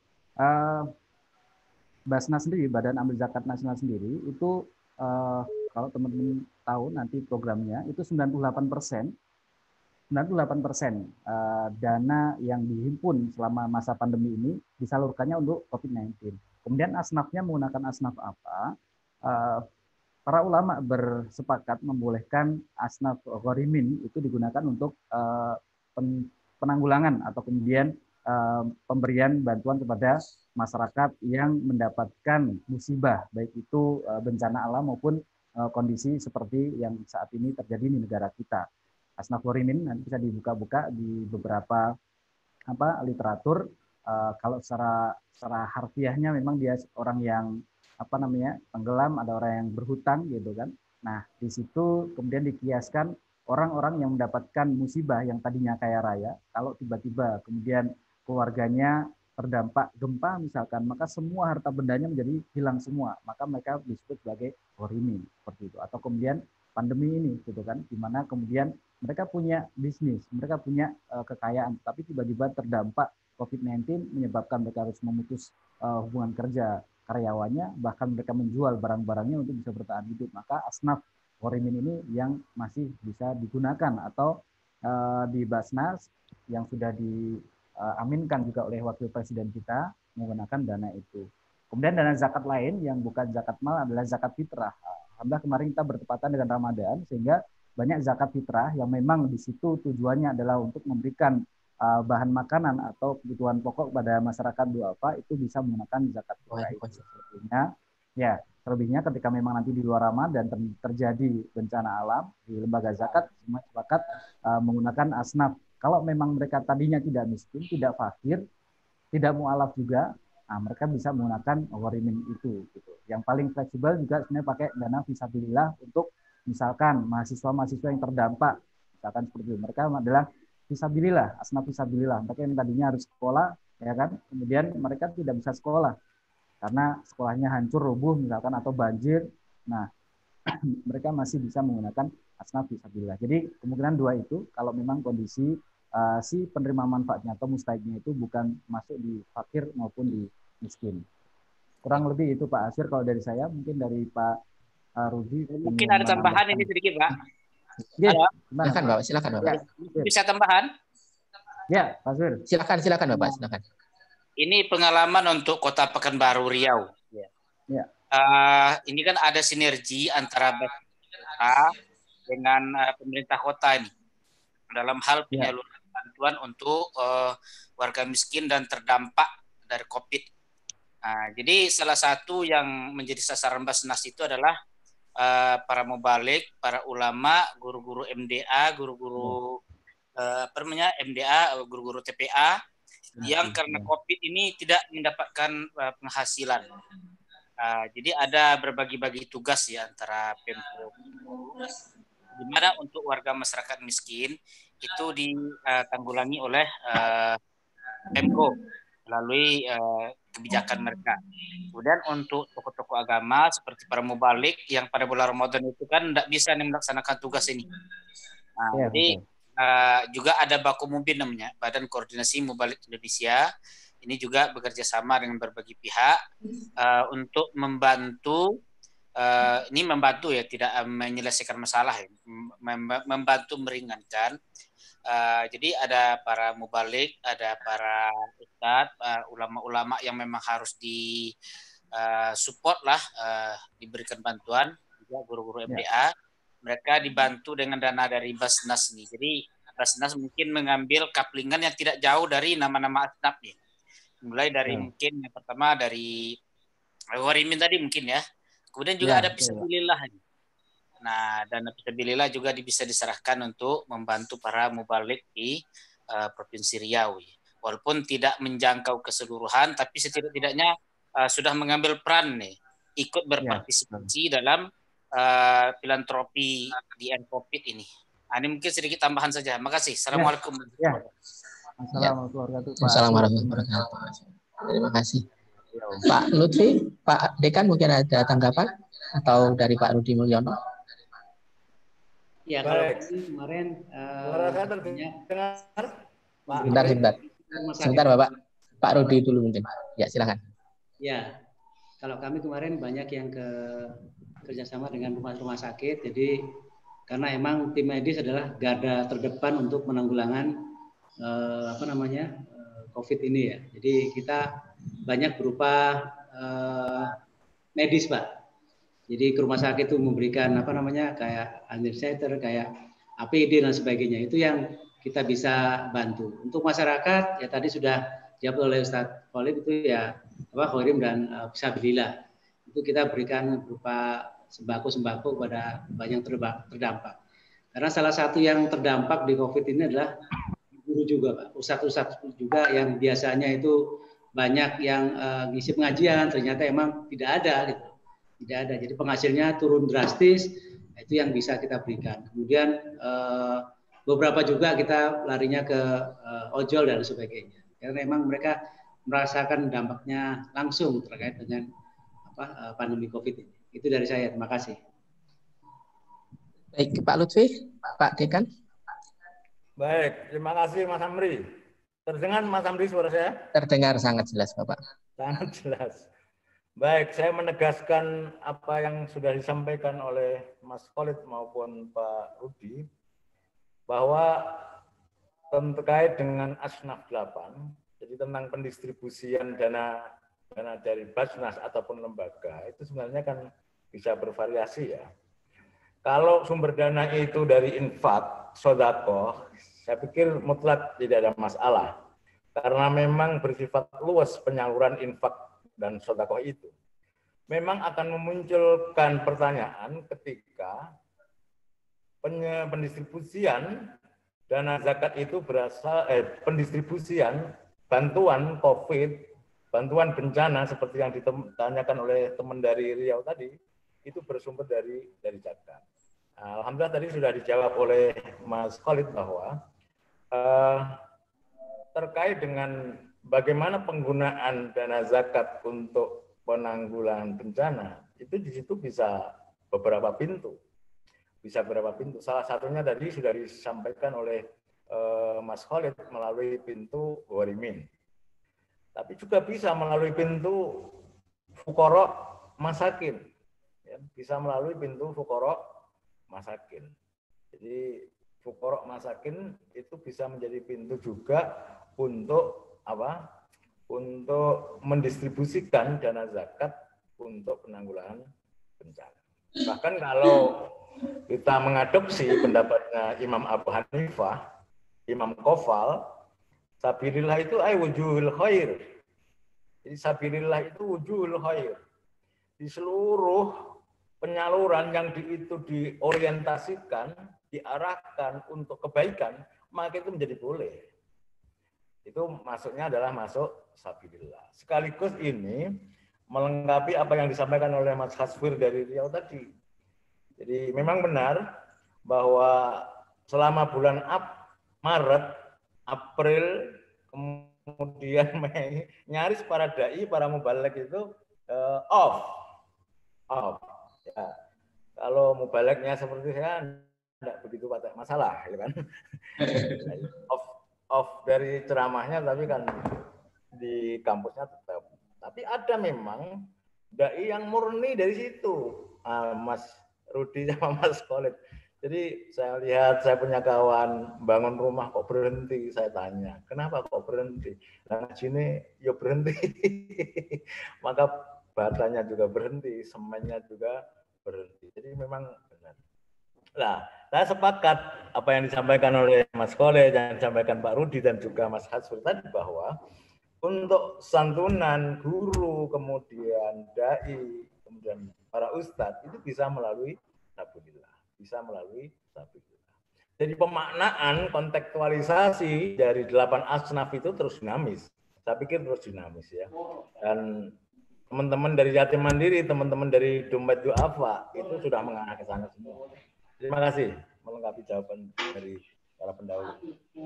Basnas sendiri, Badan Amil Zakat Nasional sendiri itu kalau teman-teman tahu nanti programnya itu 98% dana yang dihimpun selama masa pandemi ini disalurkannya untuk COVID-19. Kemudian asnafnya menggunakan asnaf apa? Para ulama bersepakat membolehkan asnaf ghorimin itu digunakan untuk penanggulangan atau kemudian pemberian bantuan kepada masyarakat yang mendapatkan musibah, baik itu bencana alam maupun kondisi seperti yang saat ini terjadi di negara kita. Asnaf ghorimin nanti bisa dibuka-buka di beberapa literatur. Kalau secara harfiahnya memang dia orang yang tenggelam, ada orang yang berhutang gitu kan. Nah, di situ kemudian dikiaskan orang-orang yang mendapatkan musibah yang tadinya kaya raya, kalau tiba-tiba kemudian keluarganya terdampak gempa misalkan, maka semua harta bendanya menjadi hilang semua, maka mereka disebut sebagai ghorimin seperti itu. Atau kemudian pandemi ini gitu kan, di mana kemudian mereka punya bisnis, mereka punya kekayaan, tapi tiba-tiba terdampak COVID-19 menyebabkan mereka harus memutus hubungan kerja karyawannya, bahkan mereka menjual barang-barangnya untuk bisa bertahan hidup. Maka asnaf ghorimin ini yang masih bisa digunakan, atau di Basnas yang sudah diaminkan juga oleh Wakil Presiden kita menggunakan dana itu. Kemudian dana zakat lain yang bukan zakat mal adalah zakat fitrah. Alhamdulillah kemarin kita bertepatan dengan Ramadan, sehingga banyak zakat fitrah yang memang di situ tujuannya adalah untuk memberikan bahan makanan atau kebutuhan pokok pada masyarakat duafa, itu bisa menggunakan zakat fitrah itu. Selebihnya ketika memang nanti di luar Ramadan terjadi bencana alam, di lembaga zakat semua sepakat menggunakan asnaf. Kalau memang mereka tadinya tidak miskin, tidak fakir, tidak mu'alaf juga, nah mereka bisa menggunakan ghorimin itu. Gitu. Yang paling fleksibel juga sebenarnya pakai dana fisabilillah untuk misalkan mahasiswa-mahasiswa yang terdampak, misalkan seperti itu. Mereka adalah fisabilillah, asnaf fisabilillah. Mereka yang tadinya harus sekolah, ya kan, kemudian mereka tidak bisa sekolah karena sekolahnya hancur, rubuh misalkan, atau banjir. Nah, mereka masih bisa menggunakan asnaf fisabilillah. Jadi kemungkinan dua itu, kalau memang kondisi si penerima manfaatnya atau mustahiknya itu bukan masuk di fakir maupun di miskin. Kurang lebih itu Pak Asir kalau dari saya. Mungkin dari Pak Rudi. Mungkin ada tambahan ini sedikit Pak. Ya, silakan Bapak. Bisa tambahan? Ya, Pak Asir. Silakan Bapak, silakan. Ini pengalaman untuk Kota Pekanbaru Riau. Ya. Ini kan ada sinergi antara dengan pemerintah kota ini dalam hal penyaluran bantuan untuk warga miskin dan terdampak dari COVID. Jadi salah satu yang menjadi sasaran Basnas itu adalah para mubalik, para ulama, guru-guru MDA, guru-guru MDA, guru-guru TPA yang karena COVID ini tidak mendapatkan penghasilan. Jadi ada berbagi-bagi tugas ya antara Pemprov, di mana untuk warga masyarakat miskin itu ditanggulangi oleh Pemko melalui kebijakan mereka. Kemudian untuk tokoh-tokoh agama seperti para mubalik yang pada bulan Ramadan itu kan tidak bisa melaksanakan tugas ini. Jadi juga ada Bakomubin namanya, Badan Koordinasi Mubalik Indonesia. Ini juga bekerja sama dengan berbagai pihak untuk membantu. Ini membantu ya, tidak menyelesaikan masalah, ya. Membantu meringankan. Jadi ada para mubalik, ada para ustadz, ulama-ulama yang memang harus di support lah, diberikan bantuan, juga guru-guru MDA. Mereka dibantu dengan dana dari Basnas nih. Jadi Basnas mungkin mengambil kaplingan yang tidak jauh dari nama-nama asnaf nih. Mulai dari mungkin yang pertama dari Warimin tadi mungkin ya. Kemudian juga ada Fisabilillah. Nah, dana Fisabilillah juga bisa diserahkan untuk membantu para mubalik di Provinsi Riau. Walaupun tidak menjangkau keseluruhan, tapi setidak-tidaknya sudah mengambil peran nih, ikut berpartisipasi dalam filantropi di COVID ini. Ini mungkin sedikit tambahan saja. Makasih. Assalamualaikum. Assalamualaikum warahmatullahi wabarakatuh. Terima kasih. Pak Lutfi, Pak Dekan mungkin ada tanggapan atau dari Pak Rudi Mulyono? Ya, kalau kemarin Sebentar Bapak. Pak Rudi dulu mungkin. Ya, silakan. Ya, kalau kami kemarin banyak yang kerjasama dengan rumah sakit. Jadi karena emang tim medis adalah garda terdepan untuk menanggulangan COVID ini ya. Jadi kita banyak berupa medis, Pak. Jadi ke rumah sakit itu memberikan kayak hand sanitizer, kayak APD dan sebagainya. Itu yang kita bisa bantu. Untuk masyarakat ya tadi sudah dijawab oleh Ustadz Khalid itu ya Khoirim dan Fisabilillah. Itu kita berikan berupa sembako kepada banyak terdampak. Karena salah satu yang terdampak di COVID ini adalah guru juga, Pak. Ustadz juga yang biasanya itu banyak yang ngisi pengajian, ternyata emang tidak ada gitu. Tidak ada. Jadi penghasilnya turun drastis, itu yang bisa kita berikan. Kemudian beberapa juga kita larinya ke ojol dan sebagainya. Karena memang mereka merasakan dampaknya langsung terkait dengan pandemi COVID ini. Itu dari saya. Terima kasih. Baik, Pak Lutfi, Pak Dekan. Baik, terima kasih Mas Amri. Terdengar Mas Amri suara saya? Terdengar sangat jelas, Bapak. Sangat jelas. Baik, saya menegaskan apa yang sudah disampaikan oleh Mas Khalid maupun Pak Rudi, bahwa terkait dengan Asnaf 8, jadi tentang pendistribusian dana dari Basnas ataupun lembaga, itu sebenarnya kan bisa bervariasi ya. Kalau sumber dana itu dari infak, sodako, saya pikir mutlak tidak ada masalah. Karena memang bersifat luas penyaluran infak dan sodako itu. Memang akan memunculkan pertanyaan ketika pendistribusian dana zakat itu pendistribusian bantuan COVID, bantuan bencana seperti yang ditanyakan oleh teman dari Riau tadi, itu bersumber dari zakat. Alhamdulillah tadi sudah dijawab oleh Mas Khalid bahwa terkait dengan bagaimana penggunaan dana zakat untuk penanggulangan bencana, itu di situ bisa beberapa pintu. Salah satunya tadi sudah disampaikan oleh Mas Khalid melalui pintu Warimin. Tapi juga bisa melalui pintu Fuqara Masakin. Ya, bisa melalui pintu Fuqara Masakin. Jadi Fuqara Masakin itu bisa menjadi pintu juga untuk apa? Untuk mendistribusikan dana zakat untuk penanggulangan bencana. Bahkan kalau kita mengadopsi pendapatnya Imam Abu Hanifah, Imam Qofal, sabilillah itu wujuhul khair. Jadi sabilillah itu wujul khair. Di seluruh penyaluran yang itu diorientasikan, diarahkan untuk kebaikan, maka itu menjadi boleh. Itu masuknya adalah masuk sabilillah. Sekaligus ini melengkapi apa yang disampaikan oleh Mas Hasfir dari Riau tadi. Jadi memang benar bahwa selama bulan Maret, April, kemudian Mei, nyaris para dai, para mubaligh itu off. Ya. Kalau mubalighnya seperti saya, tidak begitu masalah, gitu kan? off dari ceramahnya, tapi kan di kampusnya tetap. Tapi ada memang dai yang murni dari situ, Mas Rudi sama Mas Khalid. Jadi saya lihat, saya punya kawan bangun rumah kok berhenti, saya tanya, kenapa kok berhenti? Nah, sini ya berhenti. Maka batanya juga berhenti, semennya juga berhenti. Jadi memang benar. Nah, saya sepakat apa yang disampaikan oleh Mas Khalid, yang disampaikan Pak Rudi dan juga Mas Hasfir tadi, bahwa untuk santunan guru, kemudian dai, kemudian para ustadz itu bisa melalui sabilillah. Bisa melalui sabilillah. Jadi pemaknaan, kontekstualisasi dari 8 asnaf itu terus dinamis. Saya pikir terus dinamis ya. Dan teman-teman dari Yatim Mandiri, teman-teman dari Dompet Duafa itu sudah mengarah ke sana semua. Terima kasih melengkapi jawaban dari para pendahulu.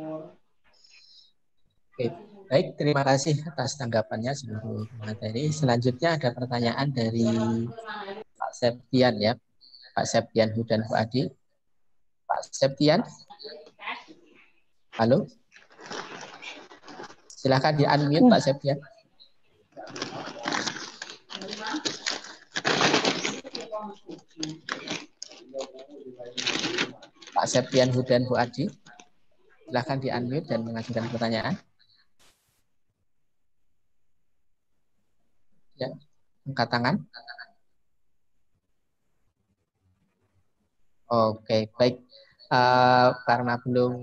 Oke, baik, terima kasih atas tanggapannya seluruh materi. Selanjutnya ada pertanyaan dari Pak Septian ya. Pak Septian Hudan Fuadi. Pak Septian. Halo. Silakan di-unmute Pak Septian. Pak Septian Hudan Fuadi. Silakan di-unmute dan mengajukan pertanyaan. Ya, angkat tangan. Oke, baik. Karena belum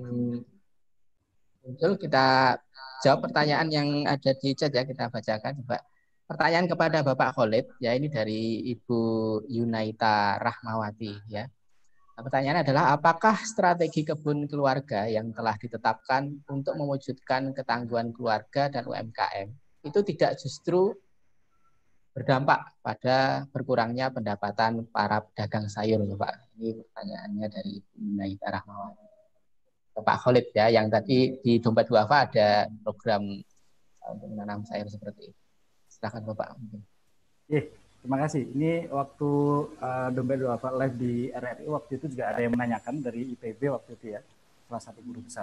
muncul, kita jawab pertanyaan yang ada di chat ya, kita bacakan. Coba. Pertanyaan kepada Bapak Khalid, ya ini dari Ibu Yunaita Rahmawati ya. Nah, pertanyaan adalah, apakah strategi kebun keluarga yang telah ditetapkan untuk mewujudkan ketangguhan keluarga dan UMKM itu tidak justru berdampak pada berkurangnya pendapatan para pedagang sayur, Pak? Ini pertanyaannya dari Naita Rahmawati. Pak Khalid ya, yang tadi di Dompet Duafa ada program untuk menanam sayur seperti itu. Silakan Bapak. Terima kasih. Ini waktu Dompet Duafa live di RRI waktu itu juga ada yang menanyakan dari IPB waktu itu ya, salah satu guru besar.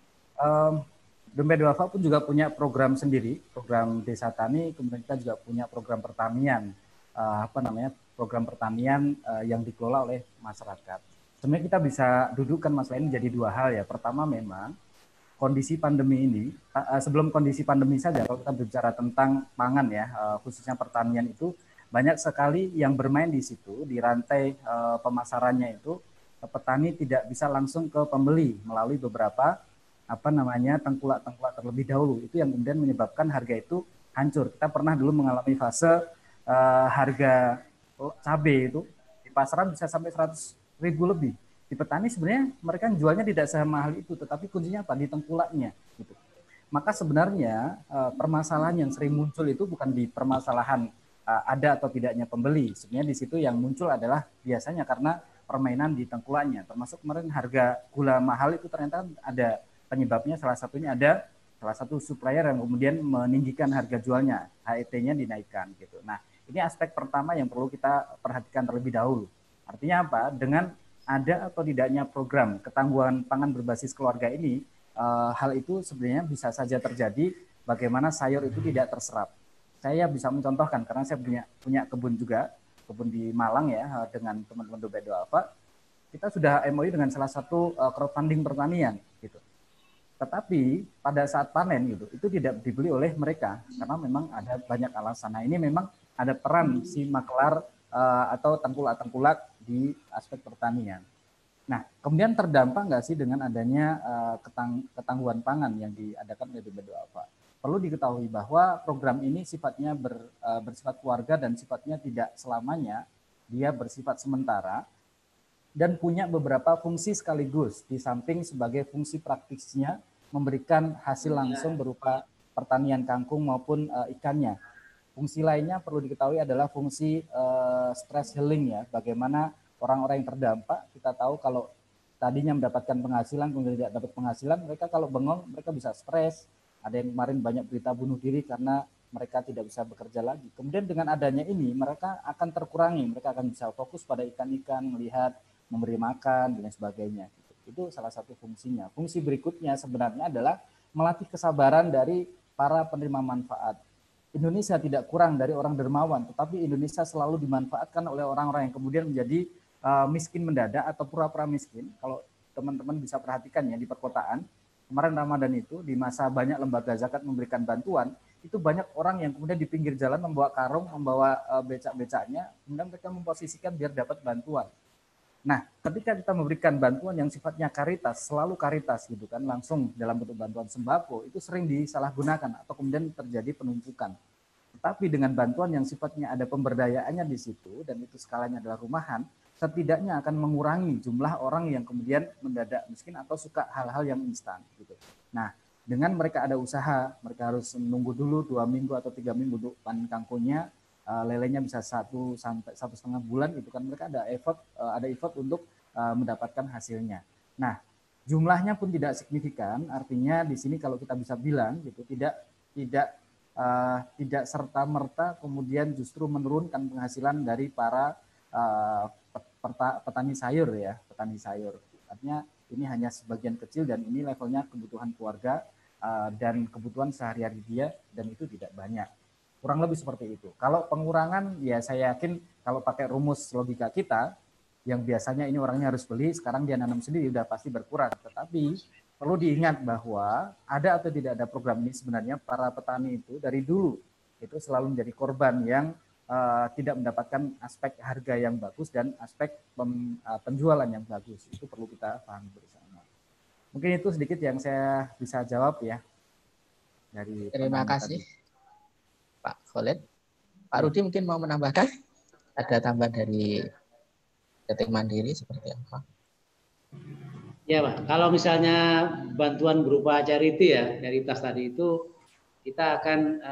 Dompet Duafa pun juga punya program sendiri, program Desa Tani, kemudian kita juga punya program pertanian, program pertanian yang dikelola oleh masyarakat. Sebenarnya kita bisa dudukkan masalah ini jadi dua hal ya. Pertama memang kondisi pandemi ini, sebelum kondisi pandemi saja kalau kita bicara tentang pangan ya, khususnya pertanian itu banyak sekali yang bermain di situ, di rantai pemasarannya itu, petani tidak bisa langsung ke pembeli melalui beberapa tengkulak-tengkulak terlebih dahulu. Itu yang kemudian menyebabkan harga itu hancur. Kita pernah dulu mengalami fase harga cabai itu di pasaran bisa sampai 100.000 lebih. Di petani sebenarnya mereka jualnya tidak semahal itu, tetapi kuncinya apa? Di tengkulaknya. Gitu. Maka sebenarnya permasalahan yang sering muncul itu bukan di permasalahan ada atau tidaknya pembeli. Sebenarnya di situ yang muncul adalah biasanya karena permainan di tengkulaknya. Termasuk kemarin harga gula mahal itu ternyata ada penyebabnya, salah satunya ada salah satu supplier yang kemudian meninggikan harga jualnya, HET-nya dinaikkan gitu. Nah, ini aspek pertama yang perlu kita perhatikan terlebih dahulu. Artinya apa? Dengan ada atau tidaknya program ketangguhan pangan berbasis keluarga ini, hal itu sebenarnya bisa saja terjadi bagaimana sayur itu tidak terserap. Saya bisa mencontohkan karena saya punya kebun juga, kebun di Malang ya, dengan teman-teman Dompet Duafa. Kita sudah MOU dengan salah satu crowdfunding pertanian gitu. Tetapi pada saat panen gitu, itu tidak dibeli oleh mereka karena memang ada banyak alasan. Nah, ini memang ada peran si makelar atau tengkulak-tengkulak di aspek pertanian. Nah, kemudian terdampak nggak sih dengan adanya ketangguhan pangan yang diadakan oleh Dompet Duafa? perlu diketahui bahwa program ini sifatnya bersifat keluarga dan sifatnya tidak selamanya, dia bersifat sementara dan punya beberapa fungsi sekaligus, di samping sebagai fungsi praktisnya memberikan hasil langsung berupa pertanian kangkung maupun ikannya. Fungsi lainnya perlu diketahui adalah fungsi stress healing ya, bagaimana orang-orang yang terdampak, kita tahu kalau tadinya mendapatkan penghasilan kemudian tidak dapat penghasilan, mereka kalau bengong mereka bisa stres. Ada yang kemarin banyak berita bunuh diri karena mereka tidak bisa bekerja lagi. Kemudian dengan adanya ini mereka akan terkurangi, mereka akan bisa fokus pada ikan-ikan, melihat, memberi makan dan sebagainya. Itu salah satu fungsinya. Fungsi berikutnya sebenarnya adalah melatih kesabaran dari para penerima manfaat. Indonesia tidak kurang dari orang dermawan, tetapi Indonesia selalu dimanfaatkan oleh orang-orang yang kemudian menjadi miskin mendadak atau pura-pura miskin. Kalau teman-teman bisa perhatikan ya di perkotaan, kemarin Ramadan itu di masa banyak lembaga zakat memberikan bantuan, itu banyak orang yang kemudian di pinggir jalan membawa karung, membawa becak-becaknya, kemudian mereka memposisikan biar dapat bantuan. Nah, ketika kita memberikan bantuan yang sifatnya karitas, selalu karitas gitu kan, langsung dalam bentuk bantuan sembako, itu sering disalahgunakan atau kemudian terjadi penumpukan. Tetapi dengan bantuan yang sifatnya ada pemberdayaannya di situ, dan itu skalanya adalah rumahan, setidaknya akan mengurangi jumlah orang yang kemudian mendadak miskin atau suka hal-hal yang instan gitu. Nah, dengan mereka ada usaha, mereka harus menunggu dulu 2 minggu atau 3 minggu untuk panen kangkungnya, lelenya bisa 1 sampai 1,5 bulan itu kan, mereka ada effort untuk mendapatkan hasilnya. Nah, jumlahnya pun tidak signifikan, artinya di sini kalau kita bisa bilang gitu tidak serta-merta kemudian justru menurunkan penghasilan dari para petani sayur ya, petani sayur. Artinya ini hanya sebagian kecil dan ini levelnya kebutuhan keluarga dan kebutuhan sehari-hari dia, dan itu tidak banyak. Kurang lebih seperti itu. Kalau pengurangan ya saya yakin kalau pakai rumus logika kita yang biasanya ini orangnya harus beli, sekarang dia nanam sendiri udah pasti berkurang. Tetapi perlu diingat bahwa ada atau tidak ada program ini, sebenarnya para petani itu dari dulu itu selalu menjadi korban yang tidak mendapatkan aspek harga yang bagus dan aspek penjualan yang bagus. Itu perlu kita pahami bersama. Mungkin itu sedikit yang saya bisa jawab ya. Terima kasih Pak Khalid. Pak Rudi mungkin mau menambahkan? Ada tambahan dari Detik Mandiri seperti apa? Ya Pak, kalau misalnya bantuan berupa charity ya, charitas tadi itu kita akan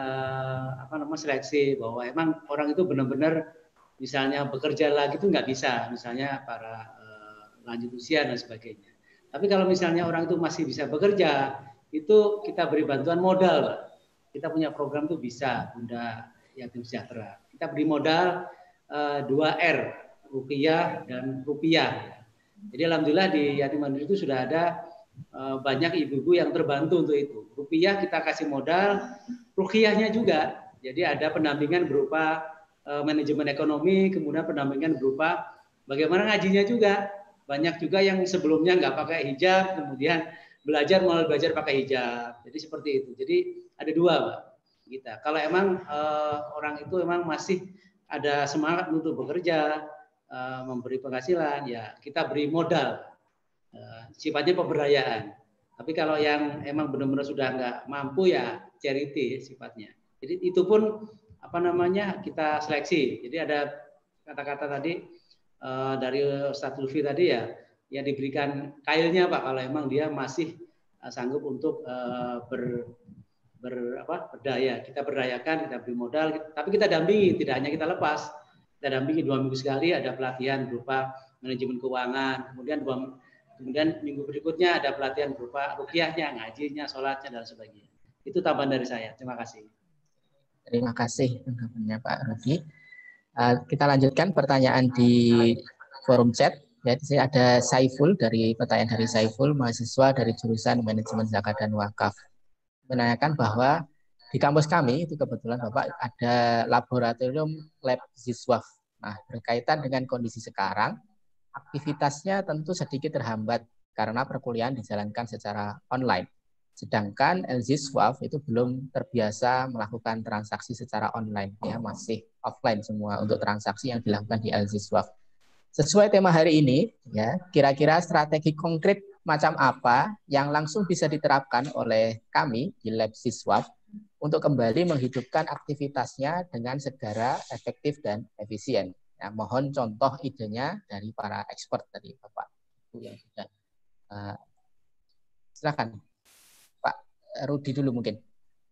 seleksi bahwa emang orang itu benar-benar misalnya bekerja lagi itu nggak bisa, misalnya para lanjut usia dan sebagainya. Tapi kalau misalnya orang itu masih bisa bekerja, itu kita beri bantuan modal, Pak. Kita punya program tuh bisa, Bunda Yatim Sejahtera. Kita beri modal 2R, rupiah dan rupiah. Jadi alhamdulillah di Yatim Mandiri itu sudah ada banyak ibu-ibu yang terbantu untuk itu. Rupiah kita kasih modal, ruqyahnya juga. Jadi ada pendampingan berupa manajemen ekonomi, kemudian pendampingan berupa bagaimana ngajinya juga. Banyak juga yang sebelumnya nggak pakai hijab, kemudian mulai belajar pakai hijab. Jadi seperti itu. Jadi ada 2, Pak. Kita. Kalau emang orang itu emang masih ada semangat untuk bekerja, memberi penghasilan, ya kita beri modal. Sifatnya pemberdayaan. Tapi kalau yang emang benar-benar sudah nggak mampu ya charity sifatnya. Jadi itu pun kita seleksi. Jadi ada kata-kata tadi dari Ustadz Lutfi tadi ya, yang diberikan kailnya Pak kalau emang dia masih sanggup untuk berdaya. Kita berdayakan, kita beri modal, tapi kita dampingi, tidak hanya kita lepas. Kita dampingi 2 minggu sekali, ada pelatihan berupa manajemen keuangan, kemudian minggu berikutnya ada pelatihan berupa ruqyahnya, ngajinya, sholatnya, dan sebagainya. Itu tambahan dari saya. Terima kasih. Terima kasih tanggapannya Pak Rudi. Kita lanjutkan pertanyaan di forum chat. Ya, di sini ada Saiful, pertanyaan dari Saiful, mahasiswa dari jurusan Manajemen Zakat dan Wakaf. Menanyakan bahwa di kampus kami itu kebetulan Bapak ada laboratorium lab Ziswaf. Nah, berkaitan dengan kondisi sekarang, aktivitasnya tentu sedikit terhambat karena perkuliahan dijalankan secara online. Sedangkan LZiswaf itu belum terbiasa melakukan transaksi secara online, ya masih offline semua untuk transaksi yang dilakukan di LZiswaf. Sesuai tema hari ini, ya kira-kira strategi konkret macam apa yang langsung bisa diterapkan oleh kami di Lab Ziswaf untuk kembali menghidupkan aktivitasnya dengan segera, efektif, dan efisien. Nah, mohon contoh idenya dari para expert tadi, Bapak yang sudah. Silakan, Pak Rudi dulu mungkin.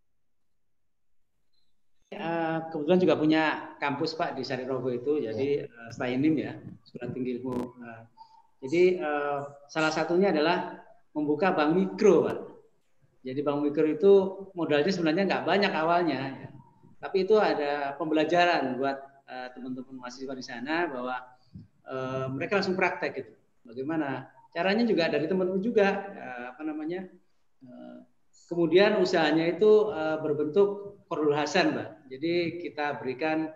Kebetulan juga punya kampus Pak di Sarirogo itu, jadi STAINIM ya, Sekolah Tinggi Ilmu. Jadi salah satunya adalah membuka bank mikro, Pak. Jadi bank mikro itu modalnya sebenarnya nggak banyak awalnya, ya. Tapi itu ada pembelajaran buat teman-teman mahasiswa di sana bahwa mereka langsung praktek gitu. Bagaimana caranya juga dari teman-teman juga, kemudian usahanya itu berbentuk Qardul Hasan, Mbak. Jadi kita berikan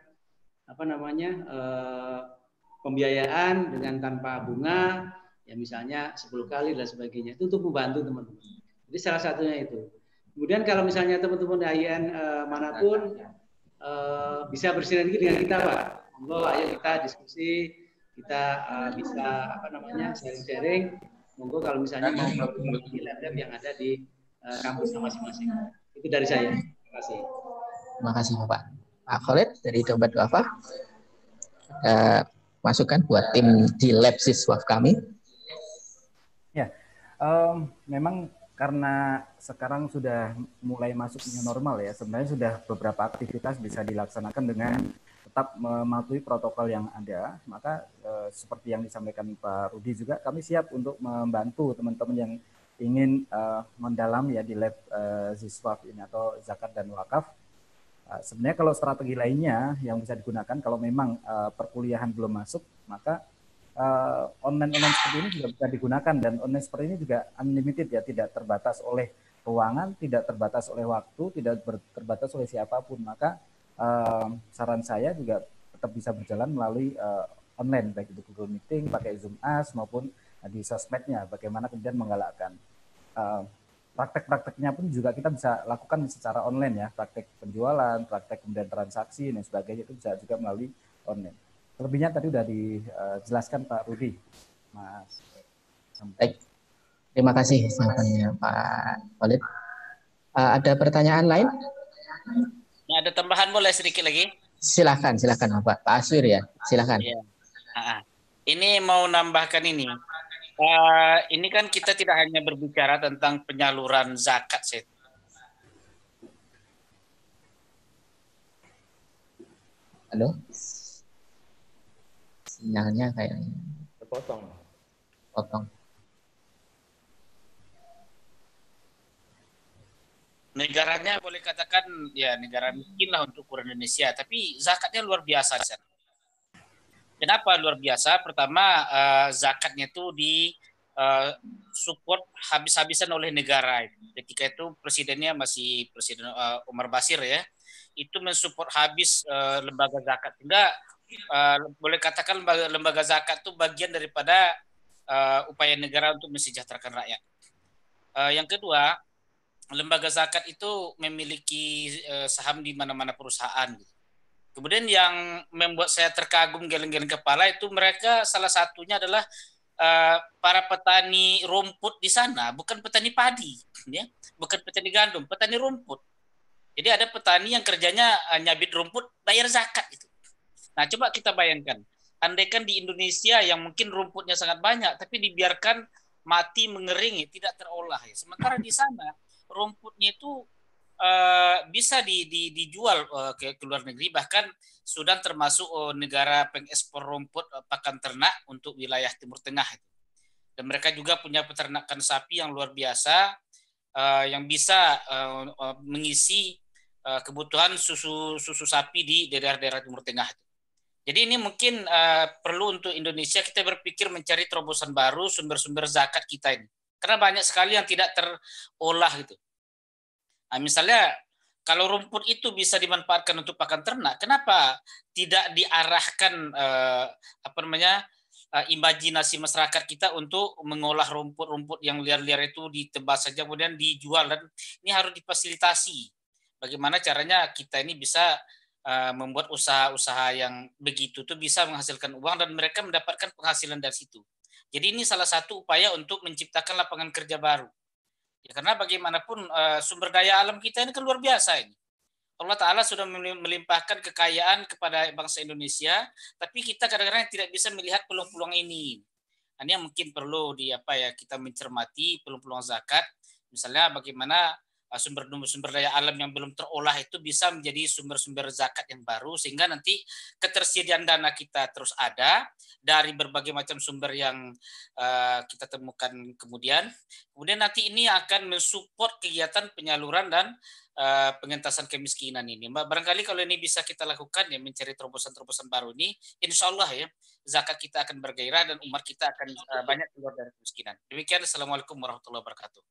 pembiayaan dengan tanpa bunga, ya misalnya 10 kali dan sebagainya. Itu untuk membantu teman-teman. Jadi salah satunya itu. Kemudian kalau misalnya teman-teman AIN manapun bisa bersinergi dengan kita, Pak. Monggo, ayo kita diskusi, kita bisa sharing-sharing. Monggo kalau misalnya mau di lab-lab yang ada di kampus masing-masing. Itu dari saya. Terima kasih. Terima kasih Bapak. Pak Khalid dari Dompet Duafa. Masukan buat tim di lab Siswaf kami. Ya, memang karena sekarang sudah mulai masuk new normal ya, sebenarnya sudah beberapa aktivitas bisa dilaksanakan dengan tetap mematuhi protokol yang ada. Maka seperti yang disampaikan Pak Rudi juga, kami siap untuk membantu teman-teman yang ingin mendalam ya di lab Siswaf ini atau zakat dan wakaf. Sebenarnya kalau strategi lainnya yang bisa digunakan kalau memang perkuliahan belum masuk, maka online seperti ini juga bisa digunakan, dan online seperti ini juga unlimited ya, tidak terbatas oleh ruangan, tidak terbatas oleh waktu, tidak terbatas oleh siapapun. Maka saran saya juga tetap bisa berjalan melalui online, baik itu Google Meeting, pakai Zoom As maupun di sosmednya, bagaimana kemudian menggalakkan. Praktek-prakteknya pun juga kita bisa lakukan secara online ya, praktek penjualan, praktek kemudian transaksi dan sebagainya itu bisa juga melalui online. Lebihnya tadi sudah dijelaskan Pak Rudi, Mas. Baik, terima kasih jawabannya Pak Khalid. Ada pertanyaan lain? Ya, ada tambahan boleh sedikit lagi? Silakan Pak Aswir ya, silakan. Ya. Ini mau nambahkan ini. Ini kan kita tidak hanya berbicara tentang penyaluran zakat, Seth. Halo? Sinyalnya kayaknya Potong. Negaranya boleh katakan ya negara miskin lah untuk ukuran Indonesia, tapi zakatnya luar biasa, Seth. Kenapa luar biasa? Pertama, zakatnya itu di support habis-habisan oleh negara. Ketika itu presidennya masih Presiden Umar Basir ya, itu mensupport habis lembaga zakat. Sehingga boleh katakan lembaga zakat itu bagian daripada upaya negara untuk mensejahterakan rakyat. Yang kedua, lembaga zakat itu memiliki saham di mana-mana perusahaan. Kemudian yang membuat saya terkagum geleng-geleng kepala itu mereka salah satunya adalah para petani rumput di sana, bukan petani padi, ya, bukan petani gandum, petani rumput. Jadi ada petani yang kerjanya nyabit rumput, bayar zakat itu. Nah, coba kita bayangkan, andaikan di Indonesia yang mungkin rumputnya sangat banyak, tapi dibiarkan mati mengering, tidak terolah. Ya. Sementara di sana rumputnya itu bisa dijual ke luar negeri, bahkan Sudan termasuk negara pengekspor rumput pakan ternak untuk wilayah Timur Tengah. Dan mereka juga punya peternakan sapi yang luar biasa yang bisa mengisi kebutuhan susu sapi di daerah-daerah Timur Tengah. Jadi ini mungkin perlu untuk Indonesia kita berpikir mencari terobosan baru sumber-sumber zakat kita ini. Karena banyak sekali yang tidak terolah gitu. Nah, misalnya kalau rumput itu bisa dimanfaatkan untuk pakan ternak, kenapa tidak diarahkan imajinasi masyarakat kita untuk mengolah rumput-rumput yang liar-liar itu ditebas saja kemudian dijual, dan ini harus difasilitasi. Bagaimana caranya kita ini bisa membuat usaha-usaha yang begitu tuh bisa menghasilkan uang dan mereka mendapatkan penghasilan dari situ. Jadi ini salah satu upaya untuk menciptakan lapangan kerja baru. Ya, karena bagaimanapun sumber daya alam kita ini kan luar biasa ini. Allah Ta'ala sudah melimpahkan kekayaan kepada bangsa Indonesia, tapi kita kadang-kadang tidak bisa melihat peluang-peluang ini. Ini yang mungkin perlu kita mencermati peluang-peluang zakat. Misalnya bagaimana sumber daya alam yang belum terolah itu bisa menjadi sumber-sumber zakat yang baru, sehingga nanti ketersediaan dana kita terus ada dari berbagai macam sumber yang kita temukan kemudian nanti ini akan mensupport kegiatan penyaluran dan pengentasan kemiskinan ini. Barangkali kalau ini bisa kita lakukan ya, mencari terobosan-terobosan baru ini, insya Allah ya zakat kita akan bergairah dan umat kita akan banyak keluar dari kemiskinan. Demikian, Assalamualaikum warahmatullahi wabarakatuh.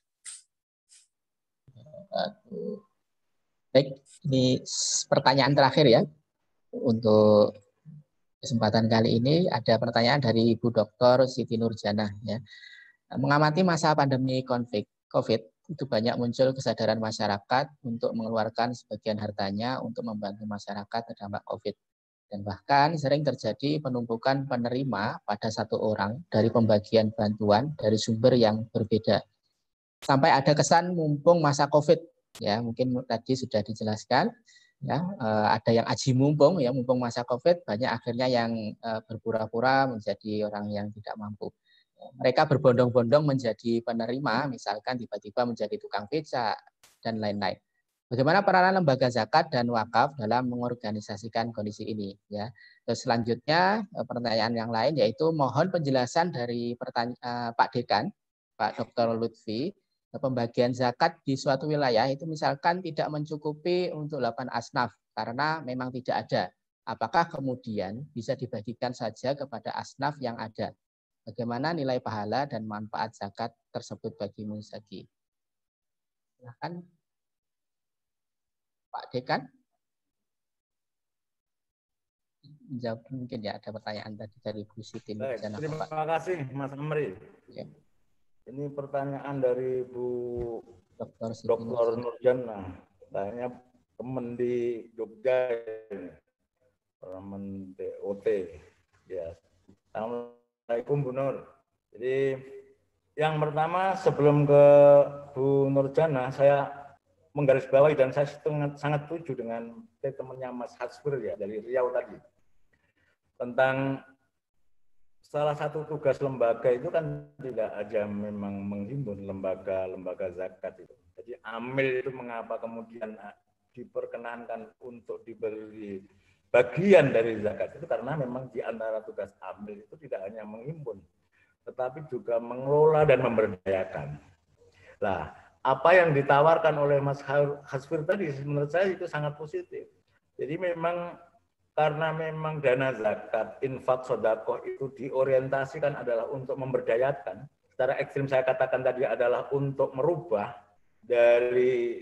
Baik, ini pertanyaan terakhir ya untuk kesempatan kali ini. Ada pertanyaan dari Ibu Dr. Siti Nurjanah ya. Mengamati masa pandemi COVID itu banyak muncul kesadaran masyarakat untuk mengeluarkan sebagian hartanya untuk membantu masyarakat terdampak COVID. Dan bahkan sering terjadi penumpukan penerima pada satu orang dari pembagian bantuan dari sumber yang berbeda. Sampai ada kesan mumpung masa COVID, ya mungkin tadi sudah dijelaskan, ya ada yang aji mumpung, ya mumpung masa COVID, banyak akhirnya yang berpura-pura menjadi orang yang tidak mampu. Mereka berbondong-bondong menjadi penerima, misalkan tiba-tiba menjadi tukang beca dan lain-lain. Bagaimana peranan lembaga zakat dan wakaf dalam mengorganisasikan kondisi ini? Ya. Terus selanjutnya pertanyaan yang lain yaitu mohon penjelasan dari Pak Dekan, Pak Dr. Lutfi, pembagian zakat di suatu wilayah itu misalkan tidak mencukupi untuk 8 asnaf karena memang tidak ada. Apakah kemudian bisa dibagikan saja kepada asnaf yang ada? Bagaimana nilai pahala dan manfaat zakat tersebut bagi muzaki? Silakan Pak Dekan. Jawab mungkin ya, ada pertanyaan tadi dari Bu Siti Nurjanah. Terima kasih Mas Amri. Ya. Ini pertanyaan dari Bu Dr. Nurjanah. Tanya teman di Jogja, teman DOT. Ya. Assalamualaikum Bu Nur. Jadi yang pertama sebelum ke Bu Nurjanah, saya menggarisbawahi dan saya sangat setuju dengan temannya Mas Hasbir ya dari Riau tadi tentang salah satu tugas lembaga itu kan tidak aja memang menghimpun lembaga zakat itu. Jadi amil itu mengapa kemudian diperkenankan untuk diberi bagian dari zakat itu karena memang di antara tugas amil itu tidak hanya menghimpun tetapi juga mengelola dan memberdayakan. Nah, apa yang ditawarkan oleh Mas Hasbir tadi menurut saya itu sangat positif. Jadi memang karena memang dana zakat, infak, sedekah itu diorientasikan adalah untuk memberdayakan. Secara ekstrim saya katakan tadi adalah untuk merubah dari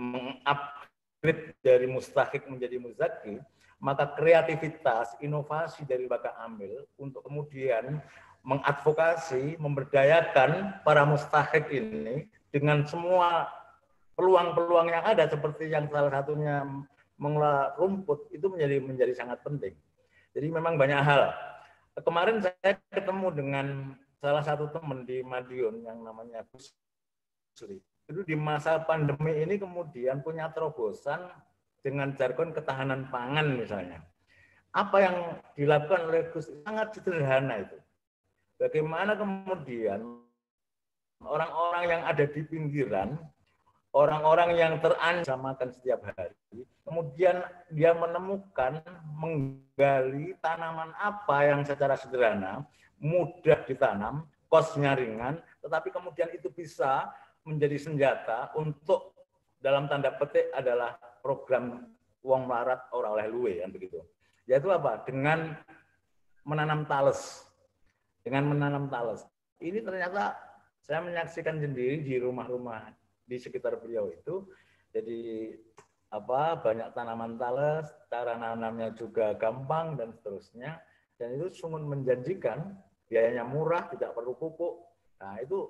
mengupgrade dari mustahik menjadi muzaki, maka kreativitas, inovasi dari lembaga amil untuk kemudian mengadvokasi, memberdayakan para mustahik ini dengan semua peluang-peluang yang ada seperti yang salah satunya mengelola rumput itu menjadi sangat penting. Jadi memang banyak hal. Kemarin saya ketemu dengan salah satu teman di Madiun yang namanya Gus Sri. Itu di masa pandemi ini kemudian punya terobosan dengan jargon ketahanan pangan misalnya. Apa yang dilakukan oleh Gus sangat sederhana itu. Bagaimana kemudian orang-orang yang ada di pinggiran, orang-orang yang terancam makan setiap hari, kemudian dia menemukan, menggali tanaman apa yang secara sederhana, mudah ditanam, kosnya ringan, tetapi kemudian itu bisa menjadi senjata untuk dalam tanda petik adalah program wong melarat ora oleh luwe kan begitu. Yaitu apa? Dengan menanam tales. Dengan menanam tales. Ini ternyata saya menyaksikan sendiri di rumah-rumah di sekitar beliau itu. Jadi banyak tanaman tales, cara nanamnya juga gampang dan seterusnya. Dan itu sungguh menjanjikan, biayanya murah, tidak perlu pupuk. Nah, itu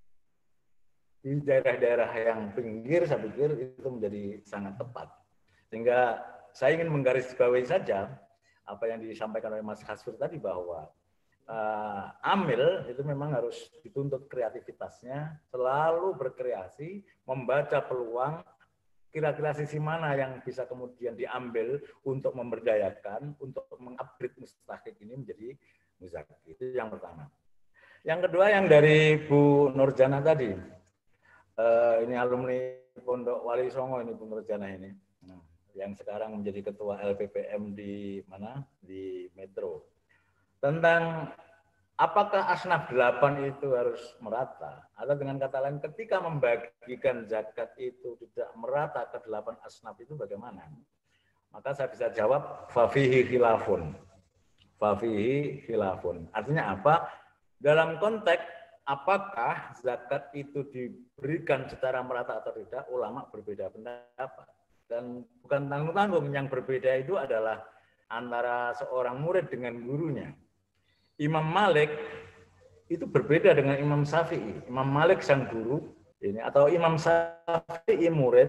di daerah-daerah yang pinggir saya pikir itu menjadi sangat tepat. Sehingga saya ingin menggarisbawahi saja apa yang disampaikan oleh Mas Hasbir tadi bahwa amil itu memang harus dituntut kreativitasnya, selalu berkreasi, membaca peluang, kira-kira sisi mana yang bisa kemudian diambil untuk memberdayakan, untuk mengupgrade mustahik ini menjadi muzaki. Itu yang pertama. Yang kedua yang dari Bu Nurjana tadi, ini alumni Pondok Wali Songo ini Bu Nurjana ini, yang sekarang menjadi ketua LPPM di mana, di Metro, tentang apakah asnaf 8 itu harus merata? Atau dengan kata lain, ketika membagikan zakat itu tidak merata ke 8 asnaf itu bagaimana? Maka saya bisa jawab, fafihi khilafun. Fafihi khilafun. Artinya apa? Dalam konteks apakah zakat itu diberikan secara merata atau tidak, ulama berbeda pendapat. Dan bukan tanggung-tanggung, yang berbeda itu adalah antara seorang murid dengan gurunya. Imam Malik itu berbeda dengan Imam Syafi'i. Imam Malik sang guru ini atau Imam Syafi'i murid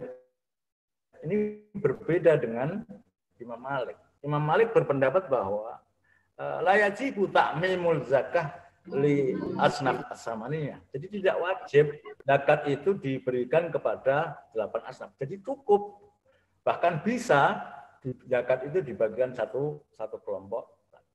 ini berbeda dengan Imam Malik. Imam Malik berpendapat bahwa la yajibu ta'mimul zakah li asnaf as-samaniyah. Jadi tidak wajib zakat itu diberikan kepada 8 asnaf. Jadi cukup, bahkan bisa zakat itu dibagikan satu kelompok.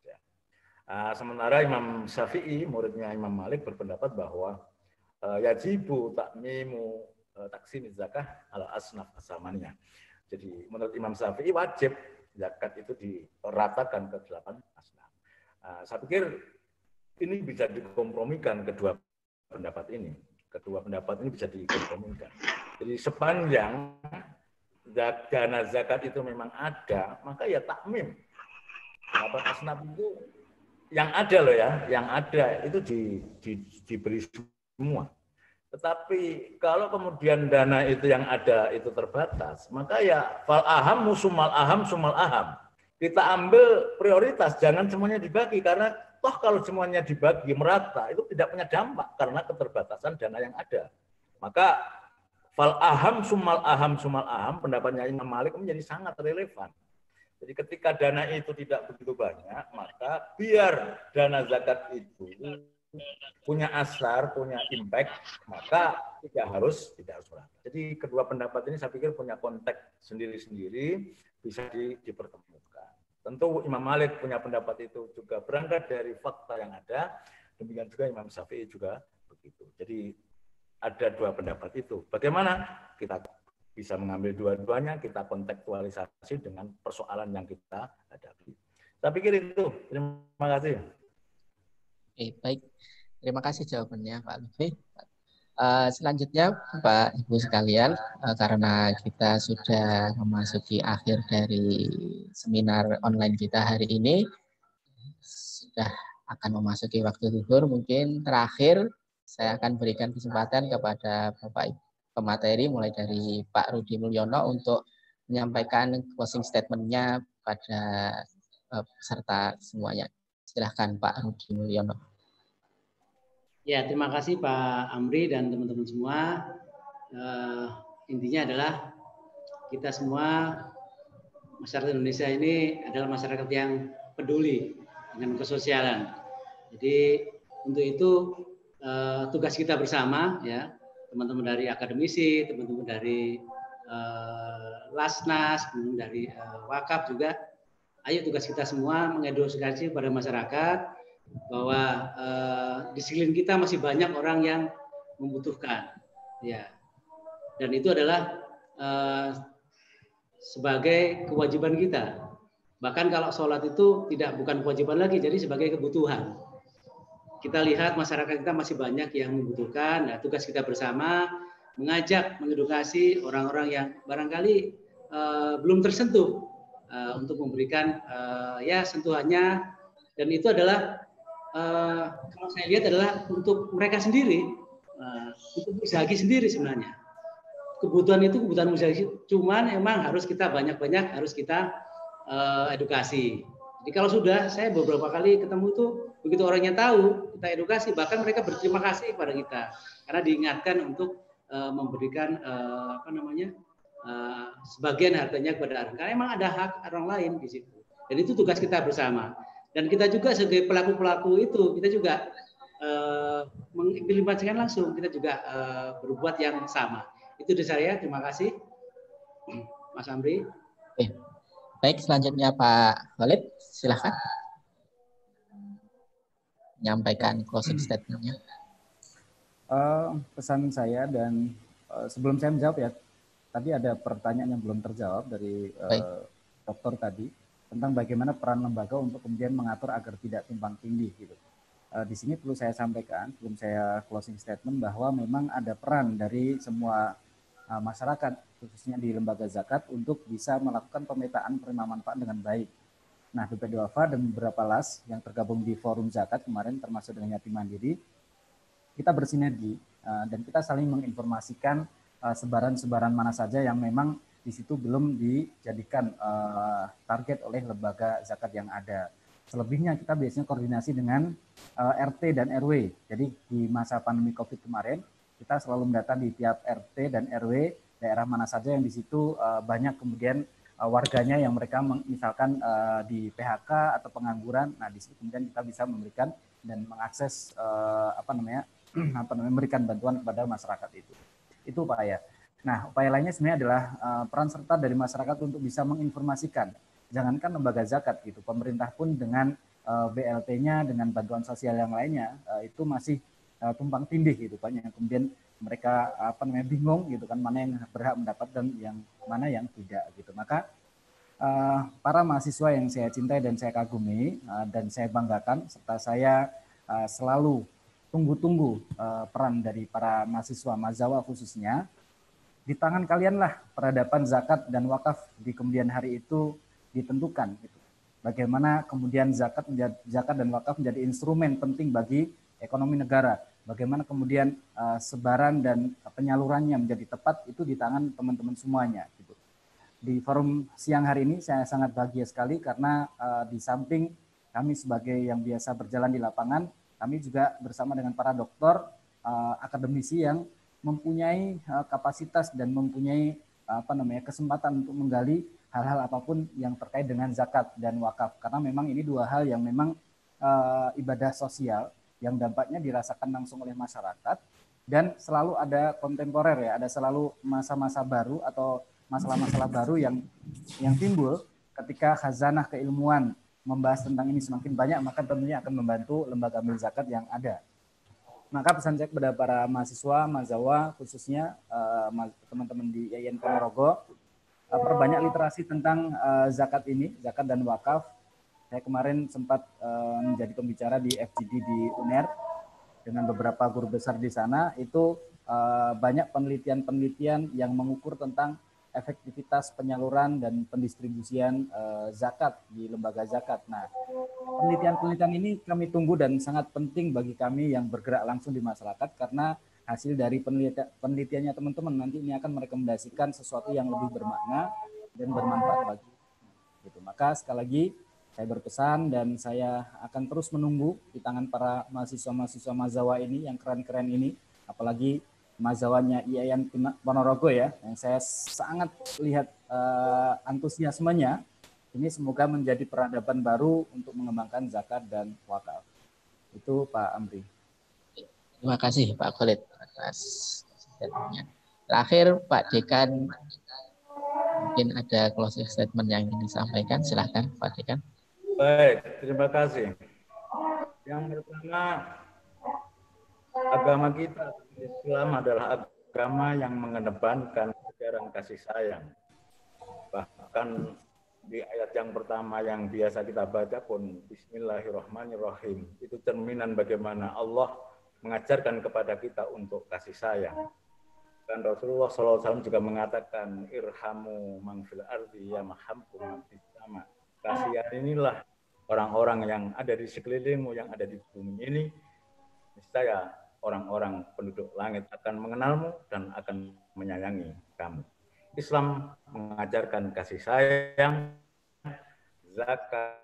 Sementara Imam Syafi'i, muridnya Imam Malik, berpendapat bahwa yajibu ta'mimu taksim zakah ala asnaf as-samaniyah. Jadi menurut Imam Syafi'i wajib zakat itu diratakan ke 8 asnaf. Saya pikir ini bisa dikompromikan kedua pendapat ini. Kedua pendapat ini bisa dikompromikan. Jadi sepanjang dana zakat itu memang ada, maka ya takmim. 8 asnaf itu yang ada loh ya, yang ada itu diberi semua. Tetapi kalau kemudian dana itu yang ada itu terbatas, maka ya fal aham musumal aham sumal aham. Kita ambil prioritas, jangan semuanya dibagi, karena toh kalau semuanya dibagi merata itu tidak punya dampak karena keterbatasan dana yang ada. Maka fal aham sumal aham pendapatnya Imam Malik menjadi sangat relevan. Jadi ketika dana itu tidak begitu banyak, maka biar dana zakat itu punya asar, punya impact, maka tidak harus merata. Jadi kedua pendapat ini saya pikir punya konteks sendiri-sendiri, bisa dipertemukan. Tentu Imam Malik punya pendapat itu juga berangkat dari fakta yang ada, demikian juga Imam Syafi'i juga begitu. Jadi ada dua pendapat itu. Bagaimana kita bisa mengambil dua-duanya, kita kontekstualisasi dengan persoalan yang kita hadapi. Saya pikir itu. Terima kasih. Oke, baik. Terima kasih jawabannya Pak Lutfi. Selanjutnya Pak Ibu sekalian, karena kita sudah memasuki akhir dari seminar online kita hari ini, sudah akan memasuki waktu zuhur, mungkin terakhir saya akan berikan kesempatan kepada Bapak Ibu pemateri mulai dari Pak Rudi Mulyono untuk menyampaikan closing statement-nya pada peserta semuanya. Silahkan Pak Rudi Mulyono. Ya, terima kasih Pak Amri dan teman-teman semua. Intinya adalah kita semua, masyarakat Indonesia ini adalah masyarakat yang peduli dengan kesosialan. Jadi untuk itu tugas kita bersama, ya, teman-teman dari akademisi, teman-teman dari Lasnas, teman-teman dari Wakaf juga, ayo tugas kita semua mengedukasi pada masyarakat bahwa di sekeliling kita masih banyak orang yang membutuhkan, ya, dan itu adalah sebagai kewajiban kita. Bahkan kalau sholat itu bukan kewajiban lagi, jadi sebagai kebutuhan. Kita lihat masyarakat kita masih banyak yang membutuhkan. Nah, tugas kita bersama mengajak, mengedukasi orang-orang yang barangkali belum tersentuh untuk memberikan ya sentuhannya. Dan itu adalah kalau saya lihat adalah untuk mereka sendiri, untuk muzaki sendiri sebenarnya. Kebutuhan itu kebutuhan muzaki, cuman emang harus kita banyak-banyak harus kita edukasi. Jadi kalau sudah, saya beberapa kali ketemu itu, begitu orangnya tahu, kita edukasi, bahkan mereka berterima kasih kepada kita karena diingatkan untuk memberikan sebagian hartanya kepada orang. Karena emang ada hak orang lain di situ. Dan itu tugas kita bersama. Dan kita juga sebagai pelaku-pelaku itu, kita juga mengimplementasikan langsung, kita juga berbuat yang sama. Itu dari saya, terima kasih. Mas Amri. Oke. Baik, selanjutnya Pak Khalid, silahkan menyampaikan closing statement-nya. Pesan saya dan sebelum saya menjawab ya, tadi ada pertanyaan yang belum terjawab dari dokter tadi tentang bagaimana peran lembaga untuk kemudian mengatur agar tidak tumpang tindih gitu. Di sini perlu saya sampaikan sebelum saya closing statement bahwa memang ada peran dari semua masyarakat khususnya di lembaga zakat untuk bisa melakukan pemetaan penerima manfaat dengan baik. Nah, BPD Wafa dan beberapa LAS yang tergabung di Forum Zakat kemarin termasuk dengan Yatim Mandiri, kita bersinergi dan kita saling menginformasikan sebaran-sebaran mana saja yang memang di situ belum dijadikan target oleh lembaga zakat yang ada. Selebihnya kita biasanya koordinasi dengan RT dan RW. Jadi di masa pandemi COVID kemarin, kita selalu mendata di tiap RT dan RW daerah mana saja yang di situ banyak kemudian warganya yang mereka misalkan di PHK atau pengangguran. Nah, di situ kemudian kita bisa memberikan dan mengakses memberikan bantuan kepada masyarakat itu. Itu upaya. Nah, upaya lainnya sebenarnya adalah peran serta dari masyarakat untuk bisa menginformasikan. Jangankan lembaga zakat gitu, pemerintah pun dengan BLT-nya, dengan bantuan sosial yang lainnya itu masih tumpang tindih gitu, banyak yang kemudian mereka bingung gitu kan, mana yang berhak mendapat dan yang mana yang tidak gitu. Maka para mahasiswa yang saya cintai dan saya kagumi dan saya banggakan serta saya selalu tunggu-tunggu peran dari para mahasiswa Mazawa khususnya. Di tangan kalianlah peradaban zakat dan wakaf di kemudian hari itu ditentukan gitu. Bagaimana kemudian zakat dan wakaf menjadi instrumen penting bagi ekonomi negara. Bagaimana kemudian sebaran dan penyalurannya menjadi tepat itu di tangan teman-teman semuanya gitu. Di forum siang hari ini saya sangat bahagia sekali karena di samping kami sebagai yang biasa berjalan di lapangan, kami juga bersama dengan para dokter akademisi yang mempunyai kapasitas dan mempunyai kesempatan untuk menggali hal-hal apapun yang terkait dengan zakat dan wakaf, karena memang ini dua hal yang memang ibadah sosial yang dampaknya dirasakan langsung oleh masyarakat dan selalu ada kontemporer ya, ada selalu masa-masa baru atau masalah-masalah baru yang timbul ketika khazanah keilmuan membahas tentang ini semakin banyak, maka tentunya akan membantu lembaga amil zakat yang ada. Maka pesan saya kepada para mahasiswa Mazawa khususnya teman-teman di IAIN Ponorogo, perbanyak literasi tentang zakat ini, zakat dan wakaf. Saya kemarin sempat menjadi pembicara di FGD di UNER dengan beberapa guru besar di sana. Itu banyak penelitian-penelitian yang mengukur tentang efektivitas penyaluran dan pendistribusian zakat di lembaga zakat. Nah, penelitian-penelitian ini kami tunggu dan sangat penting bagi kami yang bergerak langsung di masyarakat karena hasil dari penelitiannya teman-teman nanti ini akan merekomendasikan sesuatu yang lebih bermakna dan bermanfaat bagi gitu. Maka sekali lagi saya berpesan dan saya akan terus menunggu di tangan para mahasiswa-mahasiswa Mazawa ini yang keren-keren ini, apalagi Mazawanya IAIN Ponorogo ya, yang saya sangat lihat antusiasmenya. Ini semoga menjadi peradaban baru untuk mengembangkan zakat dan wakaf. Itu Pak Amri. Terima kasih Pak Khalid atas statementnya. Terakhir Pak Dekan, mungkin ada closing statement yang ingin disampaikan. Silahkan Pak Dekan. Baik, terima kasih. Yang pertama, agama kita Islam adalah agama yang mengedepankan ajaran kasih sayang. Bahkan di ayat yang pertama yang biasa kita baca pun Bismillahirrahmanirrahim. Itu cerminan bagaimana Allah mengajarkan kepada kita untuk kasih sayang. Dan Rasulullah SAW juga mengatakan irhamu man fil ardi yarhamkum man fis sama. Kasihanilah orang-orang yang ada di sekelilingmu, yang ada di bumi ini. Niscaya orang-orang penduduk langit akan mengenalmu dan akan menyayangi kamu. Islam mengajarkan kasih sayang, zakat,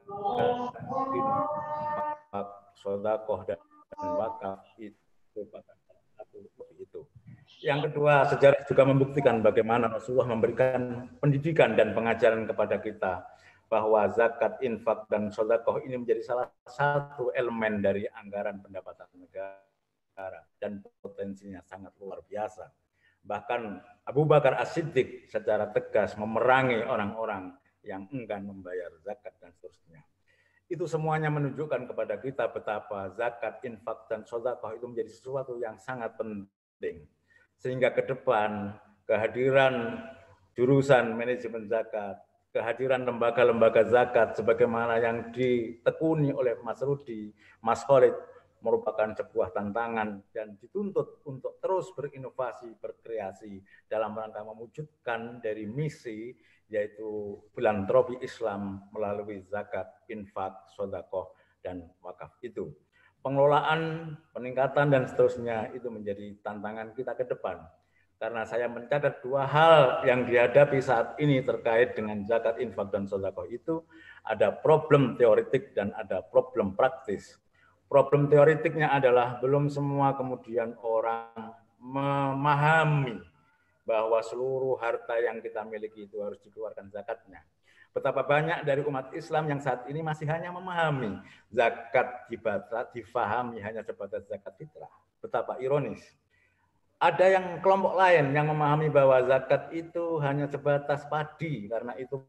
sedekah dan wakaf itu itu. Yang kedua, sejarah juga membuktikan bagaimana Rasulullah memberikan pendidikan dan pengajaran kepada kita bahwa zakat, infak, dan sedekah ini menjadi salah satu elemen dari anggaran pendapatan negara dan potensinya sangat luar biasa. Bahkan Abu Bakar As-Siddiq secara tegas memerangi orang-orang yang enggan membayar zakat dan seterusnya. Itu semuanya menunjukkan kepada kita betapa zakat, infak, dan sedekah itu menjadi sesuatu yang sangat penting. Sehingga ke depan kehadiran jurusan manajemen zakat, kehadiran lembaga-lembaga zakat sebagaimana yang ditekuni oleh Mas Rudi, Mas Khalid, merupakan sebuah tantangan dan dituntut untuk terus berinovasi, berkreasi dalam rangka mewujudkan dari misi yaitu filantropi Islam melalui zakat, infak, sedekah, dan wakaf itu. Pengelolaan, peningkatan, dan seterusnya itu menjadi tantangan kita ke depan. Karena saya mencatat dua hal yang dihadapi saat ini terkait dengan zakat, infak, dan sedekah itu ada problem teoritik dan ada problem praktis. Problem teoritiknya adalah belum semua kemudian orang memahami bahwa seluruh harta yang kita miliki itu harus dikeluarkan zakatnya. Betapa banyak dari umat Islam yang saat ini masih hanya memahami zakat difahami hanya sebatas zakat fitrah. Betapa ironis. Ada yang kelompok lain yang memahami bahwa zakat itu hanya sebatas padi karena itu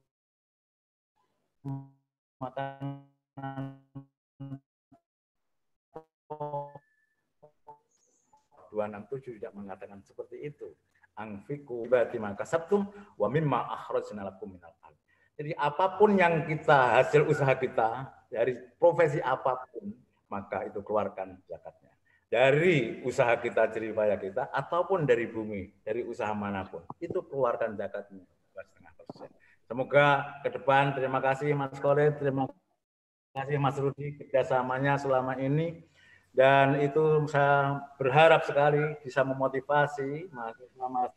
makanan 267 tidak mengatakan seperti itu. Anfiqu bima kasabtum wa mimma akhrajna lakum minal ardh. Jadi apapun yang kita hasil usaha kita dari profesi apapun maka itu keluarkan zakatnya. Dari usaha kita, jeripaya kita ataupun dari bumi, dari usaha manapun itu keluarkan zakatnya 2,5%. Semoga ke depan, terima kasih Mas Khalid, terima kasih Mas Rudi kerjasamanya selama ini. Dan itu saya berharap sekali bisa memotivasi mahasiswa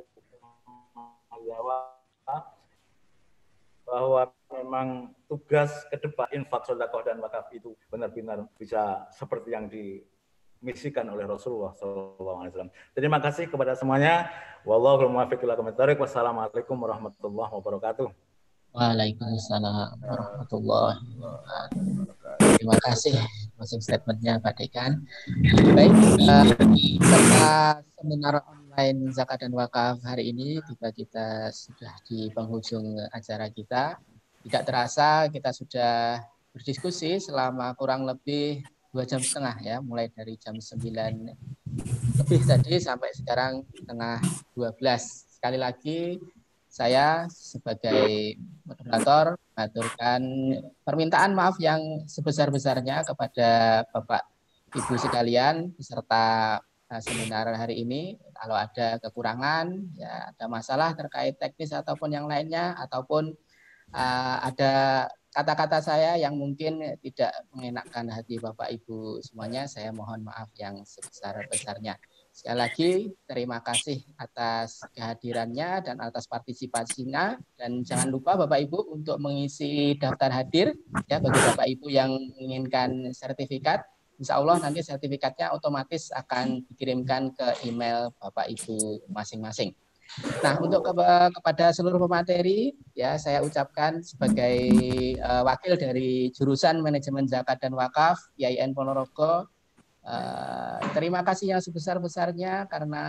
bahwa memang tugas ke depan infak, sedekah, dan wakaf itu benar-benar bisa seperti yang dimisikan oleh Rasulullah SAW. Terima kasih kepada semuanya. Wallahul muwaffiq ila aqwamit thoriq. Wassalamualaikum warahmatullahi wabarakatuh. Waalaikumsalam warahmatullahi wabarakatuh. Terima kasih closing statementnya Pak Dekan. Baik, serta seminar online zakat dan wakaf hari ini tiba kita sudah di penghujung acara kita. Tidak terasa kita sudah berdiskusi selama kurang lebih 2,5 jam ya, mulai dari jam 9 lebih tadi sampai sekarang setengah 12. Sekali lagi saya sebagai moderator mengaturkan permintaan maaf yang sebesar-besarnya kepada Bapak Ibu sekalian peserta seminar hari ini. Kalau ada kekurangan, ya ada masalah terkait teknis ataupun yang lainnya, ataupun ada kata-kata saya yang mungkin tidak mengenakkan hati Bapak Ibu semuanya, saya mohon maaf yang sebesar-besarnya. Sekali lagi terima kasih atas kehadirannya dan atas partisipasinya, dan jangan lupa Bapak Ibu untuk mengisi daftar hadir ya bagi Bapak Ibu yang menginginkan sertifikat. Insya Allah nanti sertifikatnya otomatis akan dikirimkan ke email Bapak Ibu masing-masing. Nah, untuk kepada seluruh pemateri ya saya ucapkan sebagai wakil dari jurusan manajemen zakat dan wakaf IAIN Ponorogo, terima kasih yang sebesar-besarnya karena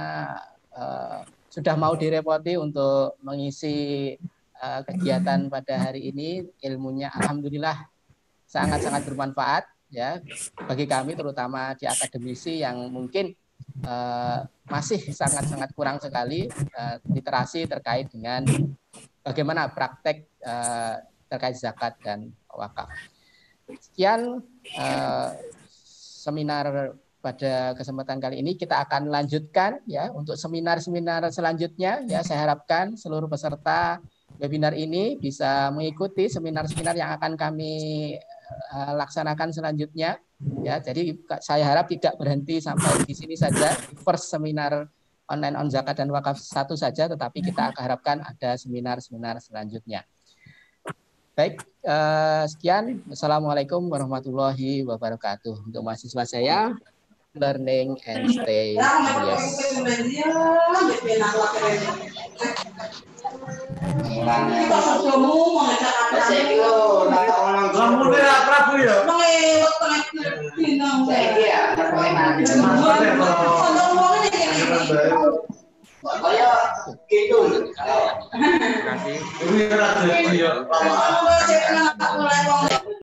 sudah mau direpoti untuk mengisi kegiatan pada hari ini. Ilmunya alhamdulillah sangat-sangat bermanfaat ya bagi kami, terutama di akademisi yang mungkin masih sangat-sangat kurang sekali literasi terkait dengan bagaimana praktek terkait zakat dan wakaf. Sekian seminar pada kesempatan kali ini. Kita akan lanjutkan ya untuk seminar-seminar selanjutnya ya. Saya harapkan seluruh peserta webinar ini bisa mengikuti seminar-seminar yang akan kami laksanakan selanjutnya ya. Jadi saya harap tidak berhenti sampai di sini saja, first seminar online on zakat dan wakaf satu saja, tetapi kita akan harapkan ada seminar-seminar selanjutnya. Baik, sekian. Assalamualaikum warahmatullahi wabarakatuh. Untuk mahasiswa saya, learning and stay curious. Terima kasih.